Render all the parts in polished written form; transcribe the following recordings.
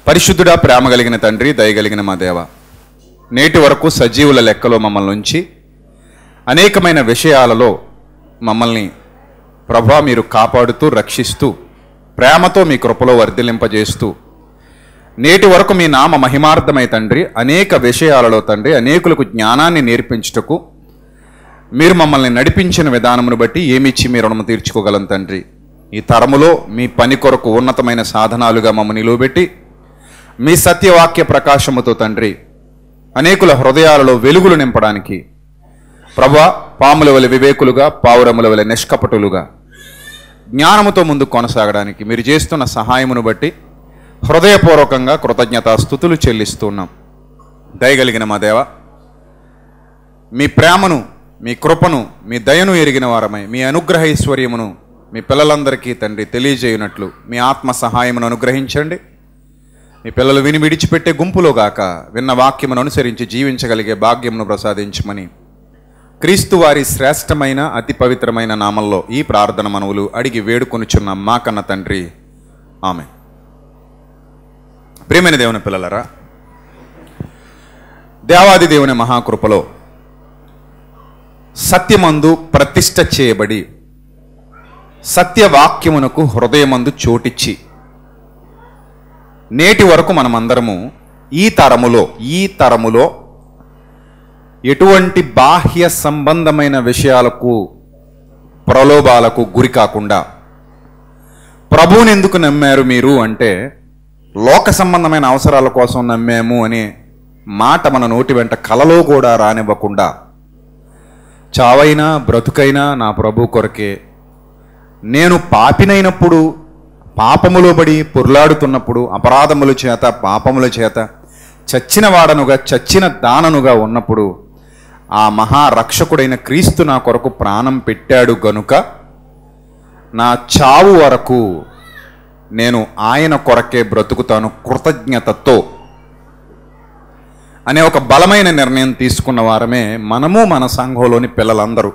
పరిశుద్ధుడా, ప్రేమ కలిగిన తండ్రి, దయగలిగిన మా దేవ, నేటి వరకు సజీవుల లెక్కలో మమ్మల్ని ఉంచి అనేకమైన విషయాలలో మమ్మల్ని ప్రభా మీరు కాపాడుతూ రక్షిస్తూ ప్రేమతో మీ కృపలో వర్ధిలింపజేస్తూ నేటి వరకు మీ నామ మహిమార్థమై తండ్రి అనేక విషయాలలో తండ్రి అనేకులకు జ్ఞానాన్ని నేర్పించుటకు మీరు మమ్మల్ని నడిపించిన విధానమును బట్టి ఏమిచ్చి మీ రుణము తీర్చుకోగలం తండ్రి. ఈ తరములో మీ పని కొరకు ఉన్నతమైన సాధనాలుగా మమ్మల్ని నిలువబెట్టి మీ సత్యవాక్య ప్రకాశముతో తండ్రి అనేకుల హృదయాలలో వెలుగులు నింపడానికి ప్రభా పాముల వలె వివేకులుగా, పావురముల వలె నిష్కపటులుగా జ్ఞానముతో ముందుకు కొనసాగడానికి మీరు చేస్తున్న సహాయమును బట్టి హృదయపూర్వకంగా కృతజ్ఞతాస్తుతులు చెల్లిస్తున్నాం. దయగలిగిన మా దేవ, మీ ప్రేమను, మీ కృపను, మీ దయను ఎరిగిన వారమై మీ అనుగ్రహ ఐశ్వర్యమును మీ పిల్లలందరికీ తండ్రి తెలియజేయునట్లు మీ ఆత్మ సహాయమును అనుగ్రహించండి. మీ పిల్లలు విని విడిచిపెట్టే గుంపులో గాక విన్న వాక్యమును అనుసరించి జీవించగలిగే భాగ్యమును ప్రసాదించమని క్రీస్తు వారి శ్రేష్టమైన అతి పవిత్రమైన నామంలో ఈ ప్రార్థన మనవులు అడిగి వేడుకొనుచున్న మా కన్న తండ్రి, ఆమెన్. ప్రియమైన దేవుని పిల్లలరా, దేవాది దేవుని మహాకృపలో సత్యమందు ప్రతిష్ఠ చేయబడి సత్యవాక్యమునకు హృదయమందు చోటిచ్చి నేటి వరకు మనమందరము ఈ తరములో ఎటువంటి బాహ్య సంబంధమైన విషయాలకు ప్రలోభాలకు గురి కాకుండా ప్రభువుని ఎందుకు నమ్మారు మీరు అంటే లోక సంబంధమైన అవసరాల కోసం నమ్మాము అనే మాట మన నోటి వెంట కలలో కూడా రానివ్వకుండా చావైనా బ్రతుకైనా నా ప్రభు కొరకే, నేను పాపినైనప్పుడు పాపములో పడి పొర్లాడుతున్నప్పుడు అపరాధముల చేత పాపముల చేత చచ్చిన వాడనుగా చచ్చిన దాననుగా ఉన్నప్పుడు ఆ మహారక్షకుడైన క్రీస్తు నా కొరకు ప్రాణం పెట్టాడు గనుక నా చావు వరకు నేను ఆయన కొరకే బ్రతుకుతాను కృతజ్ఞతతో అనే ఒక బలమైన నిర్ణయం తీసుకున్న వారమే మనము, మన సంఘంలోని పిల్లలందరూ.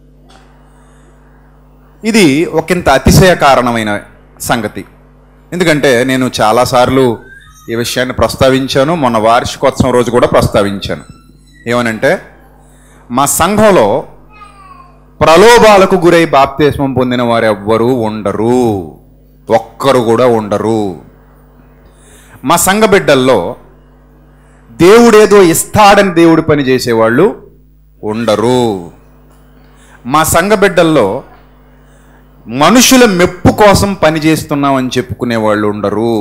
ఇది ఒకంత అతిశయ కారణమైన సంగతి. ఎందుకంటే నేను చాలాసార్లు ఈ విషయాన్ని ప్రస్తావించాను. మొన్న వార్షికోత్సవం రోజు కూడా ప్రస్తావించాను. ఏమనంటే మా సంఘంలో ప్రలోభాలకు గురై బాప్తిస్మం పొందిన వారు ఎవ్వరూ ఉండరు, ఒక్కరు కూడా ఉండరు. మా సంఘ బిడ్డల్లో దేవుడేదో ఇస్తాడని దేవుడి పని చేసేవాళ్ళు ఉండరు. మా సంఘ బిడ్డల్లో మనుషుల మెప్పు కోసం పని చేస్తున్నామని చెప్పుకునే వాళ్ళు ఉండరు.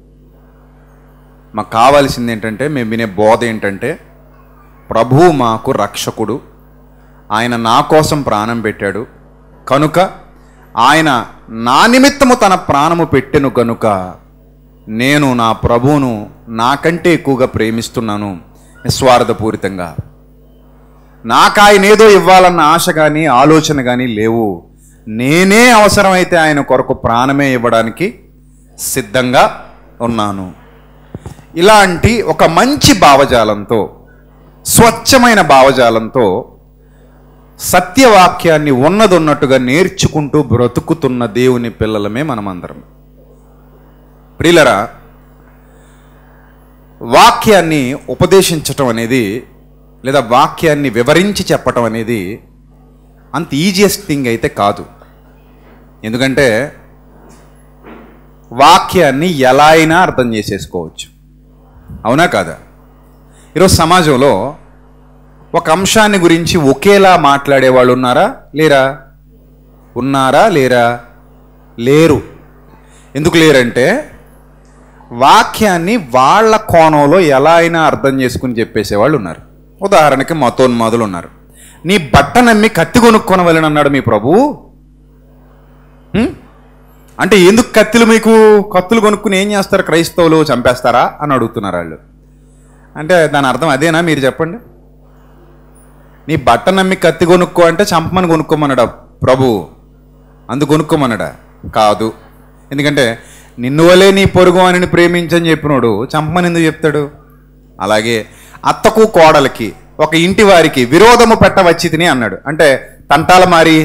మాకు కావాల్సింది ఏంటంటే, మేము వినే బోధ ఏంటంటే, ప్రభువు మాకు రక్షకుడు, ఆయన నా కోసం ప్రాణం పెట్టాడు కనుక ఆయన నా నిమిత్తము తన ప్రాణము పెట్టెను కనుక నేను నా ప్రభువును నాకంటే ఎక్కువగా ప్రేమిస్తున్నాను నిస్వార్థపూరితంగా. నాకు ఆయన ఏదో ఇవ్వాలన్న ఆశ కానీ ఆలోచన కానీ లేవు. నేనే అవసరమైతే ఆయన కొరకు ప్రాణమే ఇవ్వడానికి సిద్ధంగా ఉన్నాను. ఇలాంటి ఒక మంచి భావజాలంతో, స్వచ్ఛమైన భావజాలంతో సత్యవాక్యాన్ని ఉన్నదొన్నట్టుగా నేర్చుకుంటూ బ్రతుకుతున్న దేవుని పిల్లలమే మనమందరం. ప్రియులరా, వాక్యాన్ని ఉపదేశించటం అనేది లేదా వాక్యాన్ని వివరించి చెప్పటం అనేది అంత ఈజియెస్ట్ థింగ్ అయితే కాదు. ఎందుకంటే వాక్యాన్ని ఎలా అయినా అర్థం చేసేసుకోవచ్చు, అవునా కాదా? ఈరోజు సమాజంలో ఒక అంశాన్ని గురించి ఒకేలా మాట్లాడే వాళ్ళు ఉన్నారా లేరా? లేరు. ఎందుకు లేరంటే వాక్యాన్ని వాళ్ళ కోణంలో ఎలా అయినా అర్థం చేసుకుని చెప్పేసేవాళ్ళు ఉన్నారు. ఉదాహరణకి మతోన్మాదులు ఉన్నారు. నీ బట్ట నమ్మి కత్తి కొనుక్కొనవలని అన్నాడు మీ ప్రభువు. అంటే ఎందుకు కత్తులు కొనుక్కుని ఏం చేస్తారు క్రైస్తవులు? చంపేస్తారా అని అడుగుతున్నారు వాళ్ళు. అంటే దాని అర్థం అదేనా? మీరు చెప్పండి. నీ బట్ట నమ్మి కత్తి కొనుక్కో అంటే చంపమని కొనుక్కోమన్నాడా ప్రభు? అందు కొనుక్కోమన్నాడా? కాదు. ఎందుకంటే నిన్ను వలే నీ పొరుగు అని ప్రేమించని చెప్పినోడు చంపమని ఎందుకు చెప్తాడు? అలాగే అత్తకు కోడలికి ఒక ఇంటి వారికి విరోధము పెట్టవచ్చి తిని అన్నాడు. అంటే తంటాల మారి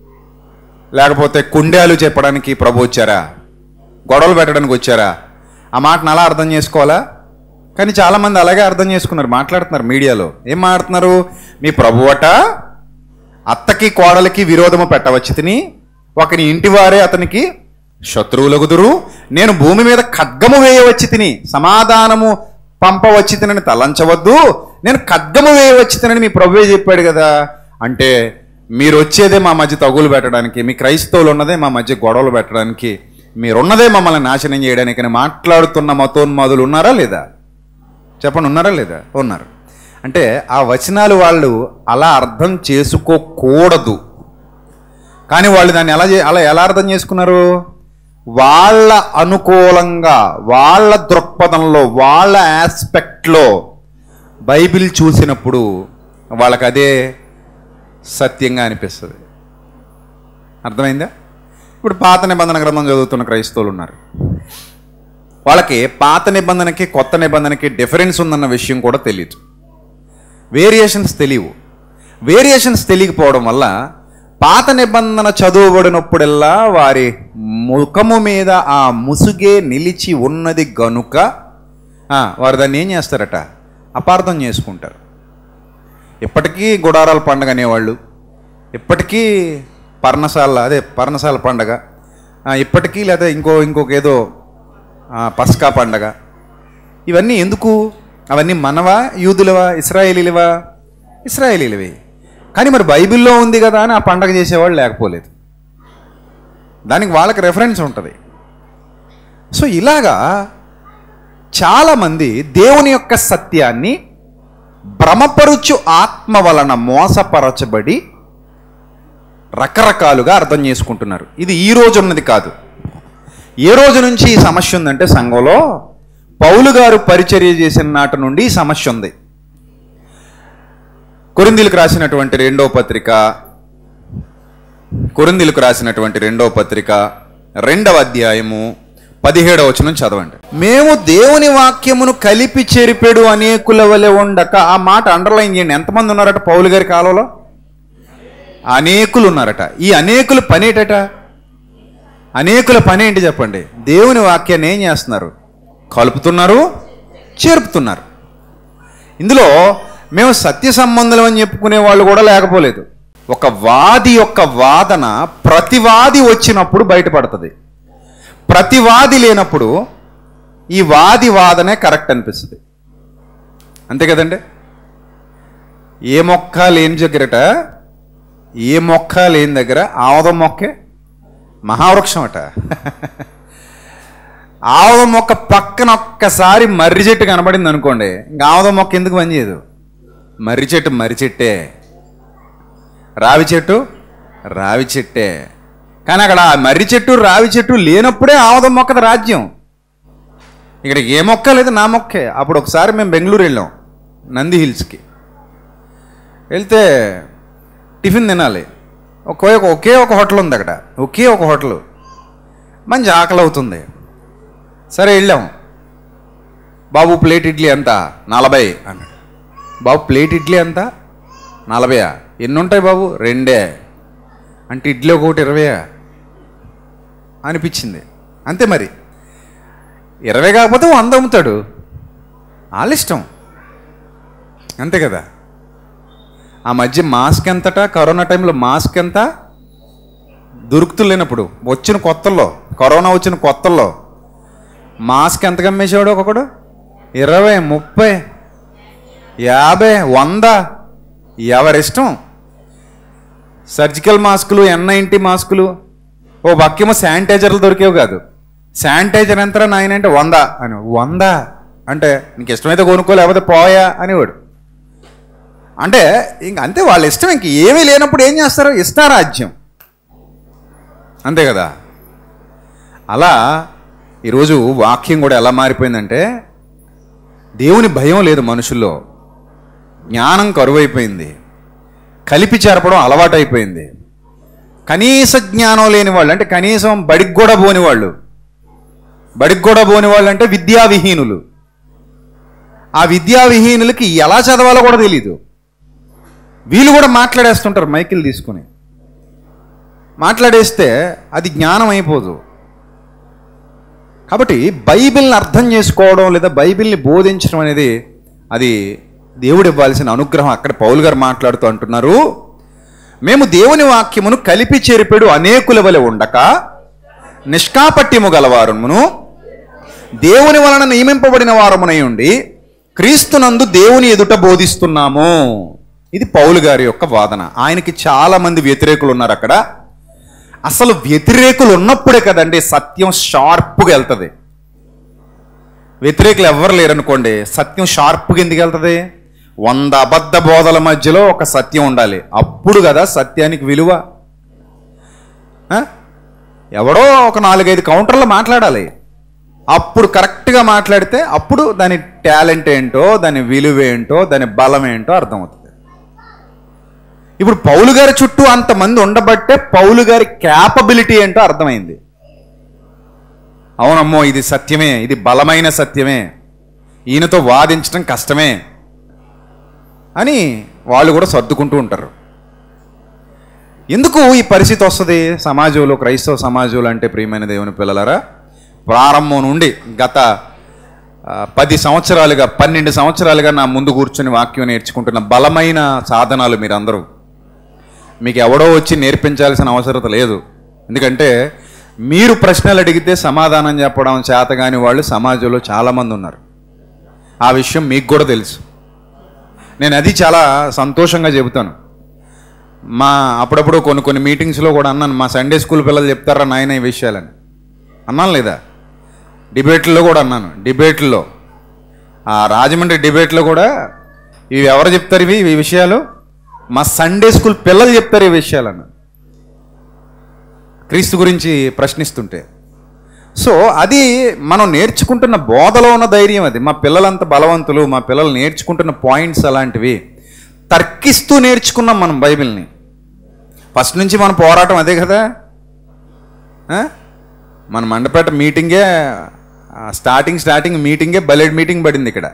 లేకపోతే కుండాలు చెప్పడానికి ప్రభు వచ్చారా? గొడవలు పెట్టడానికి వచ్చారా? ఆ మాటను అలా అర్థం చేసుకోవాలా? కానీ చాలామంది అలాగే అర్థం చేసుకున్నారు, మాట్లాడుతున్నారు మీడియాలో. ఏం మాట్లాడుతున్నారు? మీ ప్రభువట అత్తకి కోడలికి విరోధము పెట్టవచ్చు తిని, ఒకని ఇంటి వారే అతనికి శత్రువులగుదురు. నేను భూమి మీద ఖడ్గము వేయవచ్చి తిని, సమాధానము పంపవచ్చి తినని తలంచవద్దు, నేను ఖడ్గము వేయవచ్చి తినని మీ ప్రభువే చెప్పాడు కదా. అంటే మీరు వచ్చేదే మా మధ్య తగులు పెట్టడానికి, మీ క్రైస్తవులు ఉన్నదే మా మధ్య గొడవలు పెట్టడానికి, మీరున్నదే మమ్మల్ని నాశనం చేయడానికి అని మాట్లాడుతున్న మతోన్మాదులు ఉన్నారా లేదా? చెప్పండి, ఉన్నారా లేదా? ఉన్నారు. అంటే ఆ వచనాలు వాళ్ళు అలా అర్థం చేసుకోకూడదు, కానీ వాళ్ళు దాన్ని ఎలా అర్థం చేసుకున్నారు? వాళ్ళ అనుకూలంగా, వాళ్ళ దృక్పథంలో, వాళ్ళ ఆస్పెక్ట్లో బైబిల్ చూసినప్పుడు వాళ్ళకి అదే సత్యంగా అనిపిస్తుంది. అర్థమైందా? ఇప్పుడు పాత నిబంధన గ్రంథం చదువుతున్న క్రైస్తవులు ఉన్నారు, వాళ్ళకి పాత నిబంధనకి కొత్త నిబంధనకి డిఫరెన్స్ ఉందన్న విషయం కూడా తెలియదు, వేరియేషన్స్ తెలియవు. వేరియేషన్స్ తెలియకపోవడం వల్ల పాత నిబంధన చదువుబడినప్పుడల్లా వారి ముఖము మీద ఆ ముసుగే నిలిచి ఉన్నది గనుక వారు దాన్ని ఏం చేస్తారట? అపార్థం చేసుకుంటారు. ఇప్పటికీ గుడారాల పండగ అనేవాళ్ళు, ఇప్పటికీ పర్ణశాల పండగ, ఇప్పటికీ లేదా ఇంకొక ఏదో పస్కా పండగ. ఇవన్నీ ఎందుకు? అవన్నీ మనవా, యూదులవా, ఇశ్రాయేలీలవా? ఇశ్రాయేలీలవే. కానీ మరి బైబిల్లో ఉంది కదా అని ఆ పండగ చేసేవాళ్ళు లేకపోలేదు, దానికి వాళ్ళకి రెఫరెన్స్ ఉంటుంది. సో ఇలాగా చాలామంది దేవుని యొక్క సత్యాన్ని భ్రమపరుచు ఆత్మ వలన మోసపరచబడి రకరకాలుగా అర్థం చేసుకుంటున్నారు. ఇది ఈ రోజు ఉన్నది కాదు. ఏ రోజు నుంచి ఈ సమస్య ఉందంటే, సంఘంలో పౌలు గారు పరిచర్య చేసిన నాటి నుండి ఈ సమస్య ఉంది. కొరింథీయులకు రాసినటువంటి రెండవ పత్రిక 2వ అధ్యాయము 17వ వచనం చదవండి. మేము దేవుని వాక్యమును కలిపి చెరిపెడు అనేకుల వలె ఉండక. ఆ మాట అండర్లైన్ చేయండి. ఎంతమంది ఉన్నారట పౌలు గారి కాలంలో? అనేకులు ఉన్నారట. ఈ అనేకుల పని ఏంటట? అనేకుల పని ఏంటి చెప్పండి? దేవుని వాక్యాన్ని ఏం చేస్తున్నారు? కలుపుతున్నారు, చేర్పుతున్నారు. ఇందులో మేము సత్య సంబంధం అని చెప్పుకునే వాళ్ళు కూడా లేకపోలేదు. ఒక వాది యొక్క వాదన ప్రతివాది వచ్చినప్పుడు బయటపడుతుంది. ప్రతివాది లేనప్పుడు ఈ వాది వాదనే కరెక్ట్ అనిపిస్తుంది. అంతే కదండి? ఏ మొక్క లేని దగ్గర ఆవదం మొక్కే మహావృక్షం అట. ఆవదం మొక్క పక్కన ఒక్కసారి మర్రి చెట్టు కనబడింది అనుకోండి, ఇంకా ఆవదం మొక్క ఎందుకు పనిచేయదు? మర్రి చెట్టే, రావి చెట్టే. కానీ అక్కడ మర్రి చెట్టు రావి చెట్టు లేనప్పుడే ఆవదం మొక్కది రాజ్యం. ఇక్కడ ఏ మొక్క లేదు, నా మొక్కే. అప్పుడు ఒకసారి మేము బెంగళూరు వెళ్ళాం, నంది హిల్స్కి వెళ్తే టిఫిన్ తినాలి. ఒకే ఒక హోటల్ ఉంది అక్కడ, ఒకే ఒక హోటల్. మంచి ఆకలి అవుతుంది. సరే వెళ్ళాం. బాబు ప్లేట్ ఇడ్లీ ఎంత? 40 అన్నాడు. బాబు ప్లేట్ ఇడ్లీ ఎంత? 40. ఎన్ని ఉంటాయి బాబు? 2 అంటే ఇడ్లీ ఒకటి 20 అనిపించింది. అంతే మరి, 20 కాకపోతే 100 అమ్ముతాడు, వాళ్ళ ఇష్టం. అంతే కదా? ఆ మధ్య మాస్క్ ఎంతట? కరోనా టైంలో మాస్క్ ఎంత దొరుకుతులేనప్పుడు వచ్చిన కొత్తల్లో, కరోనా వచ్చిన కొత్తల్లో మాస్క్ ఎంతగా అమ్మేసేవాడు ఒక్కొక్కడు? 20, 30, 50, 100 ఎవరిష్టం. సర్జికల్ మాస్కులు, N90 మాస్కులు, ఓ బక్కేమో శానిటైజర్లు దొరికేవి కాదు. శానిటైజర్ ఎంతరా నాయన అంటే 100 అని. 100 అంటే నీకు ఇష్టమైతే కొనుక్కో, లేకపోతే పోయా అనేవాడు. అంటే ఇంక అంతే, వాళ్ళ ఇష్టం. ఇంక ఏమీ లేనప్పుడు ఏం చేస్తారు? ఇష్టారాజ్యం. అంతే కదా? అలా ఈరోజు వాక్యం కూడా ఎలా మారిపోయిందంటే, దేవుని భయం లేదు మనుషుల్లో, జ్ఞానం కరువైపోయింది, కలిపి చేరపడం అలవాటు అయిపోయింది. కనీస జ్ఞానం లేని వాళ్ళు, అంటే కనీసం బడికి కూడా పోని వాళ్ళు అంటే విద్యావిహీనులు. ఆ విద్యావిహీనులకి ఎలా చదవాలో కూడా తెలీదు. వీళ్ళు కూడా మాట్లాడేస్తుంటారు, మైకిల్ తీసుకుని మాట్లాడేస్తే అది జ్ఞానం అయిపోదు. కాబట్టి బైబిల్ని అర్థం చేసుకోవడం లేదా బైబిల్ని బోధించడం అనేది అది దేవుడు ఇవ్వాల్సిన అనుగ్రహం. అక్కడ పౌలు గారు మాట్లాడుతూ అంటున్నారు, మేము దేవుని వాక్యమును కలిపి చెరిపెడు అనేకుల వలె ఉండక నిష్కాపట్యము గలవారమును దేవుని వలన నియమింపబడిన వారమునై ఉండి క్రీస్తునందు దేవుని ఎదుట బోధిస్తున్నాము. ఇది పౌలు గారి యొక్క వాదన. ఆయనకి చాలా మంది వ్యతిరేకులు ఉన్నారు అక్కడ. అసలు వ్యతిరేకులు ఉన్నప్పుడే కదండి సత్యం షార్ప్గా వెళ్తుంది. వ్యతిరేకులు ఎవరు లేరనుకోండి, సత్యం షార్ప్గా ఎందుకు వెళ్తుంది? 100 అబద్ధ బోధల మధ్యలో ఒక సత్యం ఉండాలి, అప్పుడు కదా సత్యానికి విలువ. ఎవడో ఒక 4-5 కౌంటర్లు మాట్లాడాలి, అప్పుడు కరెక్ట్గా మాట్లాడితే అప్పుడు దాని టాలెంట్ ఏంటో, దాని విలువ ఏంటో, దాని బలం ఏంటో అర్థమవుతుంది. ఇప్పుడు పౌలు గారి చుట్టూ అంతమంది ఉండబట్టే పౌలు గారి క్యాపబిలిటీ ఏంటో అర్థమైంది. అవునమ్మో ఇది సత్యమే, ఇది బలమైన సత్యమే, ఈయనతో వాదించడం కష్టమే అని వాళ్ళు కూడా సర్దుకుంటూ ఉంటారు. ఎందుకు ఈ పరిస్థితి వస్తుంది సమాజంలో, క్రైస్తవ సమాజంలో అంటే ప్రియమైన దేవుని పిల్లలారా? ప్రారంభం నుండి గత 10 సంవత్సరాలుగా 12 సంవత్సరాలుగా నా ముందు కూర్చొని వాక్యం నేర్చుకుంటున్న బలమైన సాధనాలు మీరందరూ. మీకు ఎవడో వచ్చి నేర్పించాల్సిన అవసరం లేదు. ఎందుకంటే మీరు ప్రశ్నలు అడిగితే సమాధానం చెప్పడం చేతగాని వాళ్ళు సమాజంలో చాలామంది ఉన్నారు. ఆ విషయం మీకు కూడా తెలుసు. నేను అది చాలా సంతోషంగా చెబుతాను. అప్పుడప్పుడు కొన్ని మీటింగ్స్లో కూడా అన్నాను, మా సండే స్కూల్ పిల్లలు చెప్తారా నాయన ఈ విషయాలని అన్నాను లేదా? డిబేట్లో కూడా అన్నాను. డిబేట్లో రాజమండ్రి డిబేట్లో కూడా ఇవి ఎవరు చెప్తారు ఈ విషయాలు? మా సండే స్కూల్ పిల్లలు చెప్తారు ఈ విషయాలను, క్రీస్తు గురించి ప్రశ్నిస్తుంటే. సో అది మనం నేర్చుకుంటున్న బోధలో ఉన్న ధైర్యం అది. మా పిల్లలంత బలవంతులు, మా పిల్లలు నేర్చుకుంటున్న పాయింట్స్ అలాంటివి. తర్కిస్తూ నేర్చుకున్నాం మనం బైబిల్ని. ఫస్ట్ నుంచి మన పోరాటం అదే కదా. మన మండపేట మీటింగే స్టార్టింగ్ మీటింగే బలెడ్ మీటింగ్ పడింది ఇక్కడ.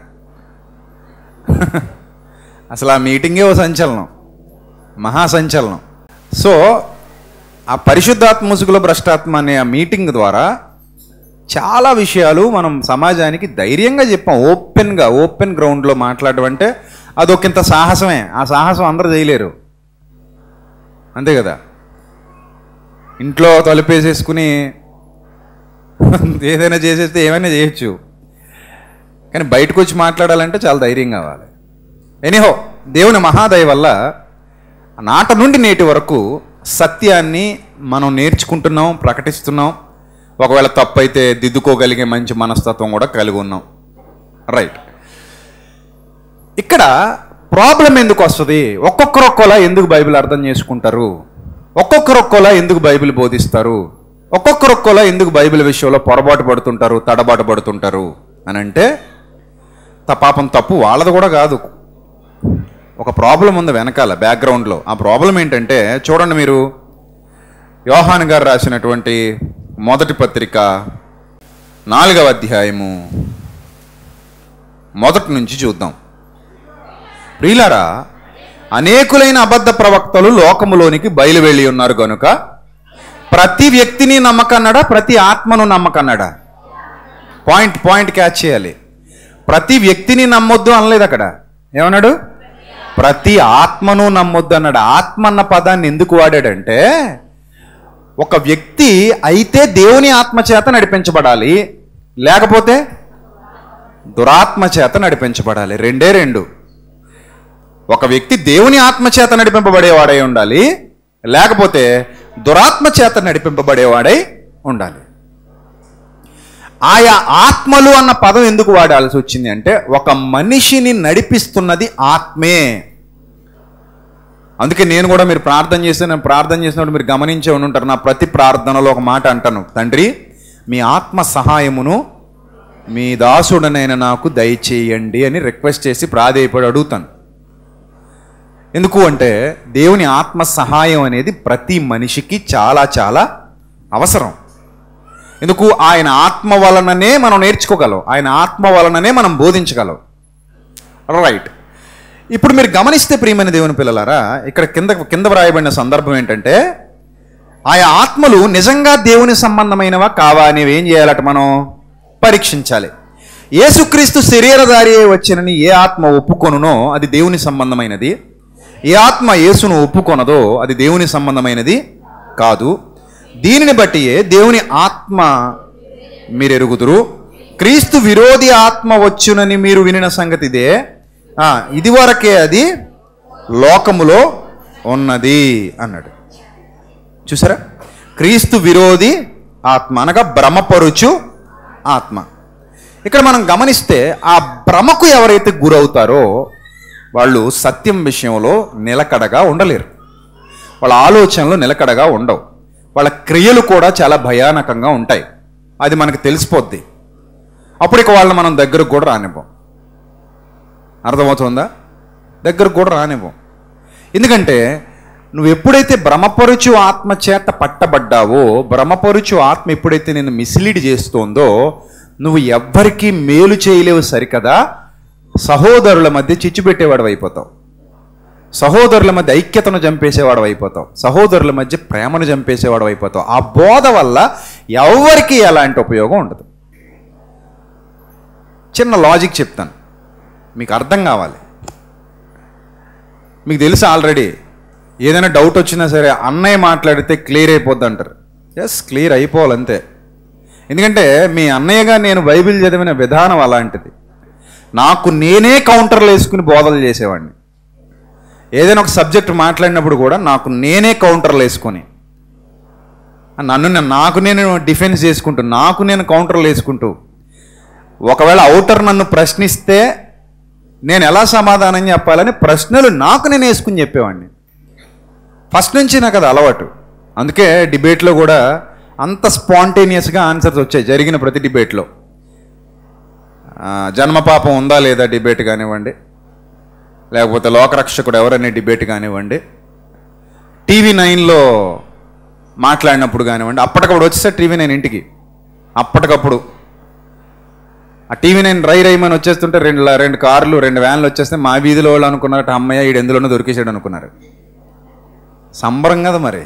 అసలు ఆ మీటింగే ఓ సంచలనం, మహాసంచలనం. సో ఆ పరిశుద్ధాత్మ ముసుగులో భ్రష్టాత్మ అనే ఆ మీటింగ్ ద్వారా చాలా విషయాలు మనం సమాజానికి ధైర్యంగా చెప్పాం. ఓపెన్ గ్రౌండ్లో మాట్లాడడం అంటే అదొకంత సాహసమే. ఆ సాహసం అందరూ చేయలేరు, అంతే కదా. ఇంట్లో తలుపేసేసుకుని ఏదైనా చేసేస్తే ఏమైనా చేయొచ్చు, కానీ బయటకు వచ్చి మాట్లాడాలంటే చాలా ధైర్యం కావాలి. ఎనీహో, దేవుని మహాదయ వల్ల నాట నుండి నేటి వరకు సత్యాన్ని మనం నేర్చుకుంటున్నాం, ప్రకటిస్తున్నాం. ఒకవేళ తప్పు అయితే దిద్దుకోగలిగే మంచి మనస్తత్వం కూడా కలిగి ఉన్నాం. రైట్. ఇక్కడ ప్రాబ్లం ఎందుకు వస్తుంది? ఒక్కొక్కరొక్కలా ఎందుకు బైబిల్ అర్థం చేసుకుంటారు? ఒక్కొక్కరొక్కలా ఎందుకు బైబిల్ బోధిస్తారు? ఒక్కొక్కరొక్కలా ఎందుకు బైబిల్ విషయంలో పొరపాటు పడుతుంటారు, తడబాటు పడుతుంటారు అని అంటే పాపం తప్పు వాళ్ళది కూడా కాదు. ఒక ప్రాబ్లం ఉంది వెనకాల, బ్యాక్గ్రౌండ్లో. ఆ ప్రాబ్లం ఏంటంటే చూడండి, మీరు యోహాను గారు రాసినటువంటి మొదటి పత్రిక 4వ అధ్యాయము మొదటి నుంచి చూద్దాం. ప్రియులారా, అనేకులైన అబద్ధ ప్రవక్తలు లోకములోనికి బయలువెళ్ళి ఉన్నారు కనుక ప్రతి వ్యక్తిని నమ్మకన్నాడా, ప్రతి ఆత్మను నమ్మకన్నాడా? పాయింట్ క్యాచ్ చేయాలి. ప్రతి వ్యక్తిని నమ్మొద్దు అనలేదు అక్కడ. ఏమన్నాడు? ప్రతి ఆత్మను నమ్మొద్దు అన్నాడు. ఆత్మ అన్న పదాన్ని ఎందుకు వాడాడంటే, ఒక వ్యక్తి అయితే దేవుని ఆత్మ చేత నడిపించబడాలి, లేకపోతే దురాత్మ చేత నడిపించబడాలి. రెండే రెండు. ఒక వ్యక్తి దేవుని ఆత్మ చేత నడిపింపబడేవాడై ఉండాలి, లేకపోతే దురాత్మ చేత నడిపింపబడేవాడై ఉండాలి. ఆయా ఆత్మలు అన్న పదం ఎందుకు వాడాల్సి వచ్చింది అంటే, ఒక మనిషిని నడిపిస్తున్నది ఆత్మే. అందుకే నేను కూడా మీరు ప్రార్థన చేసినప్పుడు మీరు గమనించే ఉంటారు, నా ప్రతి ప్రార్థనలో ఒక మాట అంటాను, తండ్రి మీ ఆత్మ సహాయమును మీ దాసుడనైన నాకు దయచేయండి అని రిక్వెస్ట్ చేసి ప్రాధేయపడి అడుగుతాను. ఎందుకు అంటే దేవుని ఆత్మ సహాయం అనేది ప్రతి మనిషికి చాలా చాలా అవసరం. ఎందుకు? ఆయన ఆత్మ వలననే మనం నేర్చుకోగలం, ఆయన ఆత్మ వలననే మనం బోధించగలం. రైట్. ఇప్పుడు మీరు గమనిస్తే ప్రియమైన దేవుని పిల్లలారా, ఇక్కడ కింద వ్రాయబడిన సందర్భం ఏంటంటే, ఆయా ఆత్మలు నిజంగా దేవుని సంబంధమైనవా కావా అనేవి ఏం చేయాలట మనం పరీక్షించాలి. యేసుక్రీస్తు శరీరధారి వచ్చినని ఏ ఆత్మ ఒప్పుకొనునో అది దేవుని సంబంధమైనది, ఏ ఆత్మ యేసును ఒప్పుకొనదో అది దేవుని సంబంధమైనది కాదు. దీనిని బట్టియే దేవుని ఆత్మ మీరు ఎరుగుదురు. క్రీస్తు విరోధి ఆత్మ వచ్చునని మీరు వినిన సంగతి ఇదే, ఇదివరకే అది లోకములో ఉన్నది అన్నాడు. చూసారా, క్రీస్తు విరోధి ఆత్మ అనగా భ్రమపరుచు ఆత్మ. ఇక్కడ మనం గమనిస్తే ఆ భ్రమకు ఎవరైతే గురవుతారో వాళ్ళు సత్యం విషయంలో నిలకడగా ఉండలేరు, వాళ్ళ ఆలోచనలు నిలకడగా ఉండవు, వాళ్ళ క్రియలు కూడా చాలా భయానకంగా ఉంటాయి. అది మనకు తెలిసిపోద్ది. అప్పుడు ఇక వాళ్ళని మనం దగ్గరకు కూడా రానివ్వం. అర్థమవుతుందా? దగ్గరకు కూడా రానివ్వం. ఎందుకంటే నువ్వు ఎప్పుడైతే భ్రమపరుచు ఆత్మ చేత పట్టబడ్డావో, భ్రమపరుచు ఆత్మ ఎప్పుడైతే నేను మిస్లీడ్ చేస్తోందో, నువ్వు ఎవ్వరికీ మేలు చేయలేవు సరికదా, సహోదరుల మధ్య చిచ్చు పెట్టేవాడు అయిపోతావు, సహోదరుల మధ్య ఐక్యతను చంపేసేవాడు అయిపోతావు, సహోదరుల మధ్య ప్రేమను చంపేసేవాడు అయిపోతావు. ఆ బోధ వల్ల ఎవరికి ఎలాంటి ఉపయోగం ఉండదు. చిన్న లాజిక్ చెప్తాను, మీకు అర్థం కావాలి. మీకు తెలుసు ఆల్రెడీ, ఏదైనా డౌట్ వచ్చినా సరే అన్నయ్య మాట్లాడితే క్లియర్ అయిపోద్ది అంటారు. ఎస్, క్లియర్ అయిపోవాలంతే. ఎందుకంటే మీ అన్నయ్యగా నేను బైబిల్ చదివిన విధానం అలాంటిది. నాకు నేనే కౌంటర్లు వేసుకుని బోధలు చేసేవాడిని. ఏదైనా ఒక సబ్జెక్ట్ మాట్లాడినప్పుడు కూడా నాకు నేనే కౌంటర్లు వేసుకొని, నాకు నేను డిఫెన్స్ చేసుకుంటూ, నాకు నేను కౌంటర్లు వేసుకుంటూ, ఒకవేళ అవుటర్ నన్ను ప్రశ్నిస్తే నేను ఎలా సమాధానం చెప్పాలని ప్రశ్నలు నాకు నేను వేసుకుని చెప్పేవాడిని. ఫస్ట్ నుంచి నాకు అది అలవాటు. అందుకే డిబేట్లో కూడా అంత స్పాంటేనియస్గా ఆన్సర్స్ వచ్చాయి జరిగిన ప్రతి డిబేట్లో. జన్మపాపం ఉందా లేదా డిబేట్ కానివ్వండి, లేకపోతే లోకరక్షకుడు ఎవరనే డిబేట్ కానివ్వండి, టీవీ 9లో మాట్లాడినప్పుడు కానివ్వండి, అప్పటికప్పుడు వచ్చేసారు టీవీ 9 ఇంటికి. అప్పటికప్పుడు ఆ టీవీ 9 రైమని వచ్చేస్తుంటే రెండు కార్లు 2 వ్యాన్లు వచ్చేస్తే మా వీధిలో వాళ్ళు అనుకున్నారట, అమ్మయ్య ఈడు ఎందులోనో దొరికేసాడు అనుకున్నారు. సంబరం కదా మరి.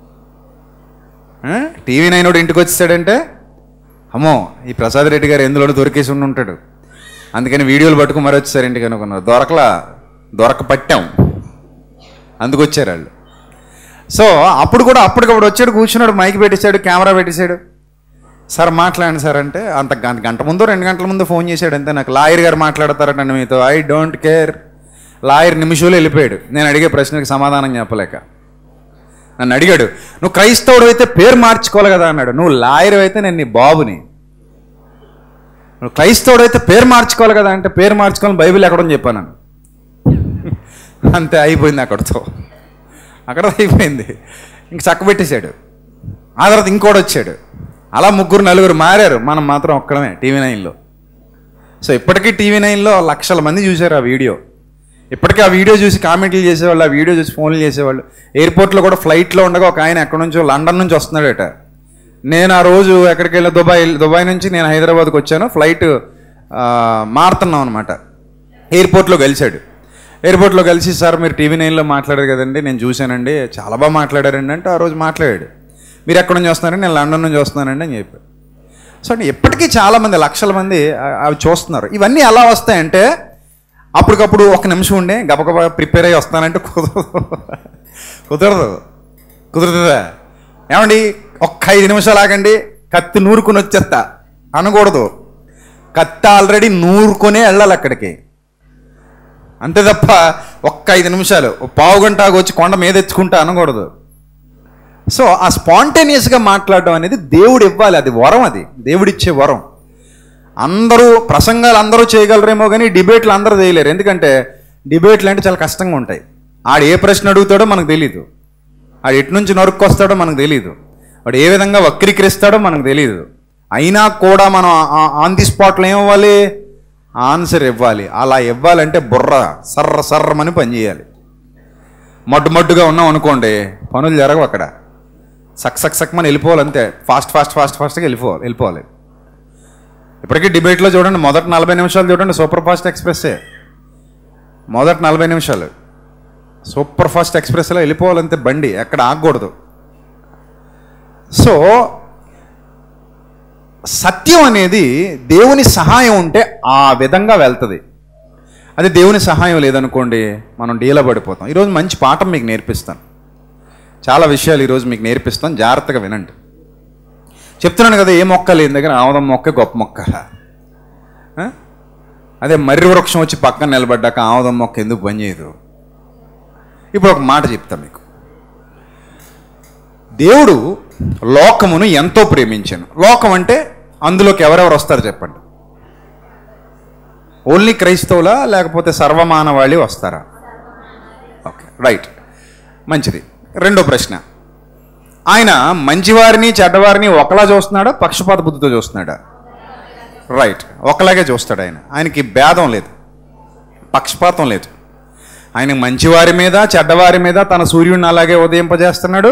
టీవీ 9 వాడు ఇంటికి వచ్చేసాడంటే అమ్మో ఈ ప్రసాద్ రెడ్డి గారు ఎందులోనో దొరికేసి ఉంటాడు, అందుకని వీడియోలు పట్టుకుని మరి వచ్చేసారు ఇంటికి అనుకున్నారు. దొరకపట్టాం, అందుకు వచ్చారు వాళ్ళు. సో అప్పుడు కూడా అప్పటికప్పుడు వచ్చాడు, కూర్చున్నాడు, మైక్ పెట్టేశాడు, కెమెరా పెట్టేశాడు. సార్ మాట్లాడండి సార్ అంటే అంత గంట ముందు 2 గంటల ముందు ఫోన్ చేశాడు అంతే. నాకు లాయర్ గారు మాట్లాడతారటండి మీతో. I don't care. లాయర్ నిమిషంలో వెళ్ళిపోయాడు. నేను అడిగే ప్రశ్నకి సమాధానం చెప్పలేక. నన్ను అడిగాడు, నువ్వు క్రైస్తవుడు అయితే పేరు మార్చుకోవాలి కదా అన్నాడు. నువ్వు లాయర్ అయితే నేను నీ బాబుని. నువ్వు క్రైస్తవుడు అయితే పేరు మార్చుకోవాలి కదా అంటే, పేరు మార్చుకోవాలని బైబిల్ ఎక్కడని చెప్పాను. అంతే, అయిపోయింది అక్కడితో. అక్కడ అయిపోయింది. ఇంక చక్కబెట్టేశాడు. ఆ తర్వాత ఇంకోటి వచ్చాడు. అలా 3-4 మారారు. మనం మాత్రం ఒక్కడమే టీవీ 9లో. సో ఇప్పటికీ టీవీ 9లో లక్షల మంది చూశారు ఆ వీడియో. ఇప్పటికీ ఆ వీడియో చూసి కామెంట్లు చేసేవాళ్ళు, ఆ వీడియో చూసి ఫోన్లు చేసేవాళ్ళు. ఎయిర్పోర్ట్లో కూడా ఫ్లైట్లో ఉండగా ఒక ఆయన ఎక్కడి నుంచో లండన్ నుంచి వస్తున్నాడట. నేను ఆ రోజు ఎక్కడికి వెళ్ళా, దుబాయ్ నుంచి నేను హైదరాబాద్కి వచ్చాను. ఫ్లైట్ మారుతున్నాం అనమాట. ఎయిర్పోర్ట్లో కలిశాడు. ఎయిర్పోర్ట్లో కలిసి, సార్ మీరు టీవీ 9లో మాట్లాడారు కదండి, నేను చూశానండి, చాలా బాగా మాట్లాడారండి అంటే ఆ రోజు మాట్లాడాడు. మీరు ఎక్కడి నుంచి వస్తున్నారండి? నేను లండన్ నుంచి వస్తున్నానండి అని చెప్పారు. సో అంటే ఎప్పటికీ చాలామంది, లక్షల మంది అవి చూస్తున్నారు. ఇవన్నీ ఎలా వస్తాయంటే అప్పటికప్పుడు 1 నిమిషం ఉండే గబగబా ప్రిపేర్ అయ్యి వస్తానంటే కుదరదుదా? ఏమండి ఒక్క 5 నిమిషాలు ఆగండి, కత్తి నూరుకుని వచ్చేస్తా అనకూడదు. కత్తి ఆల్రెడీ నూరుకొనే వెళ్ళాలి అక్కడికి, అంతే తప్ప ఒక్క 5 నిమిషాలు పావు గంట వచ్చి కొండ మీద తెచ్చుకుంటా అనకూడదు. సో ఆ స్పాంటేనియస్గా మాట్లాడడం అనేది దేవుడు ఇవ్వాలి, అది వరం, అది దేవుడిచ్చే వరం. అందరూ ప్రసంగాలు అందరూ చేయగలరేమో కానీ డిబేట్లు అందరూ చేయలేరు. ఎందుకంటే డిబేట్లు అంటే చాలా కష్టంగా ఉంటాయి. ఆడు ఏ ప్రశ్న అడుగుతాడో మనకు తెలీదు, ఆడు ఎటు నుంచి నరుక్కొస్తాడో మనకు తెలీదు, వాడు ఏ విధంగా వక్రీకరిస్తాడో మనకు తెలీదు. అయినా కూడా మనం ఆన్ ది స్పాట్లో ఏమివ్వాలి? ఆన్సర్ ఇవ్వాలి. అలా ఇవ్వాలంటే బుర్ర సర్రమని పనిచేయాలి. మడ్డుగా ఉన్నాం అనుకోండి, పనులు జరగవు అక్కడ. సక్మని వెళ్ళిపోవాలి అంతే. ఫాస్ట్గా వెళ్ళిపోవాలి. ఇప్పటికీ డిబేట్లో చూడండి, మొదటి 40 నిమిషాలు చూడండి సూపర్ ఫాస్ట్ ఎక్స్ప్రెస్సే. మొదటి 40 నిమిషాలు సూపర్ ఫాస్ట్ ఎక్స్ప్రెస్లో వెళ్ళిపోవాలంతే, బండి ఎక్కడ ఆగకూడదు. సో సత్యం అనేది దేవుని సహాయం ఉంటే ఆ విధంగా వెళ్తుంది. అది దేవుని సహాయం లేదనుకోండి, మనం డీలా పడిపోతాం. ఈరోజు మంచి పాఠం మీకు నేర్పిస్తాను. చాలా విషయాలు ఈరోజు మీకు నేర్పిస్తాను, జాగ్రత్తగా వినండి. చెప్తున్నాను కదా, ఏ మొక్క లేని దగ్గర ఆముదం మొక్క గొప్ప మొక్క. అదే మర్రి వృక్షం వచ్చి పక్కన నిలబడ్డాక ఆముదం మొక్క ఎందుకు పనిచేయదు? ఇప్పుడు ఒక మాట చెప్తా మీకు. దేవుడు లోకమును ఎంతో ప్రేమించాను. లోకం అంటే అందులోకి ఎవరెవరు వస్తారు చెప్పండి? ఓన్లీ క్రైస్తవులా లేకపోతే సర్వమానవాళి వస్తారా? ఓకే, రైట్, మంచిది. రెండో ప్రశ్న, ఆయన మంచివారిని చెడ్డవారిని ఒకలా చూస్తున్నాడా, పక్షపాత బుద్ధితో చూస్తున్నాడా? రైట్, ఒకలాగే చూస్తాడు. ఆయనకి భేదం లేదు, పక్షపాతం లేదు. ఆయన మంచివారి మీద చెడ్డవారి మీద తన సూర్యుడిని అలాగే ఉదయింపజేస్తున్నాడు,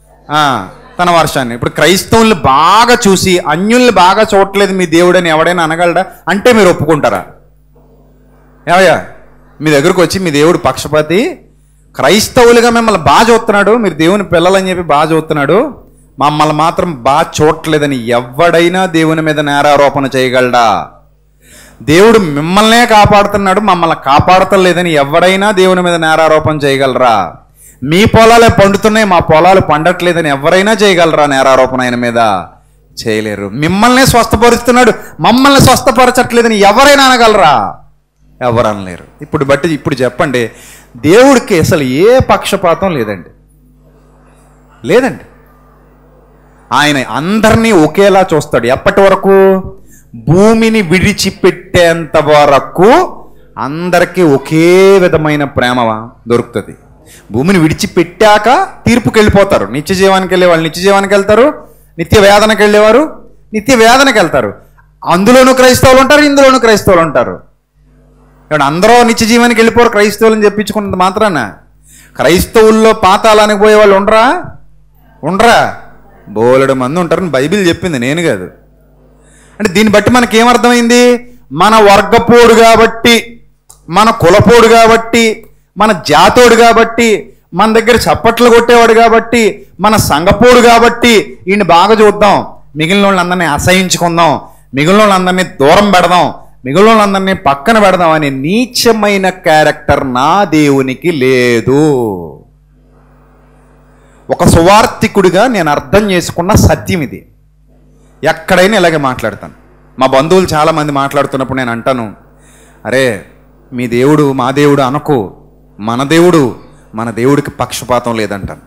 తన వర్షాన్ని. ఇప్పుడు క్రైస్తవుల్ని బాగా చూసి అన్యుల్ని బాగా చూడట్లేదు మీ దేవుడని ఎవడైనా అనగలడా? అంటే మీరు ఒప్పుకుంటారా? ఏవయ్యా, మీ దగ్గరకు వచ్చి మీ దేవుడు పక్షపాతి, క్రైస్తవులుగా మిమ్మల్ని బాగా చూస్తున్నాడు, మీరు దేవుని పిల్లలని చెప్పి బాగా చూస్తున్నాడు, మమ్మల్ని మాత్రం బాగా చూడట్లేదని ఎవడైనా దేవుని మీద నేరారోపణ చేయగలడా? దేవుడు మిమ్మల్నే కాపాడుతున్నాడు, మమ్మల్ని కాపాడతలేదని ఎవడైనా దేవుని మీద నేరారోపణ చేయగలరా? మీ పొలాలే పండుతున్నాయి, మా పొలాలు పండట్లేదని ఎవరైనా చేయగలరా నేరారోపణ? ఆయన మీద చేయలేరు. మిమ్మల్నే స్వస్థపరుస్తున్నాడు, మమ్మల్ని స్వస్థపరచట్లేదని ఎవరైనా అనగలరా? ఎవరు అనలేరు. ఇప్పుడు చెప్పండి, దేవుడికి అసలు ఏ పక్షపాతం లేదండి, లేదండి. ఆయన అందరినీ ఒకేలా చూస్తాడు. ఎప్పటి వరకు? భూమిని విడిచిపెట్టేంత వరకు అందరికీ ఒకే విధమైన ప్రేమ దొరుకుతుంది. భూమిని విడిచిపెట్టాక తీర్పుకి వెళ్ళిపోతారు. నిత్య జీవానికి వెళ్ళే వాళ్ళు నిత్య జీవానికి వెళ్తారు, నిత్య వేదనకి వెళ్ళేవారు నిత్య వేదనకి వెళ్తారు. అందులోనూ క్రైస్తవులు ఉంటారు, ఇందులోనూ క్రైస్తవులు ఉంటారు. అందరూ నిత్య జీవానికి వెళ్ళిపోరు క్రైస్తవులని చెప్పించుకున్నంత మాత్రాన. క్రైస్తవుల్లో పాతాళానికి పోయే వాళ్ళు ఉండరా? బోలెడు మంది ఉంటారని బైబిల్ చెప్పింది, నేను కాదు. అంటే దీన్ని బట్టి మనకేమర్థమైంది? మన వర్గపోడు కాబట్టి, మన కులపోడు కాబట్టి, మన జాతోడు కాబట్టి, మన దగ్గర చప్పట్లు కొట్టేవాడు కాబట్టి, మన సంఘపోడు కాబట్టి ఈయన్ని బాగా చూద్దాం, మిగిలిన వాళ్ళందరినీ అసహించుకుందాం, మిగిలిన వాళ్ళందరినీ దూరం పెడదాం, మిగిలిన వాళ్ళందరినీ పక్కన పెడదాం అనే నీచమైన క్యారెక్టర్ నా దేవునికి లేదు. ఒక సువార్థికుడిగా నేను అర్థం చేసుకున్న సత్యం ఇది. ఎక్కడైనా ఇలాగే మాట్లాడతాను. మా బంధువులు చాలామంది మాట్లాడుతున్నప్పుడు నేను అంటాను, అరే మీ దేవుడు మా దేవుడు అనకు, మన దేవుడికి పక్షపాతం లేదంటాను.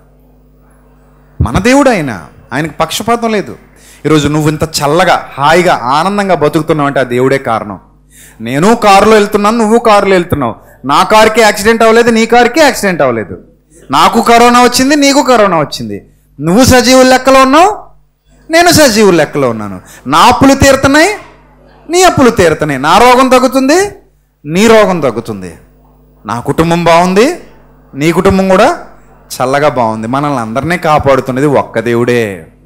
మన దేవుడు ఆయనకి పక్షపాతం లేదు. ఈరోజు నువ్వు ఇంత చల్లగా హాయిగా ఆనందంగా బతుకుతున్నావు అంటే ఆ దేవుడే కారణం. నేను కారులో వెళ్తున్నాను, నువ్వు కారులో వెళ్తున్నావు. నా కారుకి యాక్సిడెంట్ అవ్వలేదు, నీ కారుకి యాక్సిడెంట్ అవ్వలేదు. నాకు కరోనా వచ్చింది, నీకు కరోనా వచ్చింది. నువ్వు సజీవుల లెక్కలో ఉన్నావు, నేను సజీవుల లెక్కలో ఉన్నాను. నా అప్పులు తీరుతున్నాయి, నీ అప్పులు తీరుతున్నాయి. నా రోగం తగ్గుతుంది, నీ రోగం తగ్గుతుంది. నా కుటుంబం బాగుంది, నీ కుటుంబం కూడా చల్లగా బాగుంది. మనల్ని అందరినీ కాపాడుతున్నది ఒక్క దేవుడే.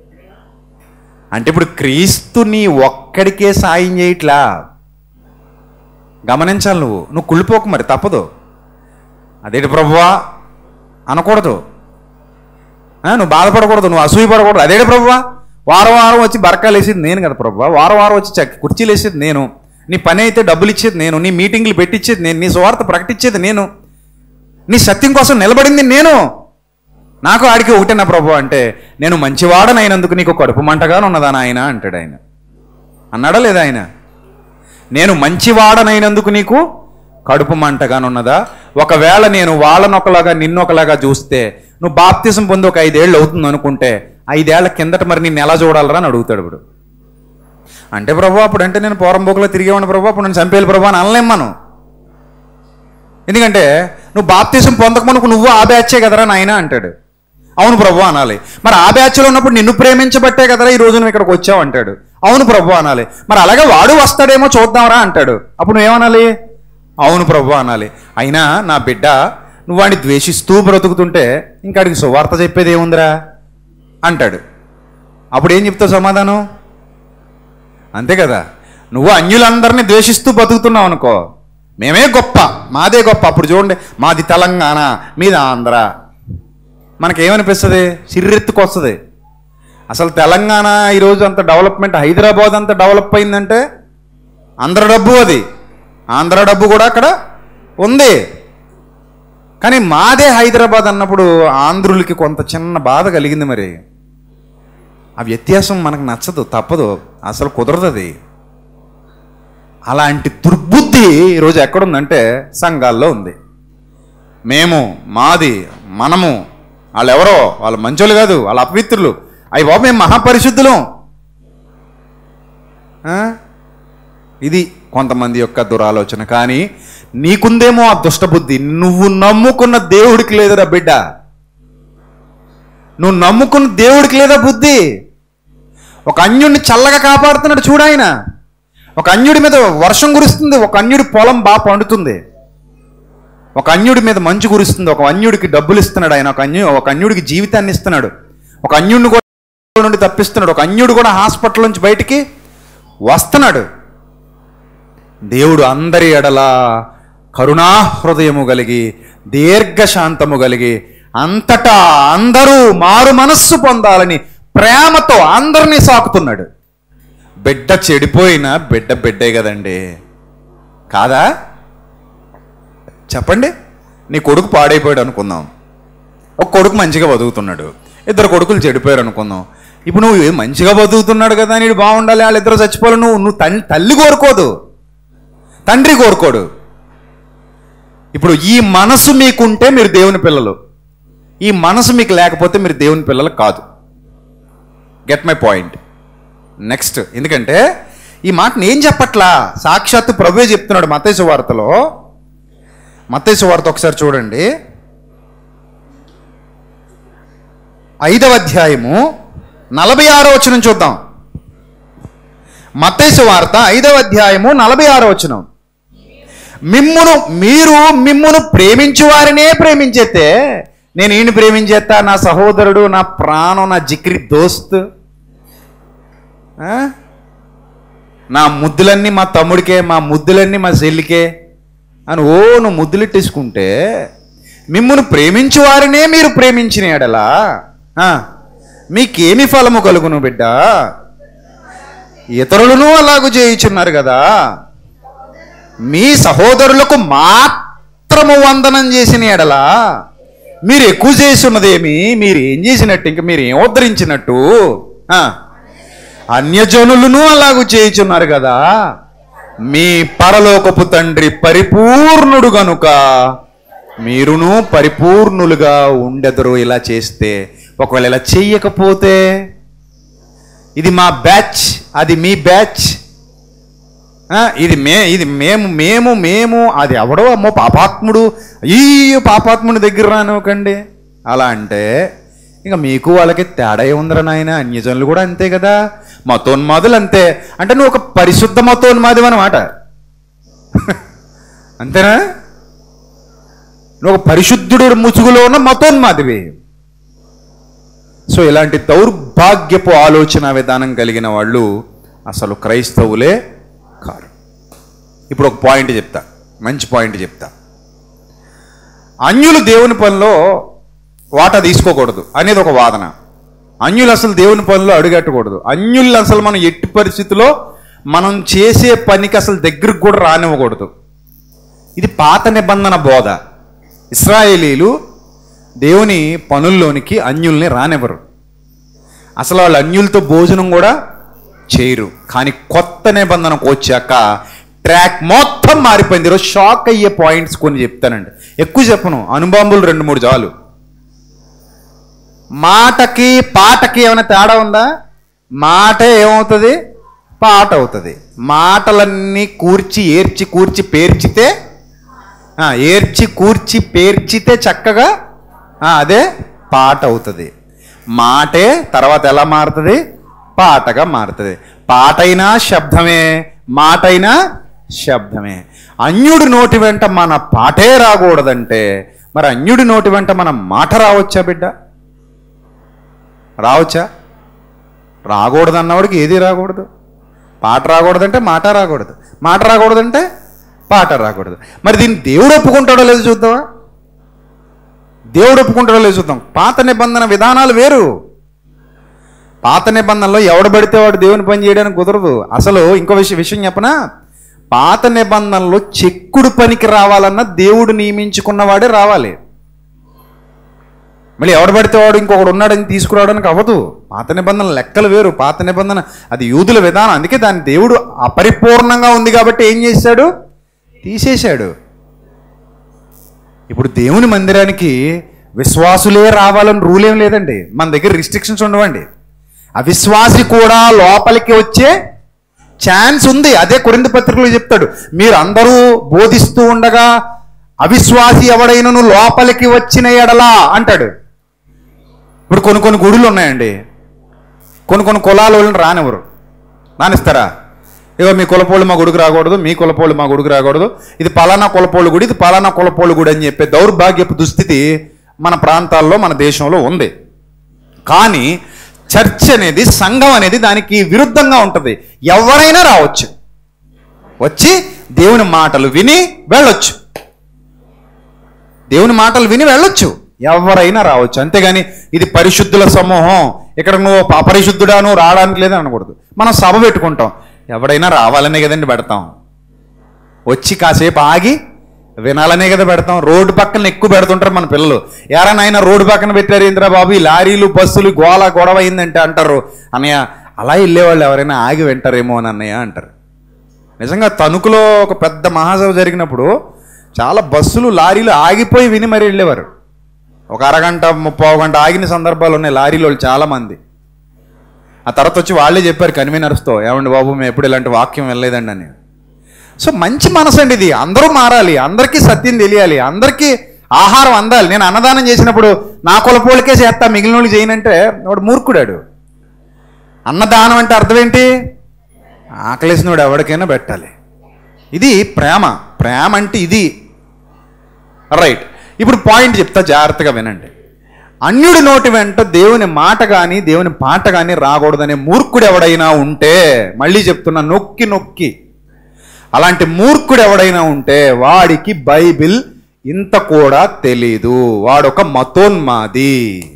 అంటే ఇప్పుడు క్రీస్తు నీ ఒక్కడికే సాయం చేయట్లా. గమనించాలి. నువ్వు కుళ్ళిపోకు, మరి తప్పదు. అదేంటి ప్రభువా అనకూడదు, నువ్వు బాధపడకూడదు, నువ్వు అసూయపడకూడదు. అదేంటి ప్రభువా, వారం వారం వచ్చి బరకాలు వేసేది నేను కదా ప్రభువా, వారం వారం వచ్చి కుర్చీలు వేసేది నేను, నీ పని అయితే డబ్బులు ఇచ్చేది నేను, నీ మీటింగ్లు పెట్టించేది నేను, నీ సువార్త ప్రకటించేది నేను, నీ సత్యం కోసం నిలబడింది నేను. నాకు ఆడికి ఒకటే నా ప్రభు అంటే, నేను మంచివాడనైనందుకు నీకు కడుపు మంటగానే ఉన్నదా నాయన అంటాడు. ఆయన అన్నాడా లేదా? ఆయన నేను మంచివాడనైనందుకు నీకు కడుపు మంటగానున్నదా? ఒకవేళ నేను వాళ్ళనొకలాగా నిన్నొకలాగా చూస్తే, నువ్వు బాప్తిజం పొంది ఒక 5 ఏళ్ళు అవుతుంది అనుకుంటే, 5 ఏళ్ల కిందట మరి నిన్ను ఎలా చూడాలరా అని అడుగుతాడు. ఇప్పుడు అంటే ప్రభు అప్పుడు అంటే నేను పోరంబోకులో తిరిగేవాడిని ప్రభు, అప్పుడు నేను చంపేయాలి ప్రభు అని అనలేం మనం. ఎందుకంటే నువ్వు బాప్తిజం పొందకమునుకు నువ్వు ఆ బ్యాచే కదరా నాయన అంటాడు. అవును ప్రభు అనాలి. మరి ఆ బ్యాచ్లో ఉన్నప్పుడు నిన్ను ప్రేమించబట్టే కదరా ఈ రోజు నువ్వు ఇక్కడికి వచ్చావు అంటాడు. అవును ప్రభు అనాలి. మరి అలాగే వాడు వస్తాడేమో చూద్దాంరా అంటాడు. అప్పుడు నువ్వేమనాలి? అవును ప్రభు అనాలి. అయినా నా బిడ్డ నువ్వు వాడిని ద్వేషిస్తూ బ్రతుకుతుంటే ఇంకాడికి సువార్త చెప్పేది ఏముందిరా అంటాడు. అప్పుడు ఏం చెప్తావు సమాధానం? అంతే కదా. నువ్వు అన్యులందరినీ ద్వేషిస్తూ బతుకుతున్నావు అనుకో, మేమే గొప్ప, మాదే గొప్ప. అప్పుడు చూడండి, మాది తెలంగాణ, మీది ఆంధ్ర. మనకేమనిపిస్తుంది? సిర్రెత్తుకొస్తుంది. అసలు తెలంగాణ ఈరోజు అంత డెవలప్మెంట్, హైదరాబాద్ అంత డెవలప్ అయిందంటే ఆంధ్ర డబ్బు, అది ఆంధ్ర డబ్బు కూడా అక్కడ ఉంది. కానీ మాదే హైదరాబాద్ అన్నప్పుడు ఆంధ్రులకి కొంత చిన్న బాధ కలిగింది. మరి ఆ వ్యత్యాసం మనకు నచ్చదు, తప్పదు, అసలు కుదరదు అది. అలాంటి దుర్బుద్ధి ఈరోజు ఎక్కడుందంటే సంఘాల్లో ఉంది. మేము, మాది, మనము, వాళ్ళు ఎవరో, వాళ్ళు మంచోళ్ళు కాదు, వాళ్ళు అపవిత్రులు, అయ్యి బాబు మేము మహాపరిశుద్ధులం. ఇది కొంతమంది యొక్క దురాలోచన. కానీ నీకుందేమో ఆ దుష్టబుద్ధి. నువ్వు నమ్ముకున్న దేవుడికి లేదురా బిడ్డ, నువ్వు నమ్ముకున్న దేవుడికి లేదా బుద్ధి. ఒక అన్యుడిని చల్లగా కాపాడుతున్నాడు చూడు ఆయన. ఒక అన్యుడి మీద వర్షం కురుస్తుంది, ఒక అన్యుడి పొలం బాగా పండుతుంది, ఒక అన్యుడి మీద మంచు కురుస్తుంది, ఒక అన్యుడికి డబ్బులు ఇస్తున్నాడు ఆయన, ఒక అన్యుడికి జీవితాన్ని ఇస్తున్నాడు, ఒక అన్యుడిని కూడా నుండి తప్పిస్తున్నాడు, ఒక అన్యుడు కూడా హాస్పిటల్ నుంచి బయటికి వస్తున్నాడు. దేవుడు అందరి ఎడల కరుణాహృదయము కలిగి, దీర్ఘశాంతము కలిగి, అంతటా అందరూ మారు మనస్సు పొందాలని ప్రేమతో అందరినీ సాకుతున్నాడు. బిడ్డ చెడిపోయినా బిడ్డే కదండి, కాదా? చెప్పండి. నీ కొడుకు పాడైపోయాడు అనుకుందాం, ఒక కొడుకు మంచిగా బతుకుతున్నాడు, ఇద్దరు కొడుకులు చెడిపోయారు అనుకుందాం. ఇప్పుడు నువ్వు మంచిగా బతుకుతున్నాడు కదా, నీడు బాగుండాలి, వాళ్ళిద్దరు చచ్చిపోవాలి, నువ్వు తల్లి కోరుకోదు, తండ్రి కోరుకోడు. ఇప్పుడు ఈ మనసు మీకుంటే మీరు దేవుని పిల్లలు, ఈ మనసు మీకు లేకపోతే మీరు దేవుని పిల్లలు కాదు. Get my point. నెక్స్ట్, ఎందుకంటే ఈ మాట నేను చెప్పట్లా, సాక్షాత్తు ప్రభువే చెప్తున్నాడు మత్తయి సువార్తలో. మత్తయి సువార్త ఒకసారి చూడండి, 5వ అధ్యాయము 46వ వచనం చూద్దాం. మత్తయి సువార్త 5వ అధ్యాయము 46వ వచనం. మిమ్మును ప్రేమించు వారినే ప్రేమించేస్తే నేను ఈయన ప్రేమించేస్తా, నా సహోదరుడు, నా ప్రాణం, నా జిక్రి దోస్త్, నా ముద్దులన్నీ మా తమ్ముడికే, మా ముద్దులన్నీ మా చెల్లికే అని నువ్వు ముద్దులెట్టేసుకుంటే, మిమ్మును ప్రేమించు వారినే మీరు ప్రేమించిన ఎడలా మీకేమి ఫలము కలుగును బిడ్డ? ఇతరులను అలాగూ చేయుచున్నారు కదా. మీ సహోదరులకు మాత్రము వందనం చేసిన ఎడలా మీరు ఎక్కువ చేస్తున్నదేమి? మీరు ఏం చేసినట్టు, ఇంకా మీరు ఏం ఉద్ధరించినట్టు? అన్యజనులను అలాగూ చేయుచున్నారు కదా. మీ పరలోకపు తండ్రి పరిపూర్ణుడు గనుక మీరును పరిపూర్ణులుగా ఉండెదరు ఇలా చేస్తే. ఒకవేళ ఇలా చెయ్యకపోతే, ఇది మా బ్యాచ్, అది మీ బ్యాచ్, ఇది మేము అది ఎవడో అమ్మో పాపాత్ముడు, ఈ పాపాత్ముడి దగ్గర రానివ్వకండి అలా అంటే ఇక మీకు వాళ్ళకి తేడా ఏముందిరా నాయన? అన్యజనులు కూడా అంతే కదా, మతోన్మాదులు అంతే. అంటే నువ్వు ఒక పరిశుద్ధ మతోన్మాది అన్నమాట, అంతేనా? నువ్వు ఒక పరిశుద్ధుడు ముసుగులో ఉన్న మతోన్మాదివి. సో ఇలాంటి దౌర్భాగ్యపు ఆలోచన విధానం కలిగిన వాళ్ళు అసలు క్రైస్తవులే కారు. ఇప్పుడు ఒక పాయింట్ చెప్తా, మంచి పాయింట్ చెప్తా. అన్యులు దేవుని పనిలో వాటా తీసుకోకూడదు అనేది ఒక వాదన. అన్యులు అసలు దేవుని పనిలో అడుగట్టకూడదు. అన్యులు అసలు మనం ఎట్టి పరిస్థితిలో మనం చేసే పనికి అసలు దగ్గరకు కూడా రానివ్వకూడదు. ఇది పాత నిబంధన బోధ. ఇశ్రాయేలీలు దేవుని పనుల్లోనికి అన్యుల్ని రానివ్వరు. అసలు వాళ్ళు అన్యులతో భోజనం కూడా చేయరు. కానీ కొత్త నిబంధనకు వచ్చాక ట్రాక్ మొత్తం మారిపోయింది. ఈరోజు షాక్ అయ్యే పాయింట్స్ కొన్ని చెప్తానండి, ఎక్కువ చెప్పను, అనుభవములు 2-3 చాలు. మాటకి పాటకి ఏమైనా తేడా ఉందా? మాట ఏమవుతుంది? పాట అవుతుంది. మాటలన్నీ ఏర్చి కూర్చి పేర్చితే చక్కగా అదే పాట అవుతుంది. మాటే తర్వాత ఎలా మారుతుంది? పాటగా మారుతుంది. పాటైనా శబ్దమే, మాటైనా శబ్దమే. అన్యుడి నోటి వెంట మన పాటే రాకూడదంటే మరి అన్యుడి నోటి వెంట మన మాట రావచ్చా బిడ్డ? రావచ్చా? రాకూడదు అన్నవాడికి ఏది రాకూడదు. పాట రాకూడదంటే మాట రాకూడదు, మాట రాకూడదంటే పాట రాకూడదు. మరి దీన్ని దేవుడు ఒప్పుకుంటాడో లేదో చూద్దామా? దేవుడు ఒప్పుకుంటాడో లేదో చూద్దాం. పాత నిబంధన విధానాలు వేరు, పాత నిబంధనలో ఎవడు పడితే వాడు దేవుని పని చేయడానికి కుదరదు. అసలు ఇంకో విషయం చెప్పనా, పాత నిబంధనలో చెక్కుడు పనికి రావాలన్నా దేవుడు నియమించుకున్నవాడే రావాలి. మళ్ళీ ఎవడు పడితే వాడు ఇంకొకడు ఉన్నాడని తీసుకురావడానికి అవ్వదు. పాత నిబంధనల లెక్కలు వేరు. పాత నిబంధన అది యూదుల విధానం. అందుకే దాని దేవుడు అపరిపూర్ణంగా ఉంది కాబట్టి ఏం చేశాడు, తీసేశాడు. ఇప్పుడు దేవుని మందిరానికి విశ్వాసులే రావాలని రూల్ ఏం లేదండి. మన దగ్గర రిస్ట్రిక్షన్స్ ఉండవండి. అవిశ్వాసి కూడా లోపలికి వచ్చే ఛాన్స్ ఉంది. అదే కొరింథీ పత్రికలో చెప్తాడు, మీరు అందరూ బోధిస్తూ ఉండగా అవిశ్వాసి ఎవడైనను లోపలికి వచ్చిన ఎడలా అంటాడు. ఇప్పుడు కొన్ని గుడులు ఉన్నాయండి, కొన్ని కులాల వాళ్ళని రానిస్తారా? ఇగో మీ కులపోళ్ళు మా గుడికి రాకూడదు, మీ కులపోళ్ళు మా గుడికి రాకూడదు, ఇది పలానా కులపోళ్ళు గుడి, ఇది పలానా కులపోళ్ళు గుడి అని చెప్పే దౌర్భాగ్యపు దుస్థితి మన ప్రాంతాల్లో మన దేశంలో ఉంది. కానీ చర్చ్ అనేది, సంఘం అనేది దానికి విరుద్ధంగా ఉంటుంది. ఎవరైనా రావచ్చు, వచ్చి దేవుని మాటలు విని వెళ్ళొచ్చు, దేవుని మాటలు విని వెళ్ళొచ్చు, ఎవరైనా రావచ్చు. అంతేగాని ఇది పరిశుద్ధుల సమూహం, ఇక్కడ నువ్వు అపరిశుద్ధుడా, నువ్వు రావడానికి లేదని అనకూడదు. మనం సభ పెట్టుకుంటాం, ఎవడైనా రావాలనే కదండి పెడతాం, వచ్చి కాసేపు ఆగి వినాలనే కదా పెడతాం. రోడ్డు పక్కన ఎక్కువ పెడుతుంటారు మన పిల్లలు. ఎవరైనా రోడ్డు పక్కన పెట్టారు ఇంద్రా బాబు, ఈ లారీలు బస్సులు గొడవ అయిందంటే అంటారు, అన్నయ్య అలా వెళ్ళేవాళ్ళు ఎవరైనా ఆగి వింటారేమో అని అన్నయ్య అంటారు. నిజంగా తణుకులో ఒక పెద్ద మహాసభ జరిగినప్పుడు చాలా బస్సులు లారీలు ఆగిపోయి విని మరి వెళ్ళేవారు. ఒక అరగంట 30 గంట ఆగిన సందర్భాలు ఉన్నాయి లారీలో చాలామంది. ఆ తర్వాత వచ్చి వాళ్ళే చెప్పారు కన్వీనర్స్తో, ఏమండి బాబు మేము ఎప్పుడు ఇలాంటి వాక్యం వెళ్ళలేదండి అని. సో మంచి మనసు అండి ఇది. అందరూ మారాలి, అందరికీ సత్యం తెలియాలి, అందరికీ ఆహారం అందాలి. నేను అన్నదానం చేసినప్పుడు నా కులపోళ్ళకే చేస్తా, మిగిలిన వాళ్ళు చేయనంటే వాడు మూర్ఖుడాడు. అన్నదానం అంటే అర్థం ఏంటి? ఆకలేసినోడు ఎవరికైనా పెట్టాలి. ఇది ప్రేమ. ప్రేమ అంటే ఇది. రైట్, ఇప్పుడు పాయింట్ చెప్తా, జాగ్రత్తగా వినండి. అన్యుడి నోటి వెంట దేవుని మాట కానీ దేవుని పాట కానీ రాకూడదనే మూర్ఖుడు ఎవడైనా ఉంటే, మళ్ళీ చెప్తున్నా నొక్కి అలాంటి మూర్ఖుడు ఎవడైనా ఉంటే వాడికి బైబిల్ ఇంత కూడా తెలీదు. వాడొక మతోన్మాది.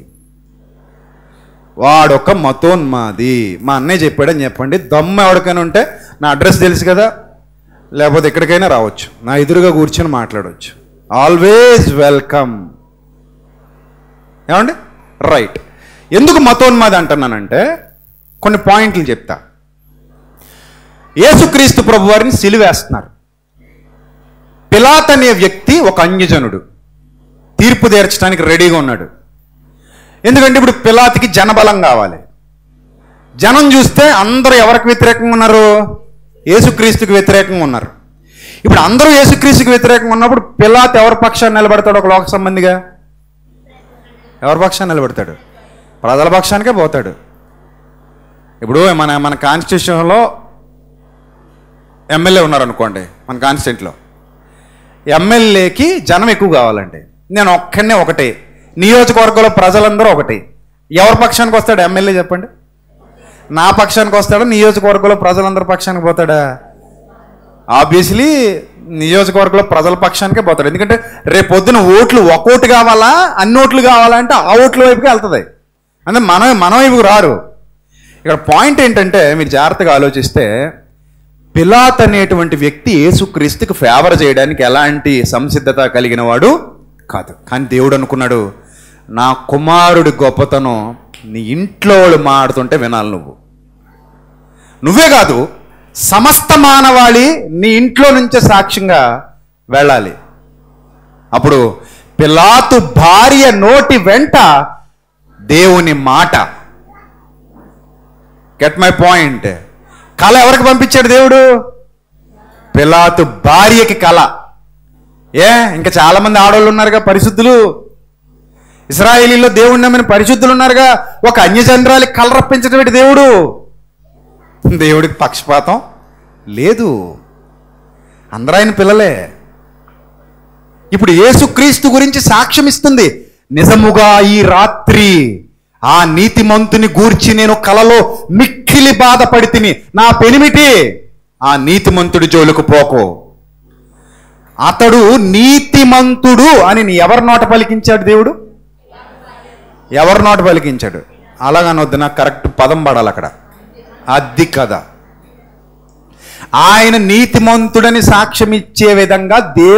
మా అన్నయ్య చెప్పాడని చెప్పండి. దమ్ము ఎవరికైనా ఉంటే నా అడ్రస్ తెలుసు కదా, లేకపోతే ఎక్కడికైనా రావచ్చు, నా ఎదురుగా కూర్చొని మాట్లాడవచ్చు. Always welcome. ఏమండి? రైట్. ఎందుకు మతోన్మాది అంటున్నానంటే కొన్ని పాయింట్లు చెప్తా. యేసుక్రీస్తు ప్రభు వారిని సిలువేస్తున్నారు. పిలాత్ అనే వ్యక్తి ఒక అన్యజనుడు, తీర్పు తీర్చడానికి రెడీగా ఉన్నాడు. ఎందుకంటే ఇప్పుడు పిలాత్కి జనబలం కావాలి. జనం చూస్తే అందరూ ఎవరికి వ్యతిరేకంగా ఉన్నారు? యేసుక్రీస్తుకి వ్యతిరేకంగా ఉన్నారు. ఇప్పుడు అందరూ యేసుక్రీస్తుకి వ్యతిరేకంగా ఉన్నప్పుడు పిలాత్ ఎవరి పక్షాన్ని నిలబడతాడు? ఒక లోక సంబంధిగా ఎవరి పక్షాన్ని నిలబడతాడు? ప్రజల పక్షానికే పోతాడు. ఇప్పుడు మన కాన్స్టిట్యూషన్లో ఎమ్మెల్యే ఉన్నారనుకోండి, మన కాన్స్టిట్యూంట్లో ఎమ్మెల్యేకి జనం ఎక్కువ కావాలండి. నేను ఒక్కనే ఒకటే, నియోజకవర్గంలో ప్రజలందరూ ఒకటి. ఎవరి పక్షానికి వస్తాడు ఎమ్మెల్యే చెప్పండి? నా పక్షానికి వస్తాడా? నియోజకవర్గంలో ప్రజలందరి పక్షానికి పోతాడా? ఆబ్వియస్లీ నియోజకవర్గంలో ప్రజల పక్షానికే పోతాడు. ఎందుకంటే రేపు పొద్దున ఓట్లు ఒక్కోటి కావాలా, అన్ని ఓట్లు కావాలంటే ఆ ఓట్ల వైపుకి వెళ్తుంది. అంటే మన వైపుకి రారు. ఇక్కడ పాయింట్ ఏంటంటే మీరు జాగ్రత్తగా ఆలోచిస్తే, పిలాత్ అనేటువంటి వ్యక్తి యేసుక్రీస్తుకి ఫేవర్ చేయడానికి ఎలాంటి సంసిద్ధత కలిగిన వాడు కాదు. కానీ దేవుడు అనుకున్నాడు, నా కుమారుడి గొప్పతనం నీ ఇంట్లో వాళ్ళు మాడుతుంటే వినాలి. నువ్వే కాదు, సమస్త మానవాళి నీ ఇంట్లో నుంచే సాక్ష్యంగా వెళ్ళాలి. అప్పుడు పిలాతు భార్య నోటి వెంట దేవుని మాట. Get my point. కళ ఎవరికి పంపించాడు దేవుడు? పిలాతు భార్యకి కళ. ఇంకా చాలా మంది ఆడవాళ్ళు ఉన్నారుగా పరిశుద్ధులు, ఇశ్రాయేలీలో దేవుడిని నమ్మిన పరిశుద్ధులు ఉన్నారుగా. ఒక అన్యజనరాలికి కళ రప్పించడం దేవుడు. దేవుడికి పక్షపాతం లేదు, అందరూ ఆయన పిల్లలే. ఇప్పుడు యేసుక్రీస్తు గురించి సాక్ష్యం ఇస్తుంది, నిజముగా ఈ రాత్రి ఆ నీతిమంతుని గూర్చి నేను కలలో మిక్కిలి బాధపడితిని. నా పెనిమిటి ఆ నీతిమంతుడి జోలికి పోకు. అతడు నీతిమంతుడు అని ఎవరి నోట పలికించాడు దేవుడు? ఎవరి నోట పలికించాడు? అలాగనొద్దు, నాకు కరెక్ట్ పదం పడాలి అక్కడ. అది కదా, ఆయన నీతిమంతుడని సాక్ష్యం ఇచ్చే విధంగా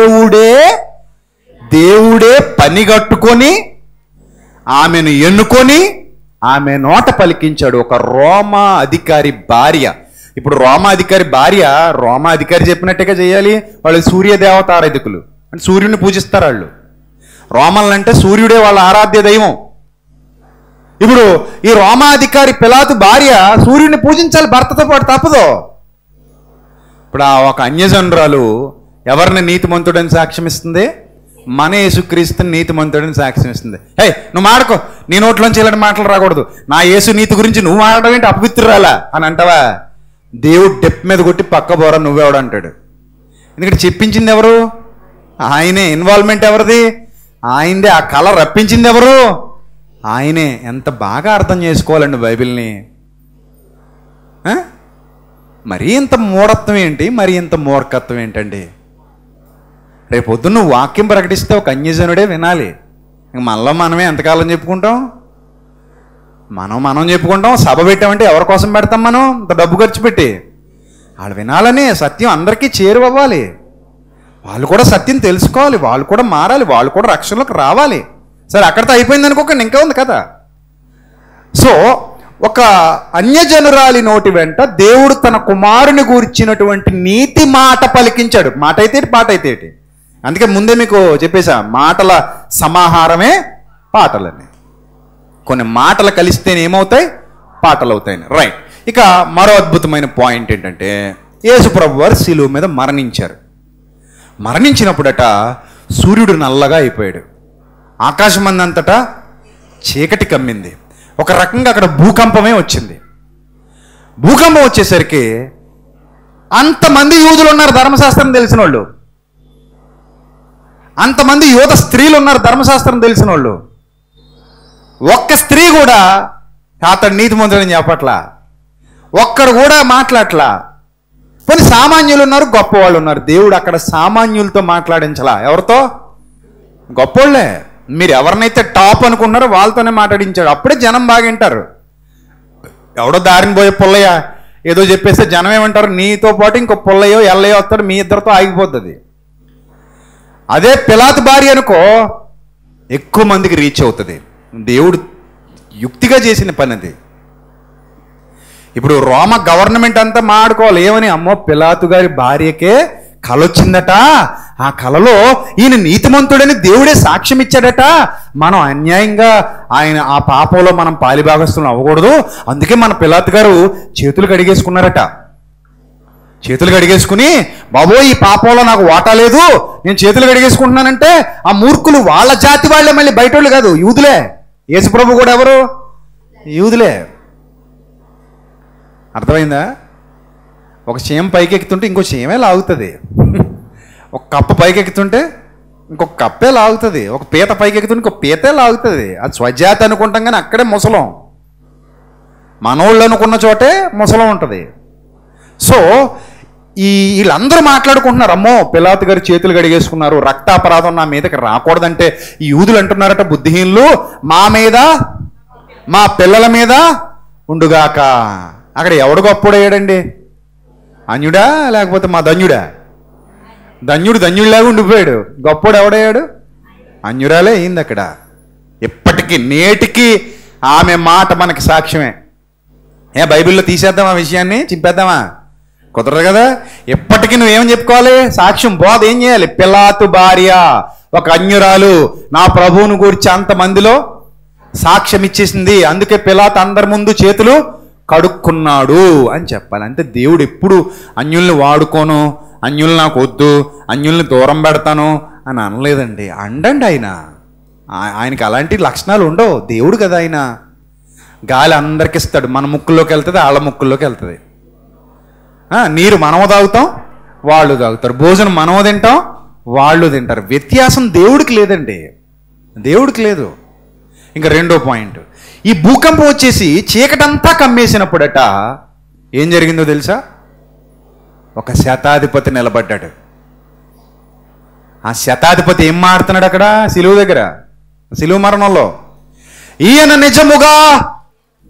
దేవుడే పనిగట్టుకొని ఆమెను ఎన్నుకొని ఆమె నోట పలికించాడు. ఒక రోమా అధికారి భార్య. ఇప్పుడు రోమా అధికారి భార్య రోమా అధికారి చెప్పినట్టుగా చేయాలి. వాళ్ళు సూర్యదేవత ఆరాధకులు, అంటే సూర్యుడిని పూజిస్తారు వాళ్ళు. రోమన్లంటే సూర్యుడే వాళ్ళ ఆరాధ్య దైవం. ఇప్పుడు ఈ రోమాధికారి పిలాతు భార్య సూర్యుడిని పూజించాలి భర్తతో పాటు, తప్పదు. ఇప్పుడు ఆ ఒక అన్యజనురాలు ఎవరిని నీతిమంతుడని సాక్ష్యం ఇస్తుంది? మన యేసుక్రీస్తుని నీతిమంతుడని సాక్ష్యం ఇస్తుంది. హే, నువ్వు మాడకో, నీ నోట్లోంచి ఇలాంటి మాటలు రాకూడదు, నా యేసు నీతి గురించి నువ్వు మాడడం ఏంటి, అపవిత్రురాలా అని అంటావా? దేవుడు డెప్ మీద కొట్టి పక్క బోరా నువ్వెవడు అంటాడు. ఎందుకంటే చెప్పించింది ఎవరు? ఆయనే. ఇన్వాల్వ్మెంట్ ఎవరిది? ఆయనదే. ఆ కళ రప్పించింది ఎవరు? ఆయనే. ఎంత బాగా అర్థం చేసుకోవాలండి బైబిల్ని. మరీ ఇంత మూఢత్వం ఏంటి, మరి ఇంత మూర్ఖత్వం ఏంటండి? రేపొద్దు నువ్వు వాక్యం ప్రకటిస్తే ఒక అన్యజనుడే వినాలి. ఇంక మనమే ఎంతకాలం చెప్పుకుంటాం? మనం చెప్పుకుంటాం. సభ పెట్టామంటే ఎవరి కోసం పెడతాం? మనం ఇంత డబ్బు ఖర్చు పెట్టి. వాళ్ళు వినాలని, సత్యం అందరికీ చేరువవ్వాలి. వాళ్ళు కూడా సత్యం తెలుసుకోవాలి, వాళ్ళు కూడా మారాలి, వాళ్ళు కూడా రక్షణలోకి రావాలి. సరే, అక్కడితో అయిపోయింది అనుకోకండి, ఇంకా ఉంది కదా. సో ఒక అన్యజనురాలి నోటి వెంట దేవుడు తన కుమారుని గూర్చినటువంటి నీతి మాట పలికించాడు. మాట అయితే పాట అయితే. అందుకే ముందే మీకు చెప్పేశా, మాటల సమాహారమే పాటలని. కొన్ని మాటలు కలిస్తేనే ఏమవుతాయి? పాటలు అవుతాయి. రైట్. ఇక మరో అద్భుతమైన పాయింట్ ఏంటంటే, యేసు ప్రభువు వారు శిలువ మీద మరణించారు. మరణించినప్పుడట సూర్యుడు నల్లగా అయిపోయాడు, ఆకాశం అంతటా చీకటి కమ్మింది. ఒక రకంగా అక్కడ భూకంపమే వచ్చింది. భూకంపం వచ్చేసరికి అంతమంది యూదులు ఉన్నారు ధర్మశాస్త్రం తెలిసిన వాళ్ళు, అంతమంది యూద స్త్రీలు ఉన్నారు ధర్మశాస్త్రం తెలిసిన వాళ్ళు. ఒక్క స్త్రీ కూడా అతడు నీతిమంతుడని చెప్పట్లా, ఒక్కడు కూడా మాట్లాడట్లా. కొన్ని సామాన్యులు ఉన్నారు, గొప్పవాళ్ళు ఉన్నారు. దేవుడు అక్కడ సామాన్యులతో మాట్లాడించలా. ఎవరితో? గొప్పోళ్లే. మీరు ఎవరినైతే టాప్ అనుకున్నారో వాళ్ళతోనే మాట్లాడించాడు. అప్పుడే జనం బాగా వింటారు. ఎవడో దారిని పోయే పుల్లయ్య ఏదో చెప్పేస్తే జనం ఏమంటారు? నీతో పాటు ఇంకో పుల్లయ్యో ఎల్లయ్యో వస్తాడు, మీ ఇద్దరితో ఆగిపోతుంది. అదే పిలాతు భార్య అనుకో, ఎక్కువ మందికి రీచ్ అవుతుంది. దేవుడు యుక్తిగా చేసిన పని అది. ఇప్పుడు రోమ గవర్నమెంట్ అంతా మాడుకోవాలి ఏమని? అమ్మో, పిలాతు గారి భార్యకే కళ వచ్చిందట, ఆ కళలో ఈయన నీతిమంతుడని దేవుడే సాక్ష్యం ఇచ్చాడట, మనం అన్యాయంగా ఆయన ఆ పాపంలో మనం పాలిభాగస్తులం అవ్వకూడదు, అందుకే మన పిలాతు గారు చేతులు కడిగేసుకున్నారట. చేతులు కడిగేసుకుని, బాబో ఈ పాపంలో నాకు వాటా లేదు, నేను చేతులు కడిగేసుకుంటున్నానంటే ఆ మూర్ఖులు వాళ్ళ జాతి వాళ్ళే, మళ్ళీ బయట వాళ్ళు కాదు, యూదులే. యేసుప్రభు కూడా ఎవరు? యూదులే. అర్థమైందా? ఒక చీమ పైకెక్కుతుంటే ఇంకో చీమే లాగుతుంది, ఒక కప్ప పైకెక్కుతుంటే ఇంకొక కప్పే లాగుతుంది, ఒక పీత పైకెక్కుతుంటే ఇంకొక పీతే లాగుతుంది. అది స్వజాతి అనుకుంటాం కానీ అక్కడే ముసలం. మనోళ్ళు అనుకున్న చోటే ముసలం ఉంటుంది. సో వీళ్ళందరూ మాట్లాడుకుంటున్నారు, అమ్మో పిలాతు గారి చేతులు కడిగేసుకున్నారు, రక్తాపరాధం నా మీదకి రాకూడదంటే ఈ యూదులు అంటున్నారట, బుద్ధిహీనులు, మా మీద మా పిల్లల మీద ఉండుగాక. అక్కడ ఎవడు గొప్పడయ్యాడండి? అన్యుడా లేకపోతే మా ధన్యుడా? ధన్యుడిలాగా ఉండిపోయాడు. గొప్పోడు ఎవడయ్యాడు? అన్యురాలే అయింది అక్కడ. ఎప్పటికీ నేటికి ఆమె మాట మనకి సాక్ష్యమే. బైబిల్లో తీసేద్దాం ఆ విషయాన్ని, చింపేద్దామా? కుదరదు కదా. ఎప్పటికీ నువ్వేమని చెప్పుకోవాలి? సాక్ష్యం, బోధ ఏం చేయాలి? పిలాతు భార్య ఒక అన్యురాలు నా ప్రభువును గురించి అంతమందిలో సాక్ష్యం ఇచ్చేసింది, అందుకే పిలాతు అందరి ముందు చేతులు కడుక్కున్నాడు అని చెప్పాలి. అంటే దేవుడు ఎప్పుడు అన్యుల్ని వాడుకోను, అన్యుల్ని నాకు వద్దు, అన్యుల్ని దూరం పెడతాను అని అనలేదండి. అండండి ఆయనకి అలాంటి లక్షణాలు ఉండవు. దేవుడు కదా ఆయన. గాలి అందరికి ఇస్తాడు, మన ముక్కుల్లోకి వెళ్తుంది, వాళ్ళ ముక్కుల్లోకి వెళ్తుంది. నీరు మనము తాగుతాం, వాళ్ళు తాగుతారు. భోజనం మనము తింటాం, వాళ్ళు తింటారు. వ్యత్యాసం దేవుడికి లేదండి, దేవుడికి లేదు. ఇంకా రెండో పాయింట్, ఈ భూకంపం వచ్చేసి చీకటంతా కమ్మేసినప్పుడట ఏం జరిగిందో తెలుసా? ఒక శతాధిపతి నిలబడ్డాడు. ఆ శతాధిపతి ఏం మాడుతున్నాడు అక్కడ? సిలువ దగ్గర, సిలువ మరణంలో, ఈయన నిజముగా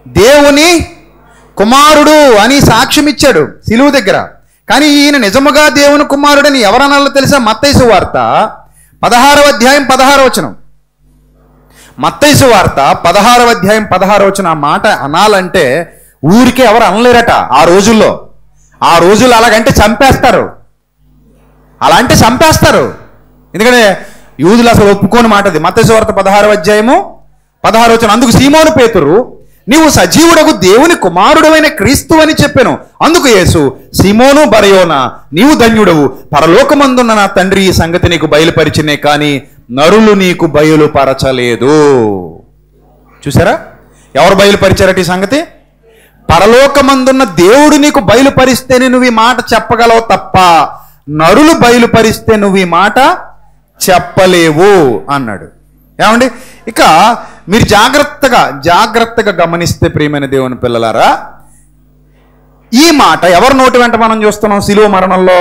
దేవుని కుమారుడు అని సాక్ష్యం ఇచ్చాడు సిలువ దగ్గర. కానీ ఈయన నిజముగా దేవుని కుమారుడని ఎవరనాలో తెలుసా? మత్తయి సువార్త 16వ అధ్యాయం 16వ వచనం. మత్తయి సువార్త 16వ అధ్యాయం 16వ వచనం. ఆ మాట అనాలంటే ఊరికే ఎవరు అనలేరట ఆ రోజుల్లో. ఆ రోజుల్లో అలాగంటే చంపేస్తారు, అలా అంటే చంపేస్తారు. ఎందుకంటే యూదులు అసలు ఒప్పుకోని మాట అది. మత్తయి సువార్త 16వ అధ్యాయము 16వ వచనం. అందుకు సీమోను పేతురు, నీవు సజీవుడకు దేవుని కుమారుడైన క్రీస్తు అని చెప్పాను. అందుకు యేసు, సీమోను బరయోనా, నీవు ధన్యుడవు, పరలోకమందున్న నా తండ్రి ఈ సంగతి నీకు బయలుపరిచినే కానీ నరులు నీకు బయలుపరచలేదు. చూసారా, ఎవరు బయలుపరిచారట ఈ సంగతి? పరలోకమందున్న దేవుడు నీకు బయలుపరిస్తేనే నువ్వు ఈ మాట చెప్పగలవు తప్ప నరులు బయలుపరిస్తే నువ్వు ఈ మాట చెప్పలేవు అన్నాడు. ఏమండి, ఇక మీరు జాగ్రత్తగా గమనిస్తే ప్రియమైన దేవుని పిల్లలారా, ఈ మాట ఎవరి నోటి వెంట మనం చూస్తున్నాం శిలువ మరణంలో?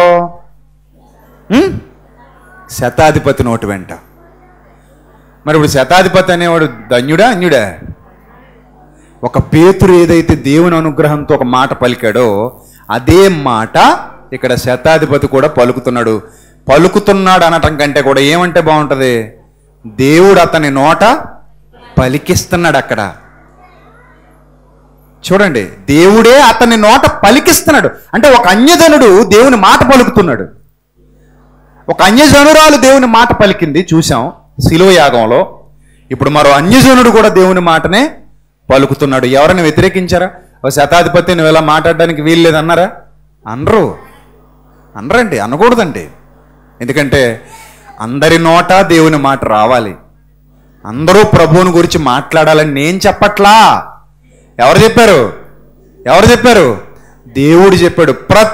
శతాధిపతి నోటి వెంట. మరి ఇప్పుడు శతాధిపతి అనేవాడు ధన్యుడా అన్యుడా? ఒక పేతురు ఏదైతే దేవుని అనుగ్రహంతో ఒక మాట పలికాడో అదే మాట ఇక్కడ శతాధిపతి కూడా పలుకుతున్నాడు అనటం కంటే కూడా ఏమంటే బాగుంటుంది? దేవుడు అతని నోట పలికిస్తున్నాడు. అక్కడ చూడండి, దేవుడే అతని నోట పలికిస్తున్నాడు. అంటే ఒక అన్యజనుడు దేవుని మాట పలుకుతున్నాడు. ఒక అన్యజనురాలు దేవుని మాట పలికింది చూసాం శిలువ యాగంలో. ఇప్పుడు మరో అన్యజనుడు కూడా దేవుని మాటనే పలుకుతున్నాడు. ఎవరైనా వ్యతిరేకించారా? ఓ శతాధిపతి నువ్వు ఇలా మాట్లాడడానికి వీలు లేదన్నారా? అనరండి, అనకూడదండి. ఎందుకంటే అందరి నోట దేవుని మాట రావాలి. అందరూ ప్రభువుని గురించి మాట్లాడాలని నేను చెప్పట్లా. ఎవరు చెప్పారు? దేవుడు చెప్పాడు.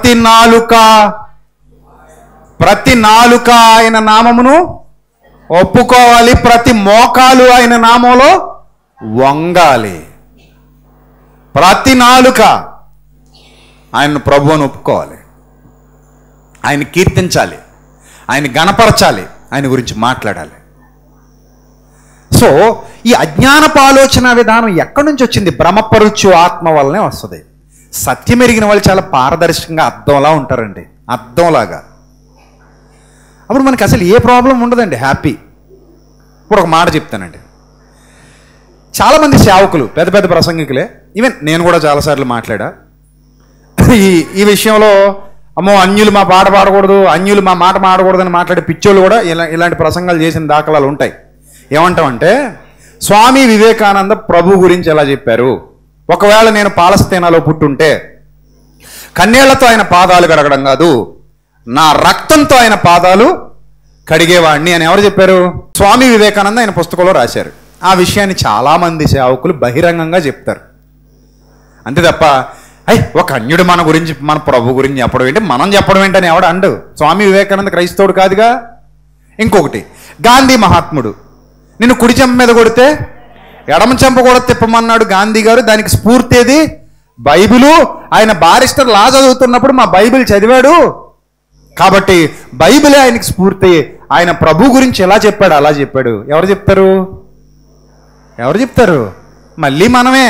ప్రతి నాలుక ఆయన నామమును ఒప్పుకోవాలి, ప్రతి మోకాలు ఆయన నామంలో వంగాలి. ప్రతి నాలుక ఆయన ప్రభువును ఒప్పుకోవాలి, ఆయన కీర్తించాలి, ఆయన గణపరచాలి, ఆయన గురించి మాట్లాడాలి. సో ఈ అజ్ఞానపు ఆలోచన విధానం ఎక్కడి నుంచి వచ్చింది? భ్రమపరుచు ఆత్మ వల్లనే వస్తుంది. సత్యం ఎరిగిన వాళ్ళు చాలా పారదర్శకంగా అద్దంలా ఉంటారండి, అద్దంలాగా. అప్పుడు మనకి అసలు ఏ ప్రాబ్లం ఉండదండి, హ్యాపీ. ఇప్పుడు ఒక మాట చెప్తానండి. చాలామంది సేవకులు పెద్ద పెద్ద ప్రసంగికులే, ఈవెన్ నేను కూడా చాలాసార్లు మాట్లాడా ఈ విషయంలో. అమ్మో అన్యులు మా పాట పాడకూడదు, అన్యులు మా మాట మాడకూడదని మాట్లాడే పిచ్చోళ్ళు కూడా ఇలాంటి ప్రసంగాలు చేసిన దాఖలాలు ఉంటాయి. ఏమంటామంటే, స్వామి వివేకానంద ప్రభు గురించి ఎలా చెప్పారు? ఒకవేళ నేను పాలస్తీనాలో పుట్టుంటే కన్నేళ్లతో ఆయన పాదాలు కడగడం కాదు, నా రక్తంతో ఆయన పాదాలు కడిగేవాడిని అని ఎవరు చెప్పారు? స్వామి వివేకానంద ఆయన పుస్తకంలో రాశారు. ఆ విషయాన్ని చాలామంది సేవకులు బహిరంగంగా చెప్తారు. అంతే తప్ప ఒక అన్యుడు మన గురించి, మన ప్రభు గురించి చెప్పడం ఏంటి, మనం చెప్పడం ఏంటని ఎవడు అండు. స్వామి వివేకానంద క్రైస్తవుడు కాదుగా. ఇంకొకటి, గాంధీ మహాత్ముడు నిన్ను కుడి చెంప మీద కొడితే ఎడమ చెంప కూడా తిప్పమన్నాడు గాంధీ గారు. దానికి స్ఫూర్తి ఏది? బైబిలు. ఆయన బారిస్టర్ లా చదువుతున్నప్పుడు మా బైబిల్ చదివాడు కాబట్టి బైబిలే ఆయనకి స్ఫూర్తి. ఆయన ప్రభు గురించి ఎలా చెప్పాడు అలా చెప్పాడు. ఎవరు చెప్తారు? మళ్ళీ మనమే.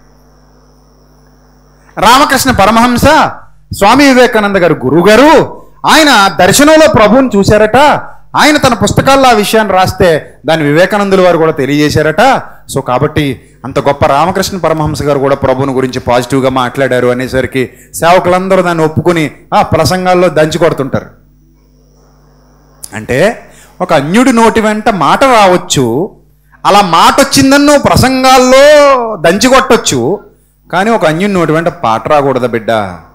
రామకృష్ణ పరమహంస స్వామి వివేకానంద గారు గురువు గారు, ఆయన దర్శనంలో ప్రభువుని చూశారట. ఆయన తన పుస్తకాల్లో ఆ విషయాన్ని రాస్తే దాన్ని వివేకానందుల వారు కూడా తెలియజేశారట. సో కాబట్టి అంత గొప్ప రామకృష్ణ పరమహంస గారు కూడా ప్రభువుని గురించి పాజిటివ్గా మాట్లాడారు అనేసరికి సేవకులందరూ దాన్ని ఒప్పుకొని ఆ ప్రసంగాల్లో దంచి కొడుతుంటారు. అంటే ఒక అన్యుడి నోటి వెంట మాట రావచ్చు, అలా మాట వచ్చిందని నువ్వు ప్రసంగాల్లో దంచి కొట్టొచ్చు, కానీ ఒక అన్యుడి నోటి వెంట పాట రాకూడదా బిడ్డ?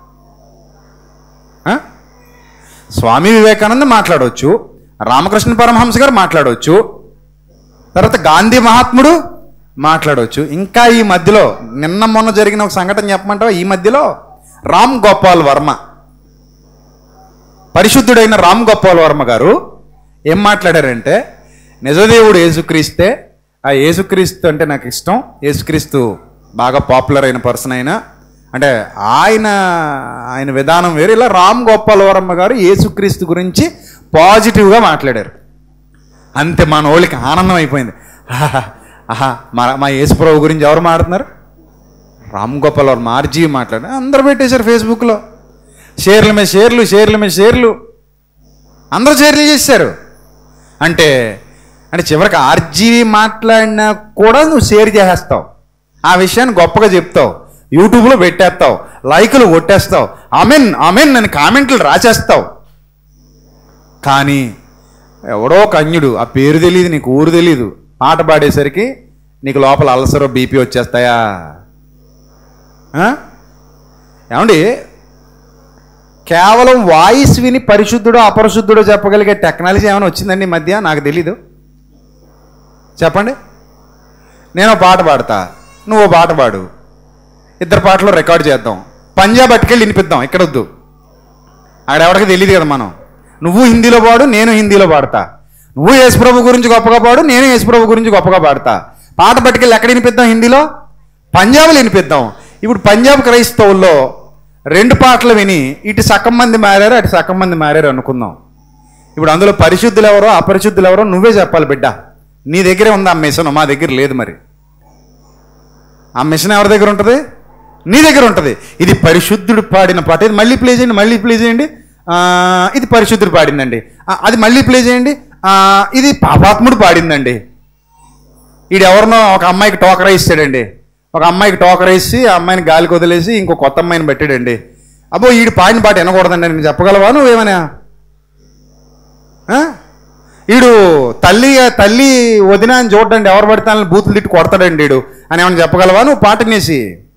స్వామి వివేకానంద మాట్లాడవచ్చు, రామకృష్ణ పరమహంస గారు మాట్లాడవచ్చు, తర్వాత గాంధీ మహాత్ముడు మాట్లాడవచ్చు. ఇంకా ఈ మధ్యలో నిన్న మొన్న జరిగిన ఒక సంఘటన చెప్పమంటావా? ఈ మధ్యలో రామ్ గోపాల్ వర్మ, పరిశుద్ధుడైన రామ్ గోపాల్ వర్మ గారు ఏం మాట్లాడారంటే, నిజదేవుడు యేసుక్రీస్తే, ఆ యేసుక్రీస్తు అంటే నాకు ఇష్టం, యేసుక్రీస్తు బాగా పాపులర్ అయిన పర్సన్ అయినా, అంటే ఆయన విధానం వేరు. ఇలా రామ్ గోపాల్ వర్మ గారు యేసుక్రీస్తు గురించి పాజిటివ్గా మాట్లాడారు. అంతే, మన వాళ్ళకి ఆనందం అయిపోయింది. ఆహా, మా యేసుప్రభు గురించి ఎవరు మాట్లాడుతున్నారు? రామ్ గోపాల్ వర్మ ఆర్జీ మాట్లాడి అందరూ పెట్టేశారు ఫేస్బుక్లో. షేర్ల మీద షేర్లు, షేర్ల మీద షేర్లు, అందరూ షేర్లు చేశారు. అంటే చివరికి ఆర్జీవి మాట్లాడినా కూడా నువ్వు షేర్ చేసేస్తావు, ఆ విషయాన్ని గొప్పగా చెప్తావు, యూట్యూబ్లో పెట్టేస్తావు, లైకులు కొట్టేస్తావు, ఆమెన్ ఆమెన్ అని కామెంట్లు రాసేస్తావు. కానీ ఎవడో కన్యుడు, ఆ పేరు తెలియదు, నీకు ఊరు తెలీదు, పాట పాడేసరికి నీకు లోపల అల్సరో బీపీ వచ్చేస్తాయా? ఏమండి, కేవలం వాయిస్ విని పరిశుద్ధుడో అపరిశుద్ధుడో చెప్పగలిగే టెక్నాలజీ ఏమైనా వచ్చిందండి ఈ మధ్య? నాకు తెలీదు. చెప్పండి. నేను పాట పాడతా, నువ్వు పాట పాడు, ఇద్దరు పాటలు రికార్డ్ చేద్దాం, పంజాబ్ పట్టుకెళ్ళి వినిపిద్దాం. ఇక్కడ వద్దు, అక్కడ ఎవరికి తెలియదు కదా. మనం నువ్వు హిందీలో పాడు, నేను హిందీలో పాడతా, నువ్వు యేసుప్రభు గురించి గొప్పగా పాడు, నేను యేసుప్రభు గురించి గొప్పగా పాడతా. పాట పట్టుకెళ్ళి ఎక్కడ వినిపిద్దాం? హిందీలో, పంజాబ్లో వినిపిద్దాం. ఇప్పుడు పంజాబ్ క్రైస్తవుల్లో 2 పాటలు విని ఇటు సగం మంది మారారు, అటు సగం మంది మారారు అనుకుందాం. ఇప్పుడు అందులో పరిశుద్ధులు ఎవరో అపరిశుద్ధులు ఎవరో నువ్వే చెప్పాలి బిడ్డ. నీ దగ్గరే ఉంది ఆ మిషన్, మా దగ్గర లేదు. మరి ఆ మిషన్ ఎవరి దగ్గర ఉంటుంది? నీ దగ్గర ఉంటుంది. ఇది పరిశుద్ధుడు పాడిన పాట, ఇది మళ్ళీ ప్లే చేయండి, మళ్ళీ ప్లే చేయండి. ఇది పరిశుద్ధుడు పాడిందండి, అది మళ్ళీ ప్లే చేయండి. ఇది పాపాత్ముడు పాడిందండి. ఈడు ఎవరినో ఒక అమ్మాయికి టోకరా ఇస్తాడండి, ఒక అమ్మాయికి టోకరా ఇచ్చి ఆ అమ్మాయిని గాలికి వదిలేసి ఇంకో కొత్త అమ్మాయిని పెట్టాడండి. అబ్బో ఈడు పాడిన పాట వినకూడదండి నేను చెప్పగలవా? నువ్వేమన్నా ఈడు తల్లి వదిన అని చూడండి, ఎవరు పడితే వాళ్ళని బూతులు తిట్టి కొడతాడండి ఈడు అని ఏమన్నా చెప్పగలవా నువ్వు పాట వినేసి?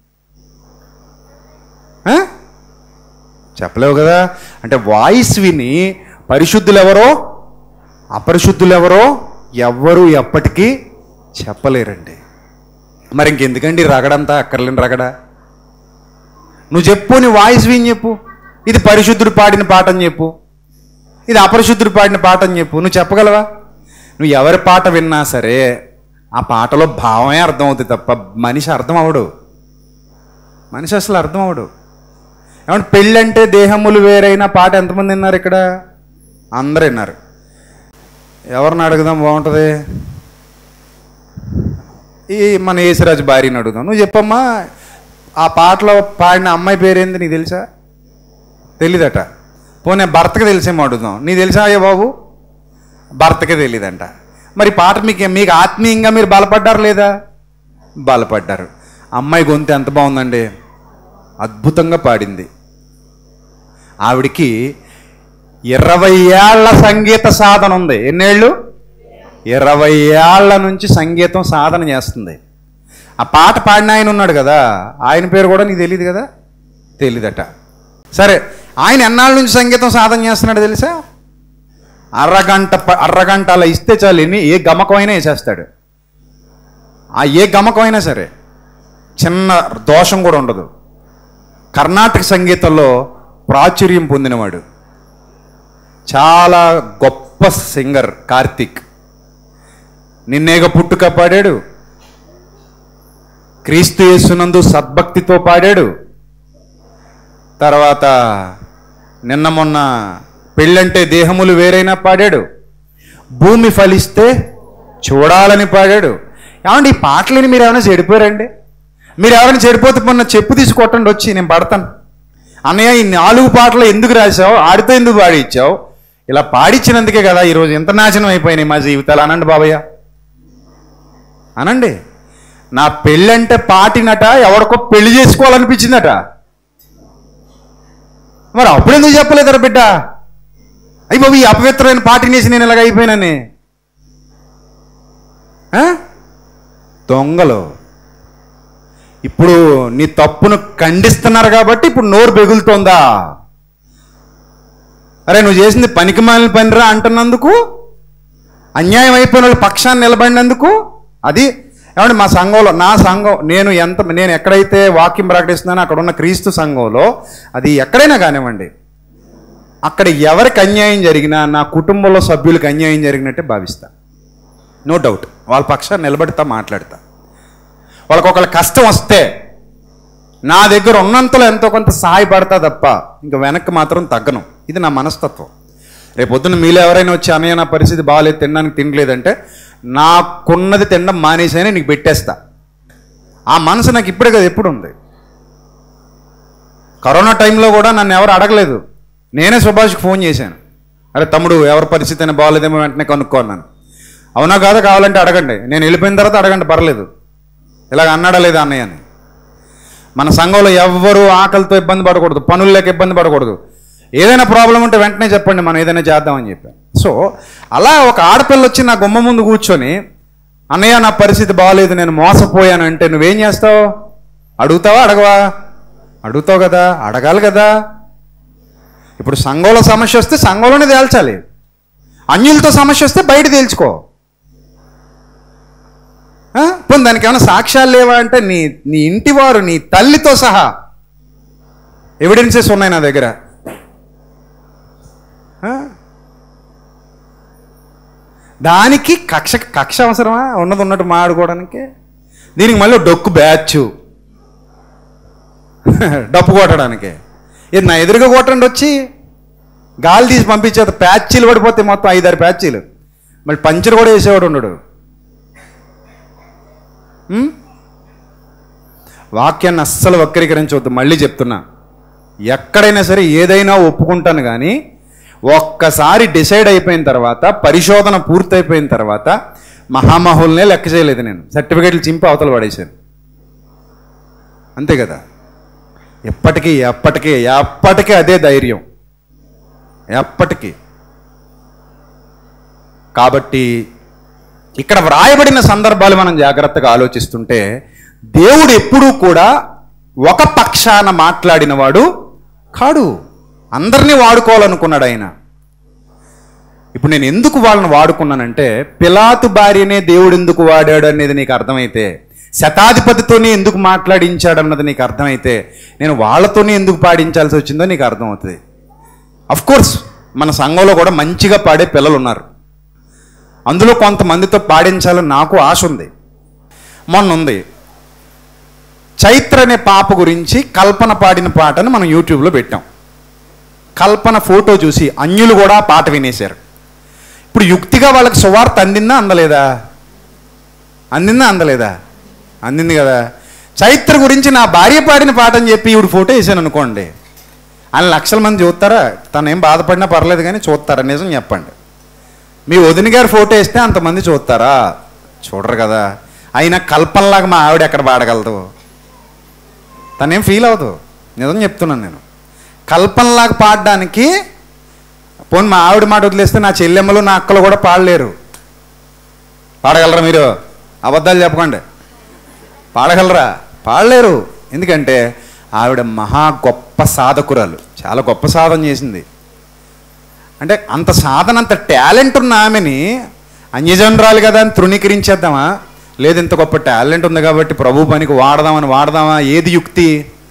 చెప్పలేవు కదా. అంటే వాయిస్ విని పరిశుద్ధులు ఎవరో అపరిశుద్ధులు ఎవరో ఎవ్వరూ ఎప్పటికీ చెప్పలేరండి. మరి ఇంకెందుకండి రగడంతా, అక్కర్లేని రగడ? నువ్వు చెప్పు, నీ వాయిస్ విని చెప్పు. ఇది పరిశుద్ధుడు పాడిన పాట అని చెప్పు, ఇది అపరిశుద్ధుడు పాడిన పాట అని చెప్పు. నువ్వు చెప్పగలవా? నువ్వు ఎవరి పాట విన్నా సరే ఆ పాటలో భావమే అర్థం అవుతుంది తప్ప మనిషి అర్థం అవడు. మనిషి అసలు అర్థం అవడు. ఏమంటే పెళ్ళంటే దేహములు వేరైన పాట ఎంతమంది విన్నారు ఇక్కడ? అందరూ విన్నారు. ఎవరిని అడుగుదాం బాగుంటుంది? ఈ మన యేసురాజు భార్యని అడుగుదాం. నువ్వు చెప్పమ్మా, ఆ పాటలో పాడిన అమ్మాయి పేరేంది నీకు తెలుసా? తెలీదట. పోనీ భర్తకి తెలిసేమో అడుగుదాం. నీకు తెలుసా అయ్యా బాబు? భర్తకే తెలియదంట. మరి పాట మీకు ఆత్మీయంగా మీరు బలపడ్డారు లేదా? బలపడ్డారు. అమ్మాయి గొంతు ఎంత బాగుందండి, అద్భుతంగా పాడింది. ఆవిడికి 20 ఏళ్ల సంగీత సాధన ఉంది. ఎన్నేళ్ళు? 20 ఏళ్ల నుంచి సంగీతం సాధన చేస్తుంది. ఆ పాట పాడిన ఆయన ఉన్నాడు కదా, ఆయన పేరు కూడా నీకు తెలియదు కదా? తెలీదట. సరే, ఆయన ఎన్నాళ్ళ నుంచి సంగీతం సాధన చేస్తున్నాడు తెలుసా? అరగంట అలా ఇస్తే చాలు, ఏ గమకమైనా వేసేస్తాడు. ఆ ఏ గమకమైనా సరే, చిన్న దోషం కూడా ఉండదు. కర్ణాటక సంగీతంలో ప్రాచుర్యం పొందినవాడు, చాలా గొప్ప సింగర్ కార్తీక్. నిన్నేగ పుట్టుక పాడాడు, క్రీస్తు యేసునందు సద్భక్తితో పాడాడు. తర్వాత నిన్న మొన్న పెళ్ళంటే దేహములు వేరైనా పాడాడు, భూమి ఫలిస్తే చూడాలని పాడాడు. ఏమండి ఈ పాటలని మీరు ఏమైనా చెడిపోయారండి? మీరు ఎవరైనా చెడిపోతే మొన్న చెప్పు తీసుకొట్టండి వచ్చి, నేను పడతాను. అన్నయ్య ఈ 4 పాటలు ఎందుకు రాసావు, ఆడితో ఎందుకు పాడిచ్చావు? ఇలా పాడిచ్చినందుకే కదా ఈరోజు ఎంత నాశనం అయిపోయినాయి మా జీవితాలు అనండి బాబయ్య, అనండి. నా పెళ్ళంటే పాటినట ఎవరికో పెళ్లి చేసుకోవాలనిపించిందట. మరి అప్పుడు ఎందుకు చెప్పలేదరా బిడ్డ? అయ్యి బాబు, ఈ అపవిత్రమైన పాటినేసి నేను ఇలాగ అయిపోయినని. దొంగలు ఇప్పుడు నీ తప్పును ఖండిస్తున్నారు కాబట్టి ఇప్పుడు నోరు బెగులుతోందా? అరే నువ్వు చేసింది పనికిమాలిన పనిరా అంటున్నందుకు, అన్యాయం అయిపోయిన వాళ్ళ పక్షాన్ని నిలబడినందుకు. అది ఏమంటే మా సంఘంలో, నా సంఘం, నేను ఎక్కడైతే వాక్యం ప్రకటిస్తున్నానో అక్కడ ఉన్న క్రీస్తు సంఘంలో, అది ఎక్కడైనా కానివ్వండి, అక్కడ ఎవరికి అన్యాయం జరిగినా నా కుటుంబంలో సభ్యులకు అన్యాయం జరిగినట్టే భావిస్తా. నో డౌట్, వాళ్ళ పక్షాన్ని నిలబెడతా, మాట్లాడతా. వాళ్ళకొకళ్ళ కష్టం వస్తే నా దగ్గర ఉన్నంతలో ఎంతో కొంత సహాయపడతా తప్ప ఇంకా వెనక్కి మాత్రం తగ్గను. ఇది నా మనస్తత్వం. రేపొద్దున మీలో ఎవరైనా వచ్చి అన్నయ్య నా పరిస్థితి బాగాలేదు, తినడానికి తినలేదంటే నాకున్నది తినడం మానేసైనా నీకు పెట్టేస్తా. ఆ మనసు నాకు ఇప్పుడే కదా, ఎప్పుడు ఉంది. కరోనా టైంలో కూడా నన్ను ఎవరు అడగలేదు. నేనే సుభాష్కి ఫోన్ చేశాను, అరే తమ్ముడు ఎవరి పరిస్థితి అయినా బాగోలేదేమో వెంటనే కనుక్కున్నాను. అవునా కాదా కావాలంటే అడగండి, నేను వెళ్ళిపోయిన తర్వాత అడగండి పర్లేదు, ఇలాగ అన్నాడా లేదా అన్నయ్య అని. మన సంఘంలో ఎవ్వరూ ఆకలితో ఇబ్బంది పడకూడదు, పనులు లేక ఇబ్బంది పడకూడదు. ఏదైనా ప్రాబ్లం ఉంటే వెంటనే చెప్పండి, మనం ఏదైనా చేద్దామని చెప్పాను. సో అలా ఒక ఆడపిల్ల వచ్చి నా గుమ్మ ముందు కూర్చొని అన్నయ్య నా పరిస్థితి బాగోలేదు, నేను మోసపోయాను అంటే నువ్వేం చేస్తావు? అడుగుతావా అడగవా? అడుగుతావు కదా, అడగాలి కదా. ఇప్పుడు సంఘంలో సమస్య వస్తే సంఘంలోనే తేల్చాలి, అన్యులతో సమస్య వస్తే బయట తేల్చుకో. పోనీ దానికి ఏమైనా సాక్ష్యాలు లేవా అంటే నీ ఇంటివారు నీ తల్లితో సహా ఎవిడెన్సెస్ ఉన్నాయి నా దగ్గర. దానికి కక్ష అవసరమా? ఉన్నది ఉన్నట్టు మాడుకోవడానికి. దీనికి మళ్ళీ డొక్కు బ్యాచ్ డప్పు కొట్టడానికి. ఇది నా ఎదురుగా కొట్టండి వచ్చి గాలి తీసి పంపించేది, ప్యాచీలు పడిపోతే మొత్తం 5-6 ప్యాచీలు, మళ్ళీ పంచర్ కూడా వేసేవాడు ఉండడు. వాక్యాన్ని అస్సలు వక్రీకరించవద్దు. మళ్ళీ చెప్తున్నా, ఎక్కడైనా సరే ఏదైనా ఒప్పుకుంటాను, కానీ ఒక్కసారి డిసైడ్ అయిపోయిన తర్వాత, పరిశోధన పూర్తయిపోయిన తర్వాత మహామహుల్నే లెక్క చేయలేదు నేను. సర్టిఫికేట్లు చింపి అవతల పడేశాను, అంతే కదా. ఎప్పటికీ అదే ధైర్యం, ఎప్పటికీ. కాబట్టి ఇక్కడ వ్రాయబడిన సందర్భాలు మనం జాగ్రత్తగా ఆలోచిస్తుంటే, దేవుడు ఎప్పుడూ కూడా ఒక పక్షాన మాట్లాడినవాడు కాడు, అందరినీ వాడుకోవాలనుకున్నాడు ఆయన. ఇప్పుడు నేను ఎందుకు వాళ్ళని వాడుకున్నానంటే, పిలాతు భార్యనే దేవుడు ఎందుకు వాడాడు అనేది నీకు అర్థమైతే, శతాధిపతితోనే ఎందుకు మాట్లాడించాడు అన్నది నీకు అర్థమైతే, నేను వాళ్ళతోనే ఎందుకు పాడించాల్సి వచ్చిందో నీకు అర్థమవుతుంది. అఫ్కోర్స్ మన సంఘంలో కూడా మంచిగా పాడే పిల్లలు ఉన్నారు, అందులో కొంతమందితో పాడించాలని నాకు ఆశ ఉంది. మొన్న ఉంది, చైత్ర అనే పాప గురించి కల్పన పాడిన పాటను మనం యూట్యూబ్లో పెట్టాం. కల్పన ఫోటో చూసి అన్యులు కూడా పాట వినేశారు. ఇప్పుడు యుక్తిగా వాళ్ళకి సువార్త అందిందా అందలేదా? అందింది కదా. చైత్ర గురించి నా భార్య పాడిన పాట అని చెప్పి ఈవిడ ఫోటో వేసాను అనుకోండి, ఆయన లక్షల మంది చూస్తారా? తను ఏం బాధపడినా పర్లేదు కానీ చూస్తారా? నిజం చెప్పండి. మీ వదిన గారు ఫోటో వేస్తే అంతమంది చూస్తారా? చూడరు కదా. అయినా కల్పనలాగా మా ఆవిడ ఎక్కడ పాడగలదు? తనేం ఫీల్ అవ్వదు. నిజం చెప్తున్నాను నేను. కల్పనలాగా పాడడానికి పోనీ మా ఆవిడ మాట వదిలేస్తే నా చెల్లెమ్మలు నా అక్కలు కూడా పాడలేరు. పాడగలరా మీరు? అబద్ధాలు చెప్పకండి. పాడగలరా? పాడలేరు. ఎందుకంటే ఆవిడ మహా గొప్ప సాధకురాలు, చాలా గొప్ప సాధన చేసింది. అంటే అంత సాధన, అంత టాలెంట్ ఉన్న ఆమెని అన్యజనరాలు కదా అని తృణీకరించేద్దామా? లేదు, ఇంత గొప్ప టాలెంట్ ఉంది కాబట్టి ప్రభు పనికి వాడదామా? ఏది యుక్తి,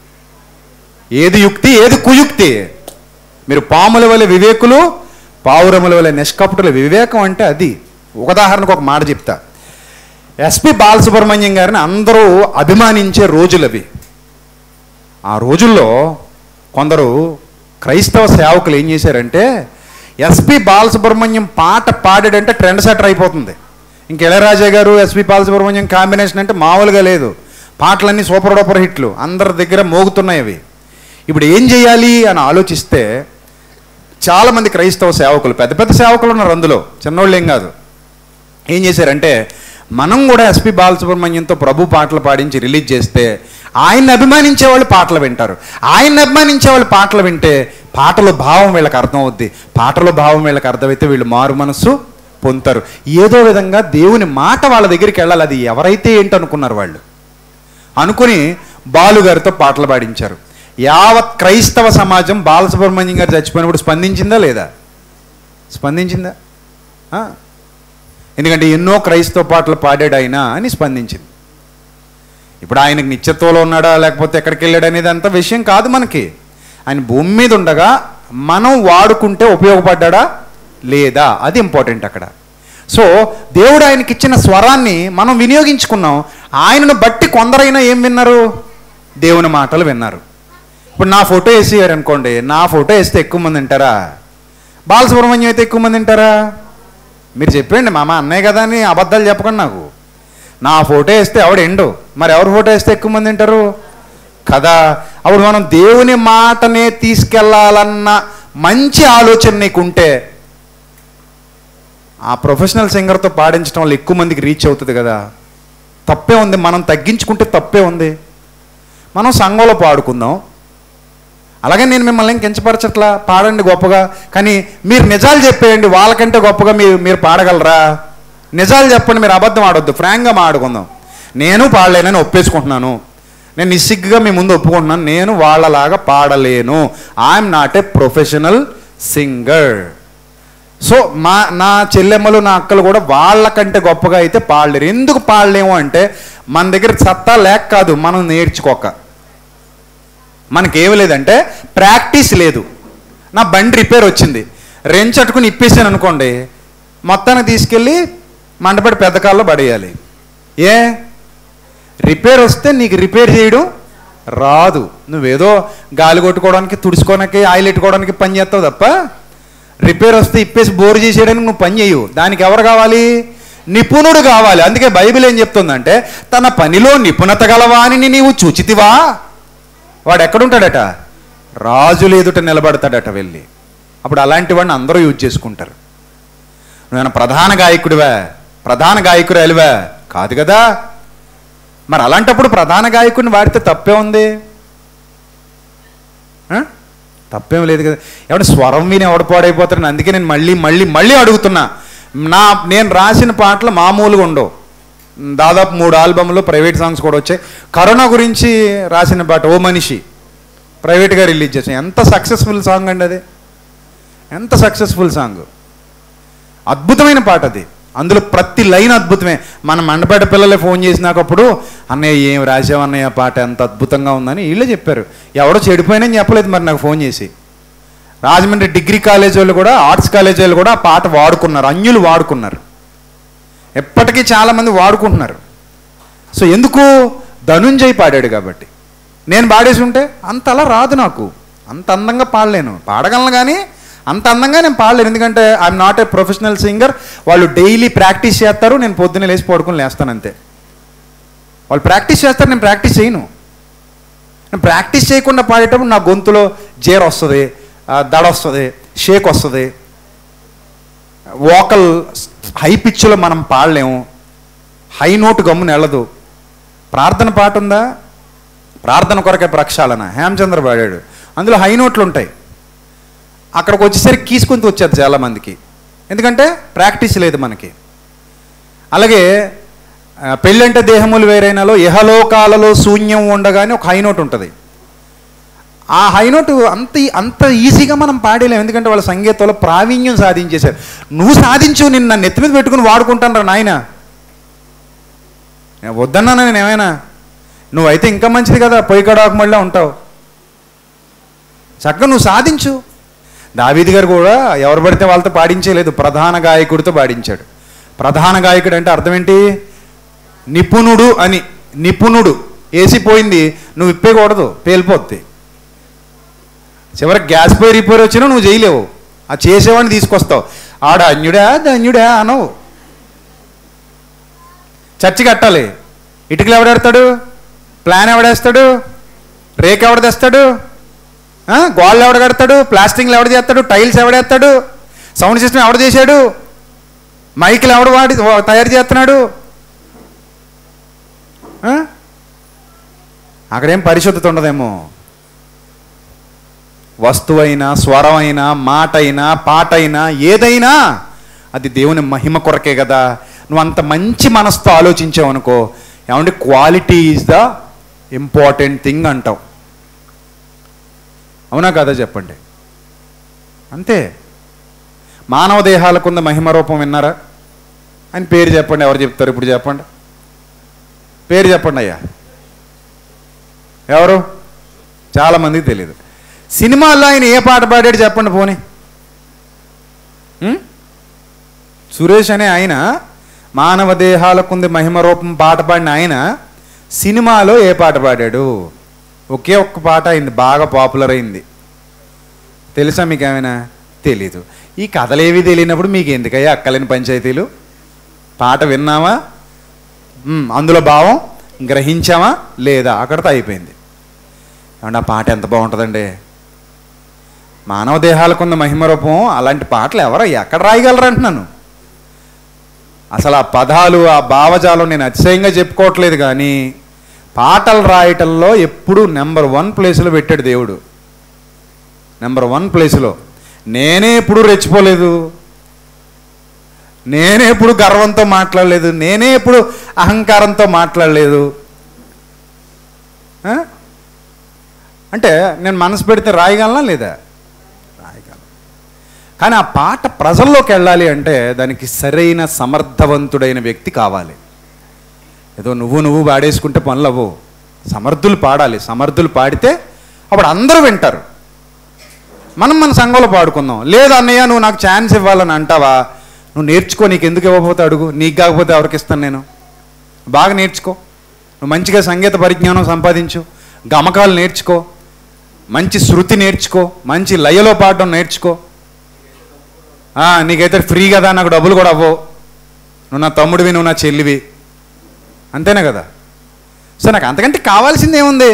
ఏది కుయుక్తి? మీరు పాముల వలె వివేకులు, పావురముల వలె నిష్కపటులు. వివేకం అంటే అది. ఉదాహరణకు ఒక మాట చెప్తా. ఎస్పి బాలసుబ్రహ్మణ్యం గారిని అందరూ అభిమానించే రోజులు అవి. ఆ రోజుల్లో కొందరు క్రైస్తవ సేవకులు ఏం చేశారంటే, ఎస్పి బాలసుబ్రహ్మణ్యం పాట పాడాడంటే ట్రెండ్ సెటర్ అయిపోతుంది. ఇంక ఇళయరాజా గారు ఎస్పి బాలసుబ్రహ్మణ్యం కాంబినేషన్ అంటే మామూలుగా లేదు. పాటలన్నీ సూపర్ డూపర్ హిట్లు, అందరి దగ్గర మోగుతున్నాయి అవి. ఇప్పుడు ఏం చేయాలి అని ఆలోచిస్తే చాలామంది క్రైస్తవ సేవకులు, పెద్ద పెద్ద సేవకులు ఉన్నారు అందులో, చిన్నోళ్ళు ఏం కాదు, ఏం చేశారంటే, మనం కూడా ఎస్పి బాలసుబ్రహ్మణ్యంతో ప్రభు పాటలు పాడించి రిలీజ్ చేస్తే ఆయన్ని అభిమానించే వాళ్ళు పాటలు వింటారు. ఆయన్ని అభిమానించే వాళ్ళు పాటలు వింటే పాటలో భావం వీళ్ళకి అర్థమవుద్ది. పాటలో భావం వీళ్ళకి అర్థమైతే వీళ్ళు మారు మనస్సు పొందుతారు. ఏదో విధంగా దేవుని మాట వాళ్ళ దగ్గరికి వెళ్ళాలి. అది ఎవరైతే ఏంటనుకున్నారు వాళ్ళు అనుకుని బాలుగారితో పాటలు పాడించారు. యావత్ క్రైస్తవ సమాజం బాలసుబ్రహ్మణ్యం గారు చచ్చిపోయినప్పుడు స్పందించిందా లేదా? స్పందించిందా? ఎందుకంటే ఎన్నో క్రైస్తవ పాటలు పాడాడు ఆయన అని స్పందించింది. ఇప్పుడు ఆయనకు నిత్యత్వంలో ఉన్నాడా లేకపోతే ఎక్కడికి వెళ్ళాడు అనేది అంత విషయం కాదు మనకి. ఆయన భూమి మీద ఉండగా మనం వాడుకుంటే ఉపయోగపడ్డా లేదా, అది ఇంపార్టెంట్ అక్కడ. సో దేవుడు ఆయనకి ఇచ్చిన స్వరాన్ని మనం వినియోగించుకున్నాం. ఆయనను బట్టి కొందరైనా ఏం విన్నారు? దేవుని మాటలు విన్నారు. ఇప్పుడు నా ఫోటో వేసేయారు అనుకోండి, నా ఫోటో వేస్తే ఎక్కువ మంది వింటారా? బాలసుబ్రహ్మణ్యం అయితే ఎక్కువ మంది వింటారా? మీరు చెప్పండి. మామ అన్నయ్య కదా అని అబద్ధాలు చెప్పకండి నాకు. నా ఫోటో వేస్తే ఎవడు ఎండు, మరి ఎవరి ఫోటో వేస్తే ఎక్కువ మంది వింటారు? కదా. అప్పుడు మనం దేవుని మాటనే తీసుకెళ్లాలన్న మంచి ఆలోచన నీకుంటే ఆ ప్రొఫెషనల్ సింగర్తో పాడించడం వల్ల ఎక్కువ మందికి రీచ్ అవుతుంది కదా. తప్పే ఉంది, మనం తగ్గించుకుంటే తప్పే ఉంది. మనం సంఘంలో పాడుకుందాం. అలాగే నేను మిమ్మల్ని ఏం కించపరచట్లా, పాడండి గొప్పగా. కానీ మీరు నిజాలు చెప్పేయండి, వాళ్ళకంటే గొప్పగా మీరు పాడగలరా? నిజాలు చెప్పండి, మీరు అబద్ధం ఆడొద్దు, ఫ్రాంక్గా మాట్లాడుకుందాం. నేను పాడలేనని ఒప్పేసుకుంటున్నాను, నేను నిస్సిగ్గుగా మీ ముందు ఒప్పుకుంటున్నాను, నేను వాళ్ళలాగా పాడలేను. I'm not a professional singer. So నా చెల్లెమ్మలు నా అక్కలు కూడా వాళ్ళకంటే గొప్పగా అయితే పాడలేరు. ఎందుకు పాడలేము అంటే మన దగ్గర సత్తా లేక కాదు, మనం నేర్చుకోక. మనకేమి లేదంటే ప్రాక్టీస్ లేదు. నా బండి రిపేర్ వచ్చింది, రెంచ్ అట్టుకుని ఇప్పేసాను అనుకోండి, మొత్తానికి తీసుకెళ్ళి మండపడి పెద్ద కాల్లో పడేయాలి. ఏ రిపేర్ వస్తే నీకు రిపేర్ చేయడం రాదు. నువ్వేదో గాలి కొట్టుకోవడానికి, తుడుచుకోవడానికి, ఆయిల్ పెట్టుకోవడానికి పని చేస్తావు తప్ప రిపేర్ వస్తే ఇప్పేసి బోరు చేసేయడానికి నువ్వు పని చేయవు. దానికి ఎవరు కావాలి? నిపుణుడు కావాలి. అందుకే బైబిల్ ఏం చెప్తుందంటే, తన పనిలో నిపుణత గలవానిని నీవు చూచితివా? వాడు ఎక్కడుంటాడట? రాజులు ఎదుట నిలబడతాడట వెళ్ళి. అప్పుడు అలాంటి వాడిని అందరూ యూజ్ చేసుకుంటారు. నువ్వేనా ప్రధాన గాయకుడివా, ప్రధాన గాయకురాలివా? కాదు కదా. మరి అలాంటప్పుడు ప్రధాన గాయకుడిని వాడితే తప్పే ఉంది? తప్పేం లేదు కదా. ఎవడ స్వరం విని ఎవడ పాడైపోతారని అందుకే నేను మళ్ళీ మళ్ళీ మళ్ళీ అడుగుతున్నా. నేను రాసిన పాటలు మామూలుగా ఉండవు. దాదాపు 3 ఆల్బమ్లు ప్రైవేట్ సాంగ్స్ కూడా వచ్చాయి. కరోనా గురించి రాసిన పాట ఓ మనిషి ప్రైవేట్గా రిలీజ్ చేసాను. ఎంత సక్సెస్ఫుల్ సాంగ్ అండి అది, ఎంత సక్సెస్ఫుల్ సాంగ్. అద్భుతమైన పాట అది. అందులో ప్రతి లైన్ అద్భుతమే. మన మండపేట పిల్లలే ఫోన్ చేసినాకప్పుడు, అన్నయ్య ఏం రాసావన్నయ్య పాట ఎంత అద్భుతంగా ఉందని వీళ్ళే చెప్పారు. ఎవడో చెడిపోయినని చెప్పలేదు మరి నాకు ఫోన్ చేసి. రాజమండ్రి డిగ్రీ కాలేజ్ వాళ్ళు కూడా, ఆర్ట్స్ కాలేజ్ వాళ్ళు కూడా ఆ పాట వాడుకున్నారు, అన్యులు వాడుకున్నారు. ఎప్పటికీ చాలామంది వాడుకుంటున్నారు. సో ఎందుకు? ధనుంజయ్ పాడాడు కాబట్టి. నేను పాడేసి ఉంటే అంత అలా రాదు నాకు, అంత అందంగా పాడలేను. పాడగలను కానీ అంత అందంగా నేను పాడలేను. ఎందుకంటే I'm not a professional singer. వాళ్ళు డైలీ ప్రాక్టీస్ చేస్తారు, నేను పొద్దున్నే లేచి పడుకుని లేస్తాను అంతే. వాళ్ళు ప్రాక్టీస్ చేస్తారు, నేను ప్రాక్టీస్ చేయను. నేను ప్రాక్టీస్ చేయకుండా పాడేటప్పుడు నా గొంతులో జేర్ వస్తుంది, దడ వస్తుంది, షేక్ వస్తుంది. వోకల్ హై పిచ్లో మనం పాడలేము, హై నోటు గమ్మున వెళ్ళదు. ప్రార్థన పాట ఉందా? ప్రార్థన కొరకే ప్రక్షాళన హేమచంద్ర పాడాడు, అందులో హై నోట్లు ఉంటాయి. అక్కడికి వచ్చేసరికి కీసుకుంటూ వచ్చేది చాలామందికి, ఎందుకంటే ప్రాక్టీస్ లేదు మనకి. అలాగే పెళ్ళంటే దేహములు వేరైనాలో ఇహలోకాలలో శూన్యం ఉండగానే ఒక హై నోట్ ఉంటుంది. ఆ హై నోటు అంత ఈజీగా మనం పాడలేము, ఎందుకంటే వాళ్ళ సంగీతంలో ప్రావీణ్యం సాధించేశారు. నువ్వు సాధించు, నిన్న నెత్తి మీద పెట్టుకుని వాడుకుంటాను రా నాయన. వద్దన్నా నేను ఏమైనా, నువ్వైతే ఇంకా మంచిది కదా, పొయ్యి కడాకు మళ్ళీ ఉంటావు. చక్కగా నువ్వు సాధించు. దావీదు గారు కూడా ఎవరు పడితే వాళ్ళతో పాడించేలేదు, ప్రధాన గాయకుడితో పాడించాడు. ప్రధాన గాయకుడు అంటే అర్థం ఏంటి? నిపుణుడు అని. నిపుణుడు వేసిపోయింది నువ్వు ఇప్పేయకూడదు, పేలిపోద్ది. చివరికి గ్యాస్ పోయి రిపేర్ వచ్చినా నువ్వు చేయలేవు, ఆ చేసేవాడిని తీసుకొస్తావు. ఆడ అన్యుడా ధన్యుడా అనవు. చర్చి కట్టాలి, ఇటుకలు ఎవడేస్తాడు? ప్లాన్ ఎవడేస్తాడు? రేక్ ఎవడ తెస్తాడు? గోళ్ళు ఎవడ కడతాడు? ప్లాస్టింగ్లు ఎవడ చేస్తాడు? టైల్స్ ఎవడేస్తాడు? సౌండ్ సిస్టమ్ ఎవడ చేశాడు? మైకులు ఎవడు తయారు చేస్తున్నాడు? అక్కడేం పరిశుద్ధత ఉండదేమో. వస్తువైనా, స్వరమైనా, మాట అయినా, పాట అయినా, ఏదైనా అది దేవుని మహిమ కొరకే కదా. నువ్వు అంత మంచి మనసుతో ఆలోచించావు అనుకో, ఏమంటే quality is the important thing అంటావు. అవునా కదా చెప్పండి? అంతే. మానవ దేహాలకుంద మహిమ రూపం విన్నారా? అని పేరు చెప్పండి. ఎవరు చెప్తారు ఇప్పుడు? చెప్పండి, పేరు చెప్పండి అయ్యా. ఎవరు? చాలామందికి తెలియదు. సినిమాల్లో ఆయన ఏ పాట పాడాడు చెప్పండి పోనీ. సురేష్ అనే ఆయన మానవ దేహాలకుంది మహిమ రూపం పాట పాడిన ఆయన సినిమాలో ఏ పాట పాడాడు? ఒకే ఒక్క పాట అయింది, బాగా పాపులర్ అయింది. తెలుసా మీకు ఏమైనా? తెలీదు. ఈ కథలేవి తెలియనప్పుడు మీకు ఎందుకయ్యా అక్కలేని పంచాయతీలు? పాట విన్నామా, అందులో భావం గ్రహించామా లేదా, అక్కడితో అయిపోయింది. ఏమంటే ఆ పాట ఎంత బాగుంటుందండి. మానవ దేహాలకున్న మహిమ రూపం అలాంటి పాటలు ఎవరో ఎక్కడ రాయగలరు అంటున్నాను. అసలు ఆ పదాలు, ఆ భావజాలం నేను అతిశయంగా చెప్పుకోవట్లేదు, కానీ పాటలు రాయటంలో ఎప్పుడు నెంబర్ 1 ప్లేస్లో పెట్టాడు దేవుడు. నెంబర్ 1 ప్లేస్లో. నేనే ఎప్పుడు రెచ్చిపోలేదు, నేనే ఎప్పుడు గర్వంతో మాట్లాడలేదు, నేనే ఎప్పుడు అహంకారంతో మాట్లాడలేదు. అంటే నేను మనసు పెడితే రాయగలనా లేదా? రాయగలను. కానీ ఆ పాట ప్రజల్లోకి వెళ్ళాలి అంటే దానికి సరైన సమర్థవంతుడైన వ్యక్తి కావాలి. ఏదో నువ్వు పాడేసుకుంటే పనులు అవ్వవు. సమర్థులు పాడాలి. సమర్థులు పాడితే అప్పుడు అందరూ వింటారు. మనం మన సంఘంలో పాడుకుందాం. లేదు అన్నయ్య నువ్వు నాకు ఛాన్స్ ఇవ్వాలని అంటావా? నువ్వు నేర్చుకో, నీకు ఎందుకు ఇవ్వకపోతే అడుగు, నీకు కాకపోతే ఎవరికి ఇస్తాను నేను. బాగా నేర్చుకో, నువ్వు మంచిగా సంగీత పరిజ్ఞానం సంపాదించు, గమకాలు నేర్చుకో, మంచి శృతి నేర్చుకో, మంచి లయలో పాడడం నేర్చుకో. నీకైతే ఫ్రీ కదా, నాకు డబ్బులు కూడా అవ్వవు, నువ్వు నా తమ్ముడివి, నువ్వు నా చెల్లివి, అంతేనా కదా? సో నాకు అంతకంటే కావాల్సింది ఏముంది?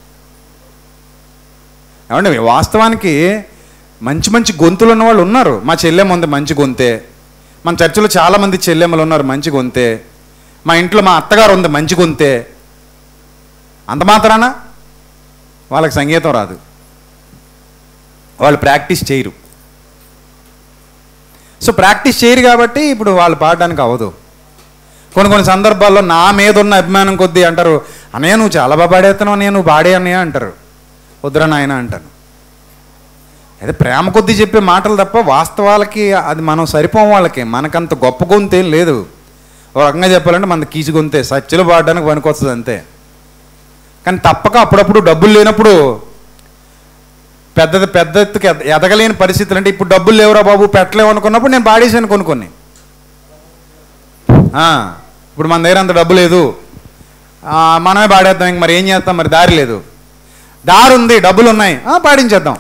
ఏమండి వాస్తవానికి మంచి మంచి గొంతులు ఉన్న వాళ్ళు ఉన్నారు. మా చెల్లెమ్మ ఉంది మంచి గొంతే, మన చర్చిలో చాలామంది చెల్లెమ్మలు ఉన్నారు మంచి గొంతే, మా ఇంట్లో మా అత్తగారు ఉంది మంచి గొంతే. అంత మాత్రాన వాళ్ళకి సంగీతం రాదు, వాళ్ళు ప్రాక్టీస్ చేయరు. సో ప్రాక్టీస్ చేయరు కాబట్టి ఇప్పుడు వాళ్ళు పాడడానికి అవ్వదు. కొన్ని సందర్భాల్లో నా మీద ఉన్న అభిమానం కొద్దీ అంటారు, అన్నయ్య నువ్వు చాలా బాగా పాడేస్తున్నావు అన్నయ్య, నువ్వు పాడే అన్నయ్య అంటారు. వద్దురా నాయన అంటాను. అదే ప్రేమ కొద్దీ చెప్పే మాటలు తప్ప వాస్తవాలకి అది మనం సరిపోం. వాళ్ళకి మనకంత గొప్ప గొంతేం లేదు. ఒక రకంగా చెప్పాలంటే మన కీచు గొంతే, సత్యలు పాడడానికి పనికొస్తుంది అంతే. కానీ తప్పక అప్పుడప్పుడు డబ్బులు లేనప్పుడు పెద్ద ఎత్తుకి ఎదగలేని పరిస్థితులు, అంటే ఇప్పుడు డబ్బులు లేవురా బాబు పెట్టలేవు అనుకున్నప్పుడు నేను పాడేసాను కొన్ని. ఇప్పుడు మన దగ్గర అంత డబ్బు లేదు, మనమే పాడేద్దాం, ఇంక మరి ఏం చేస్తాం, మరి దారి లేదు. దారి ఉంది, డబ్బులు ఉన్నాయి, పాడించేద్దాం.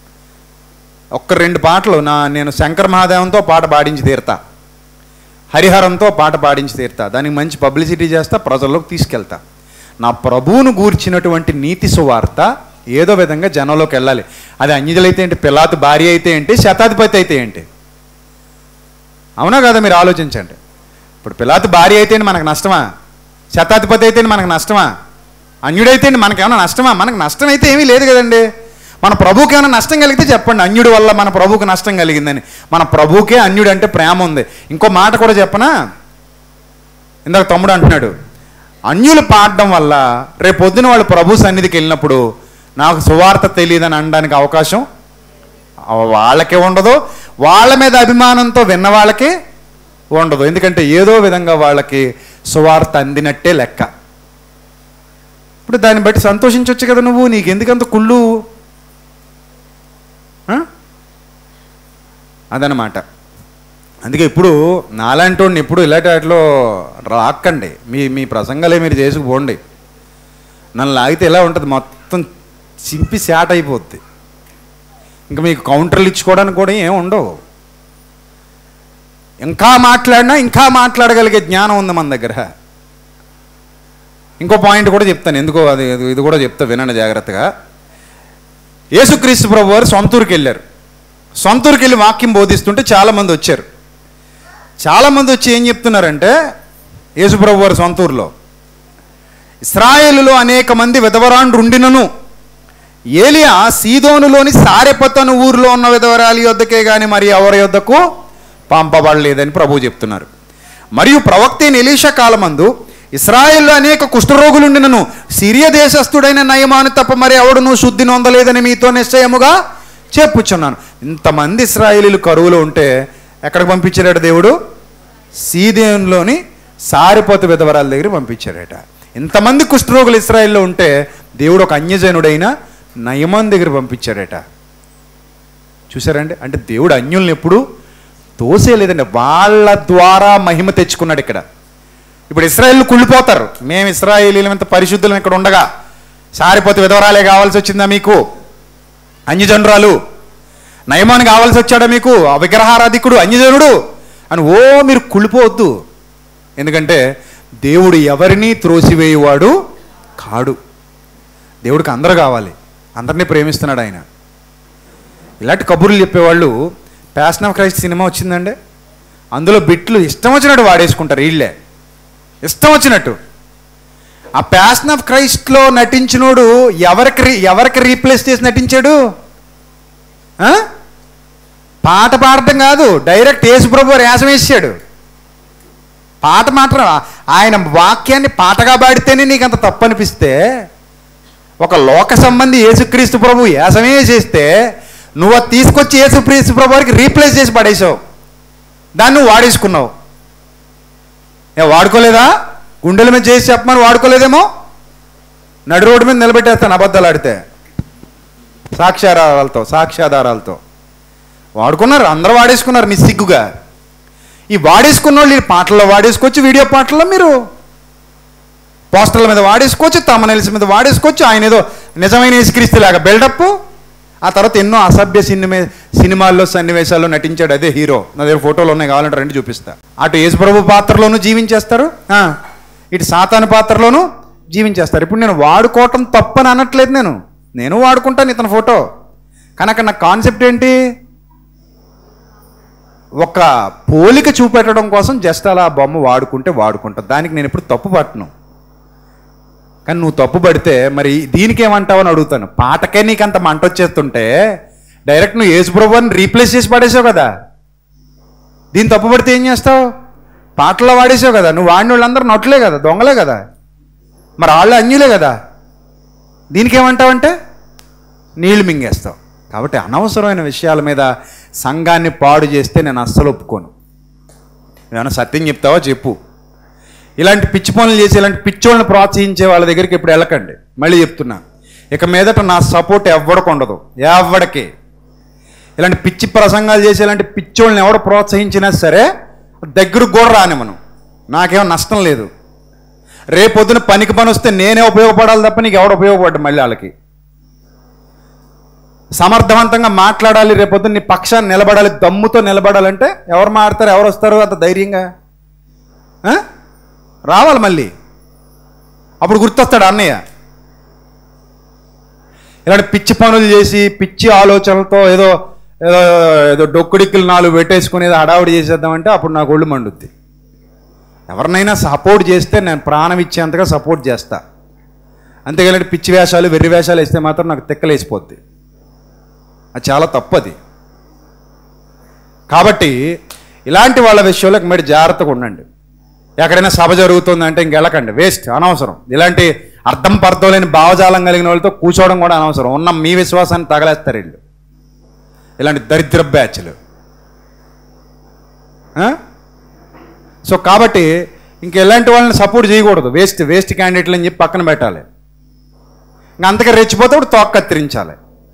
1-2 పాటలు నేను శంకర్ మహాదేవంతో పాట పాడించి తీరుతా, హరిహరంతో పాట పాడించి తీరుతా, దానికి మంచి పబ్లిసిటీ చేస్తా, ప్రజల్లోకి తీసుకెళ్తా. నా ప్రభువును గూర్చినటువంటి నీతి సువార్త ఏదో విధంగా జనంలోకి వెళ్ళాలి. అది అన్యజులైతే ఏంటి, పిలాతు భార్య అయితే ఏంటి, శతాధిపతి అయితే ఏంటి? అవునా కదా? మీరు ఆలోచించండి. ఇప్పుడు పిలాతు భార్య అయితే మనకు నష్టమా? శతాధిపతి అయితే మనకు నష్టమా? అన్యుడైతే మనకేమైనా నష్టమా? మనకు నష్టం అయితే ఏమీ లేదు కదండి. మన ప్రభువుకి ఏమైనా నష్టం కలిగితే చెప్పండి, అన్యుడి వల్ల మన ప్రభువుకి నష్టం కలిగిందని. మన ప్రభువుకే అన్యుడు అంటే ప్రేమ ఉంది. ఇంకో మాట కూడా చెప్పనా, ఇందాక తమ్ముడు అంటున్నాడు, అన్యులు పాడడం వల్ల రేపు పొద్దున వాళ్ళు ప్రభు సన్నిధికి వెళ్ళినప్పుడు నాకు సువార్త తెలియదని అనడానికి అవకాశం వాళ్ళకే ఉండదు, వాళ్ళ మీద అభిమానంతో విన్న వాళ్ళకే ఉండదు. ఎందుకంటే ఏదో విధంగా వాళ్ళకి సువార్త అందినట్టే లెక్క. ఇప్పుడు దాన్ని బట్టి సంతోషించవచ్చు కదా నువ్వు, నీకెందుకంత కుళ్ళు? అదనమాట. అందుకే ఇప్పుడు నాలాంటి వాడిని ఎప్పుడు ఇలాంటి వాటిలో రాకండి. మీ ప్రసంగాలే మీరు చేసుకుపోండి. నన్ను లాగితే ఎలా ఉంటుంది, మొత్తం చింపి శాట్ అయిపోద్ది. ఇంకా మీకు కౌంటర్లు ఇచ్చుకోవడానికి కూడా ఏం ఉండవు. ఇంకా మాట్లాడినా ఇంకా మాట్లాడగలిగే జ్ఞానం ఉంది మన దగ్గర. ఇంకో పాయింట్ కూడా చెప్తాను, ఎందుకో ఇది కూడా చెప్తా, వినండి జాగ్రత్తగా. యేసుక్రీస్తు ప్రభు వారు సొంతూరుకి వెళ్ళారు. సొంతూరుకి వెళ్ళి వాక్యం బోధిస్తుంటే చాలామంది వచ్చారు. చాలామంది వచ్చి ఏం చెప్తున్నారంటే, యేసుప్రభు వారి సొంతూరులో ఇశ్రాయేలులో అనేక మంది విధవరాండ్రుండినను ఏలియా సీదోనులోని సారెపతను ఊరిలో ఉన్న విధవరాలి యొద్దకే కానీ మరి ఎవరి యొద్దకు పంపబడలేదని ప్రభువు చెప్తున్నారు. మరియు ప్రవక్త అయిన ఎలీషా కాలమందు ఇశ్రాయేల్లో అనేక కుష్ఠరోగులుండినను సిరియా దేశస్థుడైన నయమాను తప్ప మరి ఎవడును శుద్ధి నొందలేదని మీతో నిశ్చయముగా చెప్పుచున్నాను. ఇంతమంది ఇశ్రాయేలీలు కరువులో ఉంటే ఎక్కడికి పంపించారట దేవుడు? సీదోనులోని సారెపతు విధవరాల దగ్గర పంపించారట. ఇంతమంది కుష్ఠరోగులు ఇశ్రాయేల్లో ఉంటే దేవుడు ఒక అన్యజనుడైన నయమాన్ దగ్గర పంపించారట. చూసారండి, అంటే దేవుడు అన్యుల్ని ఎప్పుడు తోసేయలేదండి, వాళ్ళ ద్వారా మహిమ తెచ్చుకున్నాడు ఇక్కడ. ఇప్పుడు ఇశ్రాయేలు కుళ్ళిపోతారు, మేము ఇశ్రాయేలీలు ఇంత పరిశుద్ధులం ఇక్కడ ఉండగా సారెపతు విధవరాలే కావాల్సి వచ్చిందా మీకు? అన్యజనురాలు నయమాను కావాల్సి వచ్చాడా మీకు? ఆ విగ్రహారాధికుడు అన్యజనుడు అని మీరు కుళ్ళిపోవద్దు. ఎందుకంటే దేవుడు ఎవరిని త్రోసివేయువాడు కాడు. దేవుడికి అందరూ కావాలి. అందరినీ ప్రేమిస్తున్నాడు ఆయన. ఇలాంటి కబుర్లు చెప్పేవాళ్ళు, ప్యాషన్ ఆఫ్ క్రైస్ట్ సినిమా వచ్చిందండి, అందులో బిట్లు ఇష్టం వచ్చినట్టు వాడేసుకుంటారు వీళ్ళే, ఇష్టం వచ్చినట్టు. ఆ ప్యాషన్ ఆఫ్ క్రైస్ట్లో నటించినోడు ఎవరికి రీప్లేస్ చేసి నటించాడు? పాట పాడటం కాదు, డైరెక్ట్ యేసుప్రభు వారు యాసం వేసాడు. పాట మాత్రం ఆయన వాక్యాన్ని పాటగా పాడితేనే నీకు అంత తప్పు అనిపిస్తే, ఒక లోక సంబంధి యేసుక్రీస్తు ప్రభు యాసమే చేస్తే నువ్వు అది తీసుకొచ్చి యేసుక్రీస్తు ప్రభు వారికి రీప్లేస్ చేసి పడేసావు. దాన్ని నువ్వు వాడేసుకున్నావు. వాడుకోలేదా? గుండెల మీద చేసి చెప్పమని వాడుకోలేదేమో. నడి రోడ్డు మీద నిలబెట్టేస్తాను అబద్ధాలు ఆడితే, సాక్ష్యాధారాలతో వాడుకున్నారు. అందరూ వాడేసుకున్నారు నిస్సిగ్గుగా. ఈ వాడేసుకున్న వాళ్ళు ఈ పాటల్లో వాడేసుకోవచ్చు, వీడియో పాటల్లో మీరు పోస్టర్ల మీద వాడేసుకోవచ్చు, తమనెల్స్ మీద వాడేసుకోవచ్చు. ఆయన ఏదో నిజమైన యేసుక్రీస్తులాగా బిల్డప్. ఆ తర్వాత ఎన్నో అసభ్య సినిమాల్లో సన్నివేశాల్లో నటించాడు, అదే హీరో. నా దగ్గర ఫోటోలు ఉన్నాయి, కావాలంటే రెండు చూపిస్తా. అటు యేసుప్రభు పాత్రలోనూ జీవించేస్తారు, ఇటు సాతాను పాత్రలోనూ జీవించేస్తారు. ఇప్పుడు నేను వాడుకోవటం తప్పని అనట్లేదు, నేను వాడుకుంటాను ఇతని ఫోటో. కానీ అక్కడ నా కాన్సెప్ట్ ఏంటి? ఒక పోలిక చూపెట్టడం కోసం జస్ట్ అలా బొమ్మ వాడుకుంటా. దానికి నేను ఇప్పుడు తప్పు పట్టను. కానీ నువ్వు తప్పు పడితే మరి దీనికి ఏమంటావు అని అడుగుతాను. పాటకే నీకు అంత మంట వచ్చేస్తుంటే డైరెక్ట్ నువ్వు యేసుప్రభుని రీప్లేస్ చేసి పడేసావు కదా. దీన్ని తప్పు పడితే ఏం చేస్తావు? పాటల్లో వాడేసావు కదా. నువ్వు వాడిన వాళ్ళందరూ నొట్లే కదా, దొంగలే కదా, మరి వాళ్ళు అన్యులే కదా. దీనికి ఏమంటావంటే నీళ్లు మింగేస్తావు. కాబట్టి అనవసరమైన విషయాల మీద సంఘాన్ని పాడు చేస్తే నేను అస్సలు ఒప్పుకోను. ఏమైనా సత్యం చెప్తావో చెప్పు. ఇలాంటి పిచ్చి పనులు చేసి ఇలాంటి పిచ్చోళ్ళని ప్రోత్సహించే వాళ్ళ దగ్గరికి ఇప్పుడు వెళ్ళకండి. మళ్ళీ చెప్తున్నా, ఇక మీదట నా సపోర్ట్ ఎవ్వడికి ఉండదు, ఎవడికి. ఇలాంటి పిచ్చి ప్రసంగాలు చేసి ఇలాంటి పిచ్చోళ్ళని ఎవడు ప్రోత్సహించినా సరే దగ్గరకు కూడా రానివ్వను. నాకేమో నష్టం లేదు. రేపొద్దున పనికి పని వస్తే నేనే ఉపయోగపడాలి తప్ప నీకు ఎవడు ఉపయోగపడ్డా. మళ్ళీ వాళ్ళకి సమర్థవంతంగా మాట్లాడాలి, రేపొద్దున నీ పక్షాన్ని నిలబడాలి, దమ్ముతో నిలబడాలంటే ఎవరు మాట్లాడతారు, ఎవరు వస్తారు అంత ధైర్యంగా? రావాలి మళ్ళీ. అప్పుడు గుర్తొస్తాడు అన్నయ్య. ఇలాంటి పిచ్చి పనులు చేసి పిచ్చి ఆలోచనలతో ఏదో ఏదో ఏదో డొక్కుడిక్కులు 4 పెట్టేసుకుని ఏదో హడావుడి చేసేద్దామంటే అప్పుడు నాకు ఒళ్ళు మండుద్ది. ఎవరినైనా సపోర్ట్ చేస్తే నేను ప్రాణం ఇచ్చేంతగా సపోర్ట్ చేస్తా. అంతేగాని పిచ్చి వేషాలు వెర్రి వేషాలు వేస్తే మాత్రం నాకు తెక్కలేసిపోద్ది. అది చాలా తప్పది. కాబట్టి ఇలాంటి వాళ్ళ విషయంలో మీరు జాగ్రత్తగా ఉండండి. ఎక్కడైనా సభ జరుగుతుందంటే ఇంకెళ్ళకండి, వేస్ట్, అనవసరం. ఇలాంటి అర్థం పర్థం లేని భావజాలం కలిగిన వాళ్ళతో కూర్చోవడం కూడా అనవసరం. ఉన్న మీ విశ్వాసాన్ని తగలేస్తారు వీళ్ళు, ఇలాంటి దరిద్ర బ్యాచ్లు. సో కాబట్టి ఇంక ఇలాంటి వాళ్ళని సపోర్ట్ చేయకూడదు. వేస్ట్ క్యాండిడేట్లు అని చెప్పి పక్కన పెట్టాలి. ఇంకా అంతగా రెచ్చిపోతే ఇప్పుడు తోక కత్తిరించాలి.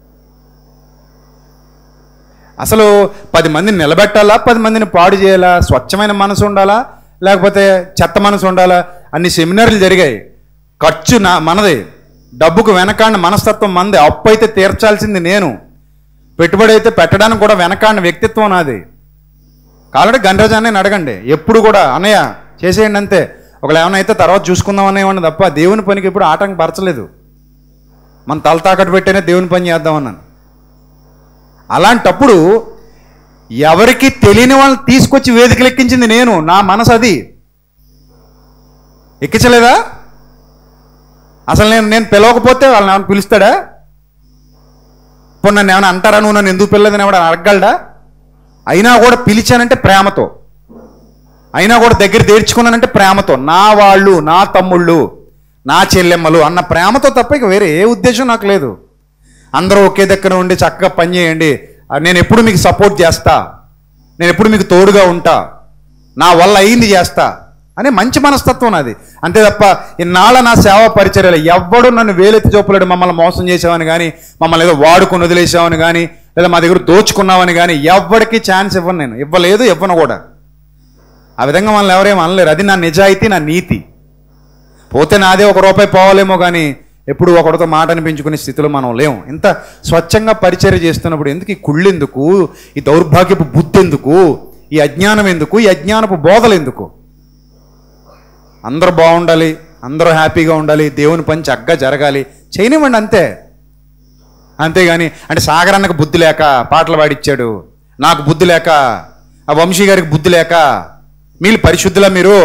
అసలు 10 మందిని నిలబెట్టాలా, 10 మందిని పాడు చేయాలా? స్వచ్ఛమైన మనసు ఉండాలా, లేకపోతే చెత్త మనసు ఉండాలా? అన్ని సెమినార్లు జరిగాయి. ఖర్చు మనది, డబ్బుకు వెనకాడిన మనస్తత్వం మనది. అప్పు అయితే తీర్చాల్సింది నేను, పెట్టుబడి అయితే పెట్టడానికి కూడా వెనకాడిన వ్యక్తిత్వం నాది. కాబట్టి గణరాజాన్ని అడగండి ఎప్పుడు కూడా, అన్నయ్య చేసేయండి అంతే. ఒకళ్ళు ఏమైనా అయితే తర్వాత చూసుకుందాం అనేవాడిని తప్ప దేవుని పనికి ఇప్పుడు ఆటంకం పరచలేదు. మన తల తాకట్టు పెట్టేనే దేవుని పని చేద్దామన్నాను. అలాంటప్పుడు ఎవరికి తెలియని వాళ్ళని తీసుకొచ్చి వేదికలు ఎక్కించింది నేను. నా మనసు అది ఎక్కించలేదా? అసలు నేను పిలవకపోతే వాళ్ళని ఏమైనా పిలుస్తాడా? ఇప్పుడు నన్ను ఏమైనా అంటారా, నువ్వు నన్ను ఎందుకు పిల్లలేదని ఎవడ అడగలడా? అయినా కూడా పిలిచానంటే ప్రేమతో, అయినా కూడా దగ్గర తీర్చుకున్నానంటే ప్రేమతో. నా వాళ్ళు, నా తమ్ముళ్ళు, నా చెల్లెమ్మలు అన్న ప్రేమతో తప్ప ఇక వేరే ఏ ఉద్దేశం నాకు లేదు. అందరూ ఒకే దగ్గర ఉండి చక్కగా పనిచేయండి, నేను ఎప్పుడు మీకు సపోర్ట్ చేస్తా, నేను ఎప్పుడు మీకు తోడుగా ఉంటా, నా వల్ల అయింది చేస్తా అనే మంచి మనస్తత్వం నాది. అంతే తప్ప ఇన్నాళ్ళ నా సేవా పరిచర్యలు ఎవ్వడు నన్ను వేలెత్తి చూపలేడు. మమ్మల్ని మోసం చేసావని కానీ, మమ్మల్ని ఏదో వాడుకుని వదిలేసావని కానీ, లేదా మా దగ్గర దోచుకున్నావని కానీ ఎవ్వడికి ఛాన్స్ ఇవ్వను. నేను ఇవ్వలేదు, ఇవ్వను కూడా. ఆ విధంగా మనల్ని ఎవరేమో అనలేరు. అది నా నిజాయితీ, నా నీతి. పోతే నాదే ₹1 పోవాలేమో కానీ ఎప్పుడు ఒకరితో మాట అనిపించుకునే స్థితిలో మనం లేము. ఇంత స్వచ్ఛంగా పరిచర్య చేస్తున్నప్పుడు ఎందుకు ఈ కుళ్ళు, ఎందుకు ఈ దౌర్భాగ్యపు బుద్ధి, ఎందుకు ఈ అజ్ఞానం, ఎందుకు ఈ అజ్ఞానపు బోధలు ఎందుకు? అందరూ బాగుండాలి, అందరూ హ్యాపీగా ఉండాలి, దేవుని పని చక్కగా జరగాలి, చేయనివ్వండి అంతే. అంతేగాని అంటే సాగర్ అన్నకు బుద్ధి లేక పాటలు పాడిచ్చాడు, నాకు బుద్ధి లేక, ఆ వంశీ గారికి బుద్ధి లేక, మీరు పరిశుద్ధులా? మీరు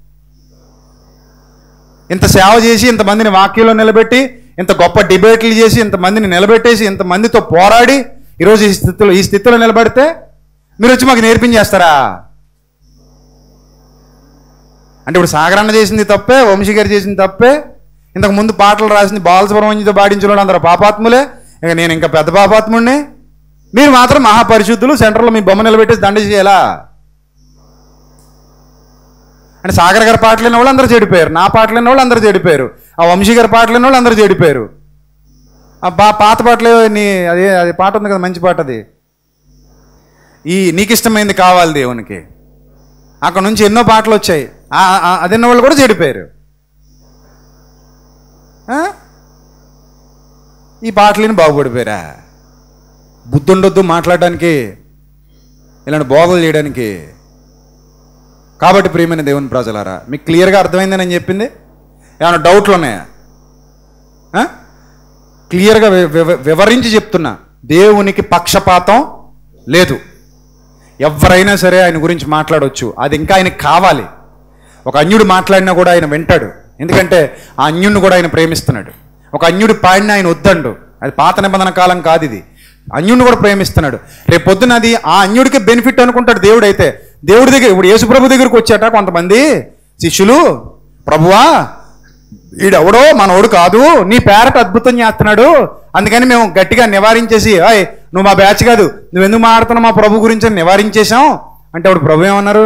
ఇంత సేవ చేసి ఇంతమందిని వాక్యంలో నిలబెట్టి, ఇంత గొప్ప డిబేట్లు చేసి ఇంతమందిని నిలబెట్టేసి ఇంతమందితో పోరాడి ఈరోజు ఈ స్థితిలో నిలబడితే మీరు వచ్చి మాకు నేర్పించేస్తారా? అంటే ఇప్పుడు సాగరన్న చేసింది తప్పే, వంశీ గారు చేసింది తప్పే, ఇంతకు ముందు పాటలు రాసింది బాలసుబ్రహ్మణ్యంతో పాడించడం అందరూ పాపాత్ములే, ఇక నేను ఇంకా పెద్ద పాపాత్ముడిని, మీరు మాత్రం మహాపరిశుద్ధులు, సెంటర్లో మీ బొమ్మ నిలబెట్టేసి దండ చేయాలా? అంటే సాగర్ గారి పాటలు విన్న వాళ్ళు అందరూ చెడిపోయారు, నా పాటలు విన్న వాళ్ళు అందరూ చెడిపోయారు, ఆ వంశీ గారి పాటలు విన్న వాళ్ళు అందరూ చెడిపోయారు. ఆ పాత పాటలు అదే పాట ఉంది కదా, మంచి పాట, అది నీకు ఇష్టమైంది కావాలి దేవునికి, అక్కడ నుంచి ఎన్నో పాటలు వచ్చాయి, అది విన్న వాళ్ళు కూడా చెడిపోయారు. ఈ పాటలని బాగుపడిపోయారా? బుద్ధి ఉండొద్దు మాట్లాడడానికి, ఇలాంటి బోధలు చేయడానికి. కాబట్టి ప్రియమైన దేవుని ప్రజలారా, మీకు క్లియర్గా అర్థమైందని నేను చెప్పింది? ఏమైనా డౌట్లు ఉన్నాయా? క్లియర్గా వివరించి చెప్తున్నా, దేవునికి పక్షపాతం లేదు. ఎవరైనా సరే ఆయన గురించి మాట్లాడవచ్చు, అది ఇంకా ఆయనకి కావాలి. ఒక అన్యుడు మాట్లాడినా కూడా ఆయన వింటాడు, ఎందుకంటే ఆ అన్యుడిని కూడా ఆయన ప్రేమిస్తున్నాడు. ఒక అన్యుడు పాడినా ఆయన వద్దండు, అది పాత నిబంధన కాలం కాదు, ఇది అన్యుడిని కూడా ప్రేమిస్తున్నాడు. రేపు పొద్దున అది ఆ అన్యుడికి బెనిఫిట్ అనుకుంటాడు దేవుడు. అయితే దేవుడి దగ్గర ఇప్పుడు యేసుప్రభు దగ్గరికి వచ్చాట కొంతమంది శిష్యులు, ప్రభువా వీడెవడో మనోడు కాదు, నీ పేరట అద్భుతం చేస్తున్నాడు, అందుకని మేము గట్టిగా నివారించేసి, అయ్ నువ్వు మా బ్యాచ్ కాదు, నువ్వెందుకు మాట్లాడుతున్నావు మా ప్రభు గురించి నివారించేశాం అంటే, అప్పుడు ప్రభు ఏమన్నారు?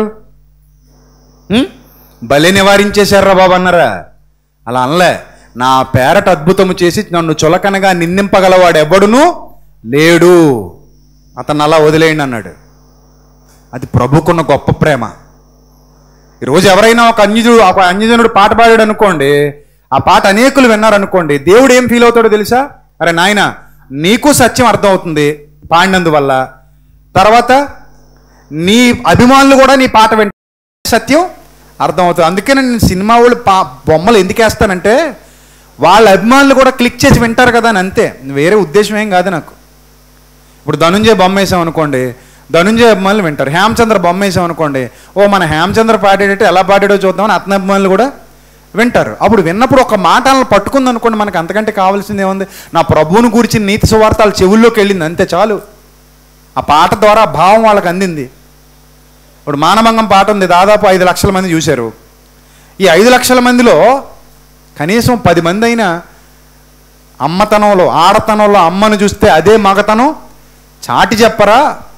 భలే నివారించేశారా బాబు అన్నారా? అలా అనలే. నా పేరట అద్భుతము చేసి నన్ను చులకనగా నిందింపగలవాడు ఎవడును లేడు, అతను అలా వదిలేయండి అన్నాడు. అది ప్రభుకున్న గొప్ప ప్రేమ. ఈరోజు ఎవరైనా ఒక అన్యజనుడు పాట పాడాడు అనుకోండి, ఆ పాట అనేకులు విన్నారనుకోండి, దేవుడు ఏం ఫీల్ అవుతాడో తెలుసా? అరే నాయన, నీకు సత్యం అర్థం అవుతుంది పాడినందువల్ల, తర్వాత నీ అభిమానులు కూడా నీ పాట వింటే సత్యం అర్థమవుతుంది. అందుకే నేను సినిమా వాళ్ళు బొమ్మలు ఎందుకు వేస్తానంటే, వాళ్ళ అభిమానులు కూడా క్లిక్ చేసి వింటారు కదా అని, అంతే, వేరే ఉద్దేశం ఏం కాదు నాకు. ఇప్పుడు ధనుంజయ బొమ్మ వేసాం అనుకోండి, ధనుంజయ అభిమానులు వింటారు. హేమచంద్ర బొమ్మ వేసాం అనుకోండి, ఓ మన హేమచంద్ర పాడేటట్టు ఎలా పాడాడో చూద్దామని అతని అభిమానులు కూడా వింటారు. అప్పుడు విన్నప్పుడు ఒక మాట పట్టుకుంది అనుకోండి, మనకు అంతకంటే కావాల్సింది ఏముంది? నా ప్రభువుని గురించి నీతి సువార్తలు చెవుల్లోకి వెళ్ళింది, అంతే చాలు. ఆ పాట ద్వారా భావం వాళ్ళకి అందింది. ఇప్పుడు మానభంగం పాట ఉంది, దాదాపు 5 లక్షల మంది చూశారు. ఈ 5 లక్షల మందిలో కనీసం 10 మంది అయినా అమ్మతనంలో, ఆడతనంలో అమ్మను చూస్తే అదే మగతనం చాటి చెప్పరా?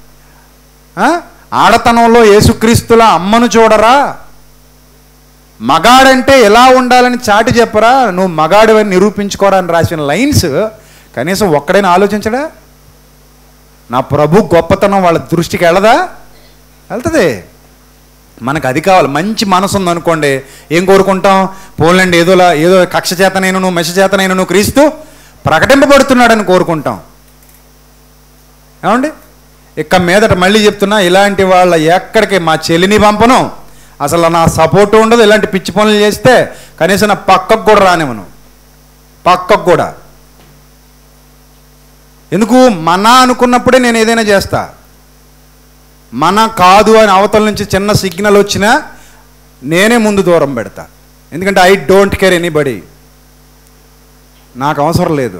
ఆడతనంలో యేసుక్రీస్తుల అమ్మను చూడరా? మగాడంటే ఎలా ఉండాలని చాటి చెప్పరా? నువ్వు మగాడివని నిరూపించుకోరా అని రాసిన లైన్స్ కనీసం ఒక్కడైనా ఆలోచించడా? నా ప్రభు గొప్పతనం వాళ్ళ దృష్టికి వెళ్ళదా? వెళ్తుంది. మనకు అది కావాలి. మంచి మనసు ఉందనుకోండి, ఏం కోరుకుంటాం? పోన్లండి, ఏదో కక్ష చేతనైనను మెష చేతనైనను క్రీస్తు ప్రకటింపబడుతున్నాడని కోరుకుంటాం. ఏమండి? ఇక మీదట మళ్ళీ చెప్తున్నా, ఇలాంటి వాళ్ళ ఎక్కడికి మా చెల్లిని పంపను, అసలు నా సపోర్టు ఉండదు. ఇలాంటి పిచ్చి పనులు చేస్తే కనీసం నా పక్కకు కూడా రానివ్వను, పక్కకు కూడా. ఎందుకు? మన అనుకున్నప్పుడే నేను ఏదైనా చేస్తా. మన కాదు అని అవతల నుంచి చిన్న సిగ్నల్ వచ్చినా నేనే ముందు దూరం పెడతా. ఎందుకంటే ఐ డోంట్ కేర్ ఎనీబడి, నాకు అవసరం లేదు.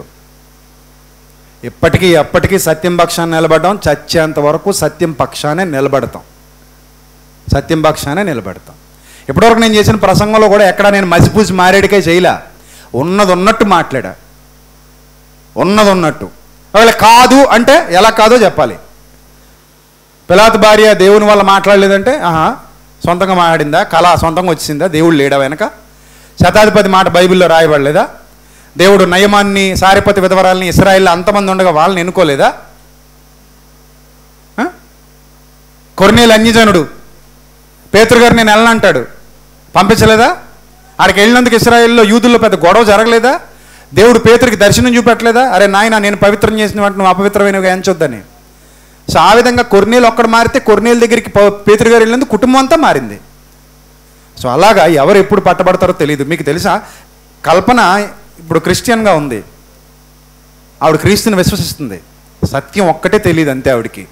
ఎప్పటికీ సత్యం పక్షాన్ని నిలబడడం, చచ్చేంత వరకు సత్యం పక్షానే నిలబడతాం, సత్యం పక్షానే నిలబడతాం. ఇప్పటివరకు నేను చేసిన ప్రసంగంలో కూడా ఎక్కడ నేను మసిపూసి మారేడికే చేయలే, ఉన్నది ఉన్నట్టు మాట్లాడా, ఉన్నది ఉన్నట్టు. ఒకవేళ కాదు అంటే ఎలా కాదో చెప్పాలి. పిలాతు భార్య దేవుని వల్ల మాట్లాడలేదంటే, సొంతంగా మాట్లాడిందా? కళ సొంతంగా వచ్చిందా? దేవుడు లేడా వెనక? శతాధిపతి మాట బైబిల్లో రాయబడలేదా? దేవుడు నయమాన్ని, సారిపతి విధవరాల్ని ఇశ్రాయేల్లో అంతమంది ఉండగా వాళ్ళని ఎన్నుకోలేదా? కొర్నేలు అన్యజనుడు పేతురు గారు నేను వెళ్ళనంటాడు, పంపించలేదా? ఆడికి వెళ్ళినందుకు ఇశ్రాయేల్లో యూదుల్లో పెద్ద గొడవ జరగలేదా? దేవుడు పేతురికి దర్శనం చూపెట్టలేదా? అరే నాయన, నేను పవిత్రం చేసిన వాటిని నువ్వు అపవిత్రమైనవిగా ఎంచొద్దని. సో ఆ విధంగా కొర్నేలు ఒక్కడు మారితే కొర్నేలు దగ్గరికి పేతురు గారు వెళ్ళినందుకు కుటుంబం అంతా మారింది. సో అలాగా ఎవరు ఎప్పుడు పట్టబడతారో తెలియదు. మీకు తెలుసా, కల్పన ఇప్పుడు క్రిస్టియన్గా ఉంది, ఆవిడ క్రీస్తుని విశ్వసిస్తుంది, సత్యం ఒక్కటే తెలియదు అంతే ఆవిడికి.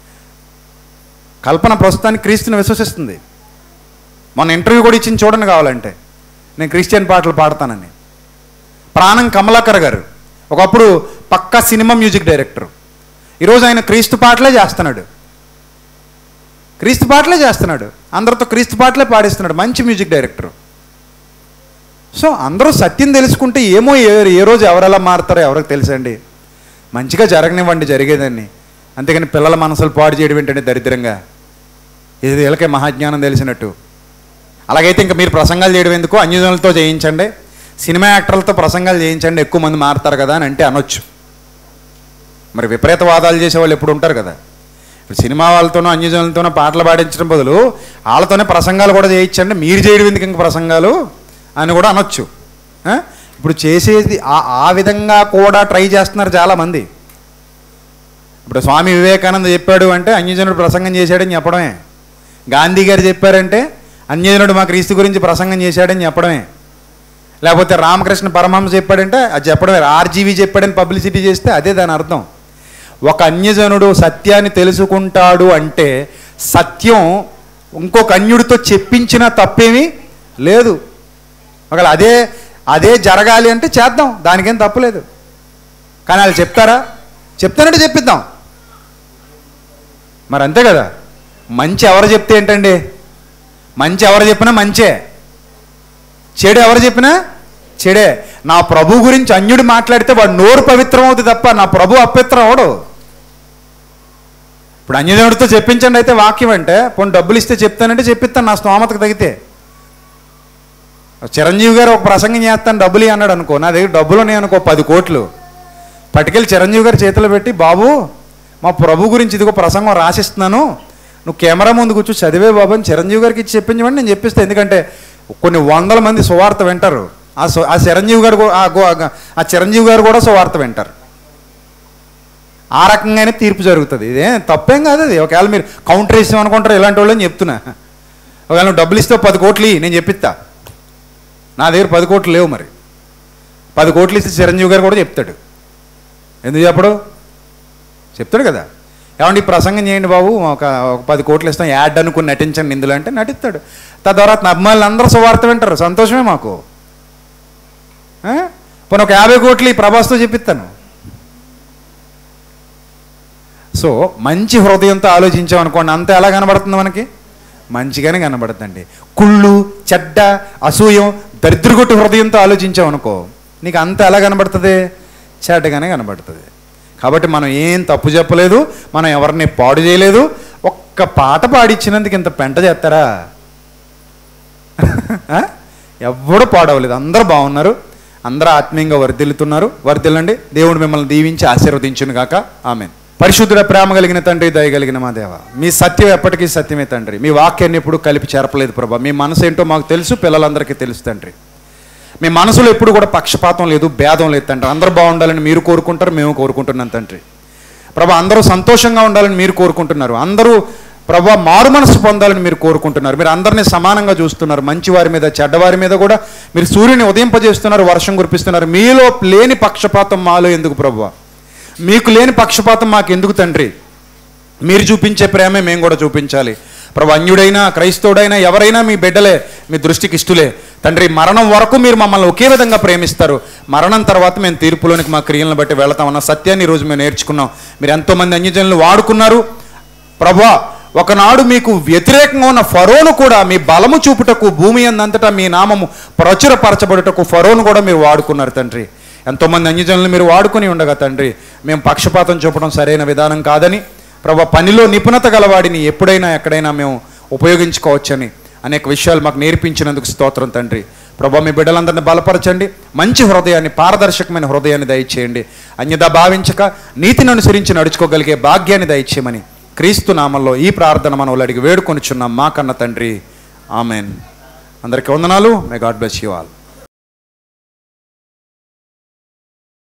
కల్పన ప్రస్తుతానికి క్రీస్తుని విశ్వసిస్తుంది. మొన్న ఇంటర్వ్యూ కూడా ఇచ్చింది చూడండి కావాలంటే, నేను క్రిస్టియన్ పాటలు పాడతానని. ప్రాణం కమలాకర్ గారు ఒకప్పుడు పక్కా సినిమా మ్యూజిక్ డైరెక్టర్, ఈరోజు ఆయన క్రీస్తు పాటలే చేస్తున్నాడు. క్రీస్తు పాటలే చేస్తున్నాడు, అందరితో క్రీస్తు పాటలే పాడిస్తున్నాడు, మంచి మ్యూజిక్ డైరెక్టర్. సో అందరూ సత్యం తెలుసుకుంటే ఏమో ఏ రోజు ఎవరెలా మారుతారో ఎవరికి తెలుసండి. మంచిగా జరగనివ్వండి జరిగేదాన్ని, అంతేగాని పిల్లల మనసులు పాడు చేయడం ఏంటంటే దరిద్రంగా, ఇది వీళ్ళకే మహాజ్ఞానం తెలిసినట్టు. అలాగైతే ఇంకా మీరు ప్రసంగాలు చేయడం ఎందుకు, అన్యజనులతో చేయించండి, సినిమా యాక్టర్లతో ప్రసంగాలు చేయించండి, ఎక్కువ మంది మారుతారు కదా అని అంటే అనొచ్చు. మరి విపరీత వాదాలు చేసేవాళ్ళు ఎప్పుడు ఉంటారు కదా. ఇప్పుడు సినిమా వాళ్ళతోనో అన్యజనులతోనో పాటలు పాడించడం బదులు వాళ్ళతోనే ప్రసంగాలు కూడా చేయించండి, మీరు చేయడం ఎందుకు ఇంక ప్రసంగాలు అని కూడా అనొచ్చు. ఇప్పుడు చేసేది ఆ విధంగా కూడా ట్రై చేస్తున్నారు చాలామంది. ఇప్పుడు స్వామి వివేకానంద చెప్పాడు అంటే అన్యజనుడు ప్రసంగం చేశాడని చెప్పడమే, గాంధీ గారు చెప్పారంటే అన్యజనుడు మా క్రీస్తు గురించి ప్రసంగం చేశాడని చెప్పడమే, లేకపోతే రామకృష్ణ పరమహంస చెప్పాడంటే అది చెప్పడమే, ఆర్జీవి చెప్పాడని పబ్లిసిటీ చేస్తే అదే దాని అర్థం. ఒక అన్యజనుడు సత్యాన్ని తెలుసుకుంటాడు అంటే సత్యం ఇంకొక అన్యుడితో చెప్పించినా తప్పేమీ లేదు. ఒకవేళ అదే జరగాలి అంటే చేద్దాం, దానికేం తప్పులేదు. కానీ వాళ్ళు చెప్తారా? చెప్తానంటే చెప్పిద్దాం మరి, అంతే కదా. మంచి ఎవరు చెప్తే ఏంటండి, మంచి ఎవరు చెప్పినా మంచే, చెడు ఎవరు చెప్పినా చెడే. నా ప్రభు గురించి అన్యుడు మాట్లాడితే వాడు నోరు పవిత్రం అవుతుంది తప్ప నా ప్రభు అపవిత్రం అవడు. ఇప్పుడు అన్యజనుడితో చెప్పించండి అయితే వాక్యం అంటే, పోనీ డబ్బులు ఇస్తే చెప్తానంటే చెప్పిస్తాను నా స్తోమతకు తగితే. చిరంజీవి గారు ఒక ప్రసంగం చేస్తాను డబ్బులు అన్నాడు అనుకో, నా దగ్గర డబ్బులు ఉన్నాయి అనుకో 10 కోట్లు పట్టుకెళ్ళి చిరంజీవి గారి చేతిలో పెట్టి, బాబు మా ప్రభు గురించి ఇదిగో ప్రసంగం రాసిస్తున్నాను, నువ్వు కెమెరా ముందు కూర్చో చదివే బాబు అని చిరంజీవి గారికి ఇచ్చి చెప్పించమని నేను చెప్పిస్తాను. ఎందుకంటే కొన్ని వందల మంది సువార్త వింటారు, ఆ చిరంజీవి గారు కూడా సువార్త వింటారు. ఆ రకంగానే తీర్పు జరుగుతుంది. ఇదే తప్పేం కాదు అది. ఒకవేళ మీరు కౌంటర్ ఇస్తాం అనుకుంటారు ఇలాంటి వాళ్ళని చెప్తున్నా. ఒకవేళ నువ్వు డబ్బులు ఇస్తే 10 కోట్లు నేను చెప్పిస్తా, నా దగ్గర 10 కోట్లు లేవు, మరి 10 కోట్లు ఇస్తే చిరంజీవి గారు కూడా చెప్తాడు. ఎందుకు చెప్పడు? చెప్తాడు కదా. ఏమంటే ఈ ప్రసంగం చేయండి బాబు, ఒక 10 కోట్లు ఇస్తాం, యాడ్ అనుకుని నటించండి ఇందులో అంటే నటిస్తాడు. తద్వారా అభిమానులు అందరూ సువార్త వింటారు, సంతోషమే మాకు. పోనీ ఒక 50 కోట్లు ఈ ప్రభాస్తో చెప్పిస్తాను. సో మంచి హృదయంతో ఆలోచించామనుకోండి, అంత ఎలా కనబడుతుంది మనకి? మంచిగానే కనబడుతుందండి. కుళ్ళు, చెడ్డ, అసూయం, దరిద్రగొట్టి హృదయంతో ఆలోచించామనుకో నీకు అంత ఎలా కనబడుతుంది? చెడ్డగానే కనబడుతుంది. కాబట్టి మనం ఏం తప్పు చెప్పలేదు, మనం ఎవరిని పాడు చేయలేదు. ఒక్క పాట పాడిచ్చినందుకు ఇంత పెంట చేస్తారా? ఎవడు పాడవలేదు, అందరూ బాగున్నారు, అందరూ ఆత్మీయంగా వర్ధిల్లుతున్నారు. వర్ధిల్లండి. దేవుడు మిమ్మల్ని దీవించి ఆశీర్వదించును గాక. ఆమేన్. పరిశుద్ధుడ, ప్రేమ కలిగిన తండ్రి, దయగలిగిన మా దేవ, మీ సత్యం ఎప్పటికీ సత్యమే తండ్రి. మీ వాక్యాన్ని ఎప్పుడు కలిపి చేరపలేదు ప్రభా. మీ మనసు ఏంటో మాకు తెలుసు, పిల్లలందరికీ తెలుసు తండ్రి. మీ మనసులో ఎప్పుడు కూడా పక్షపాతం లేదు, భేదం లేదు తండ్రి. అందరూ బాగుండాలని మీరు కోరుకుంటారు, మేము కోరుకుంటున్నాం తండ్రి. ప్రభా అందరూ సంతోషంగా ఉండాలని మీరు కోరుకుంటున్నారు. అందరూ ప్రభా మారు మనసు పొందాలని మీరు కోరుకుంటున్నారు. మీరు అందరినీ సమానంగా చూస్తున్నారు. మంచివారి మీద చెడ్డవారి మీద కూడా మీరు సూర్యుని ఉదయింపజేస్తున్నారు, వర్షం కురిపిస్తున్నారు. మీలో లేని పక్షపాతం మాలో ఎందుకు ప్రభువా? మీకు లేని పక్షపాతం మాకు ఎందుకు తండ్రి? మీరు చూపించే ప్రేమే మేము కూడా చూపించాలి ప్రభు. అన్యుడైనా క్రైస్తవుడైనా ఎవరైనా మీ బిడ్డలే, మీ దృష్టికి ఇష్టలే తండ్రి. మరణం వరకు మీరు మమ్మల్ని ఒకే విధంగా ప్రేమిస్తారు. మరణం తర్వాత మేము తీర్పులోనికి మా క్రియలను బట్టి వెళతామన్న సత్యాన్ని ఈరోజు మేము నేర్చుకున్నాం. మీరు ఎంతోమంది అన్యజనులు వాడుకున్నారు ప్రభువా. ఒకనాడు మీకు వ్యతిరేకంగా ఉన్న ఫరోను కూడా మీ బలము చూపుటకు, భూమి అందంతటా మీ నామము ప్రచురపరచబడుటకు ఫరోను కూడా మీరు వాడుకున్నారు తండ్రి. ఎంతోమంది అన్యజనులు మీరు వాడుకొని ఉండగా తండ్రి, మేము పక్షపాతం చూపడం సరైన విధానం కాదని ప్రభా, పనిలో నిపుణత గలవాడిని ఎప్పుడైనా ఎక్కడైనా మేము ఉపయోగించుకోవచ్చని అనేక విషయాలు మాకు నేర్పించినందుకు స్తోత్రం తండ్రి. ప్రభా, మీ బిడ్డలందరినీ బలపరచండి. మంచి హృదయాన్ని, పారదర్శకమైన హృదయాన్ని దయచేయండి. అన్యదా భావించక నీతిని అనుసరించి నడుచుకోగలిగే భాగ్యాన్ని దయచేయమని క్రీస్తు నామంలో ఈ ప్రార్థన మనవులు అడిగి వేడుకొనిచున్నాం మా కన్న తండ్రి. ఆమెన్. అందరికీ వందనాలు. May God bless you all.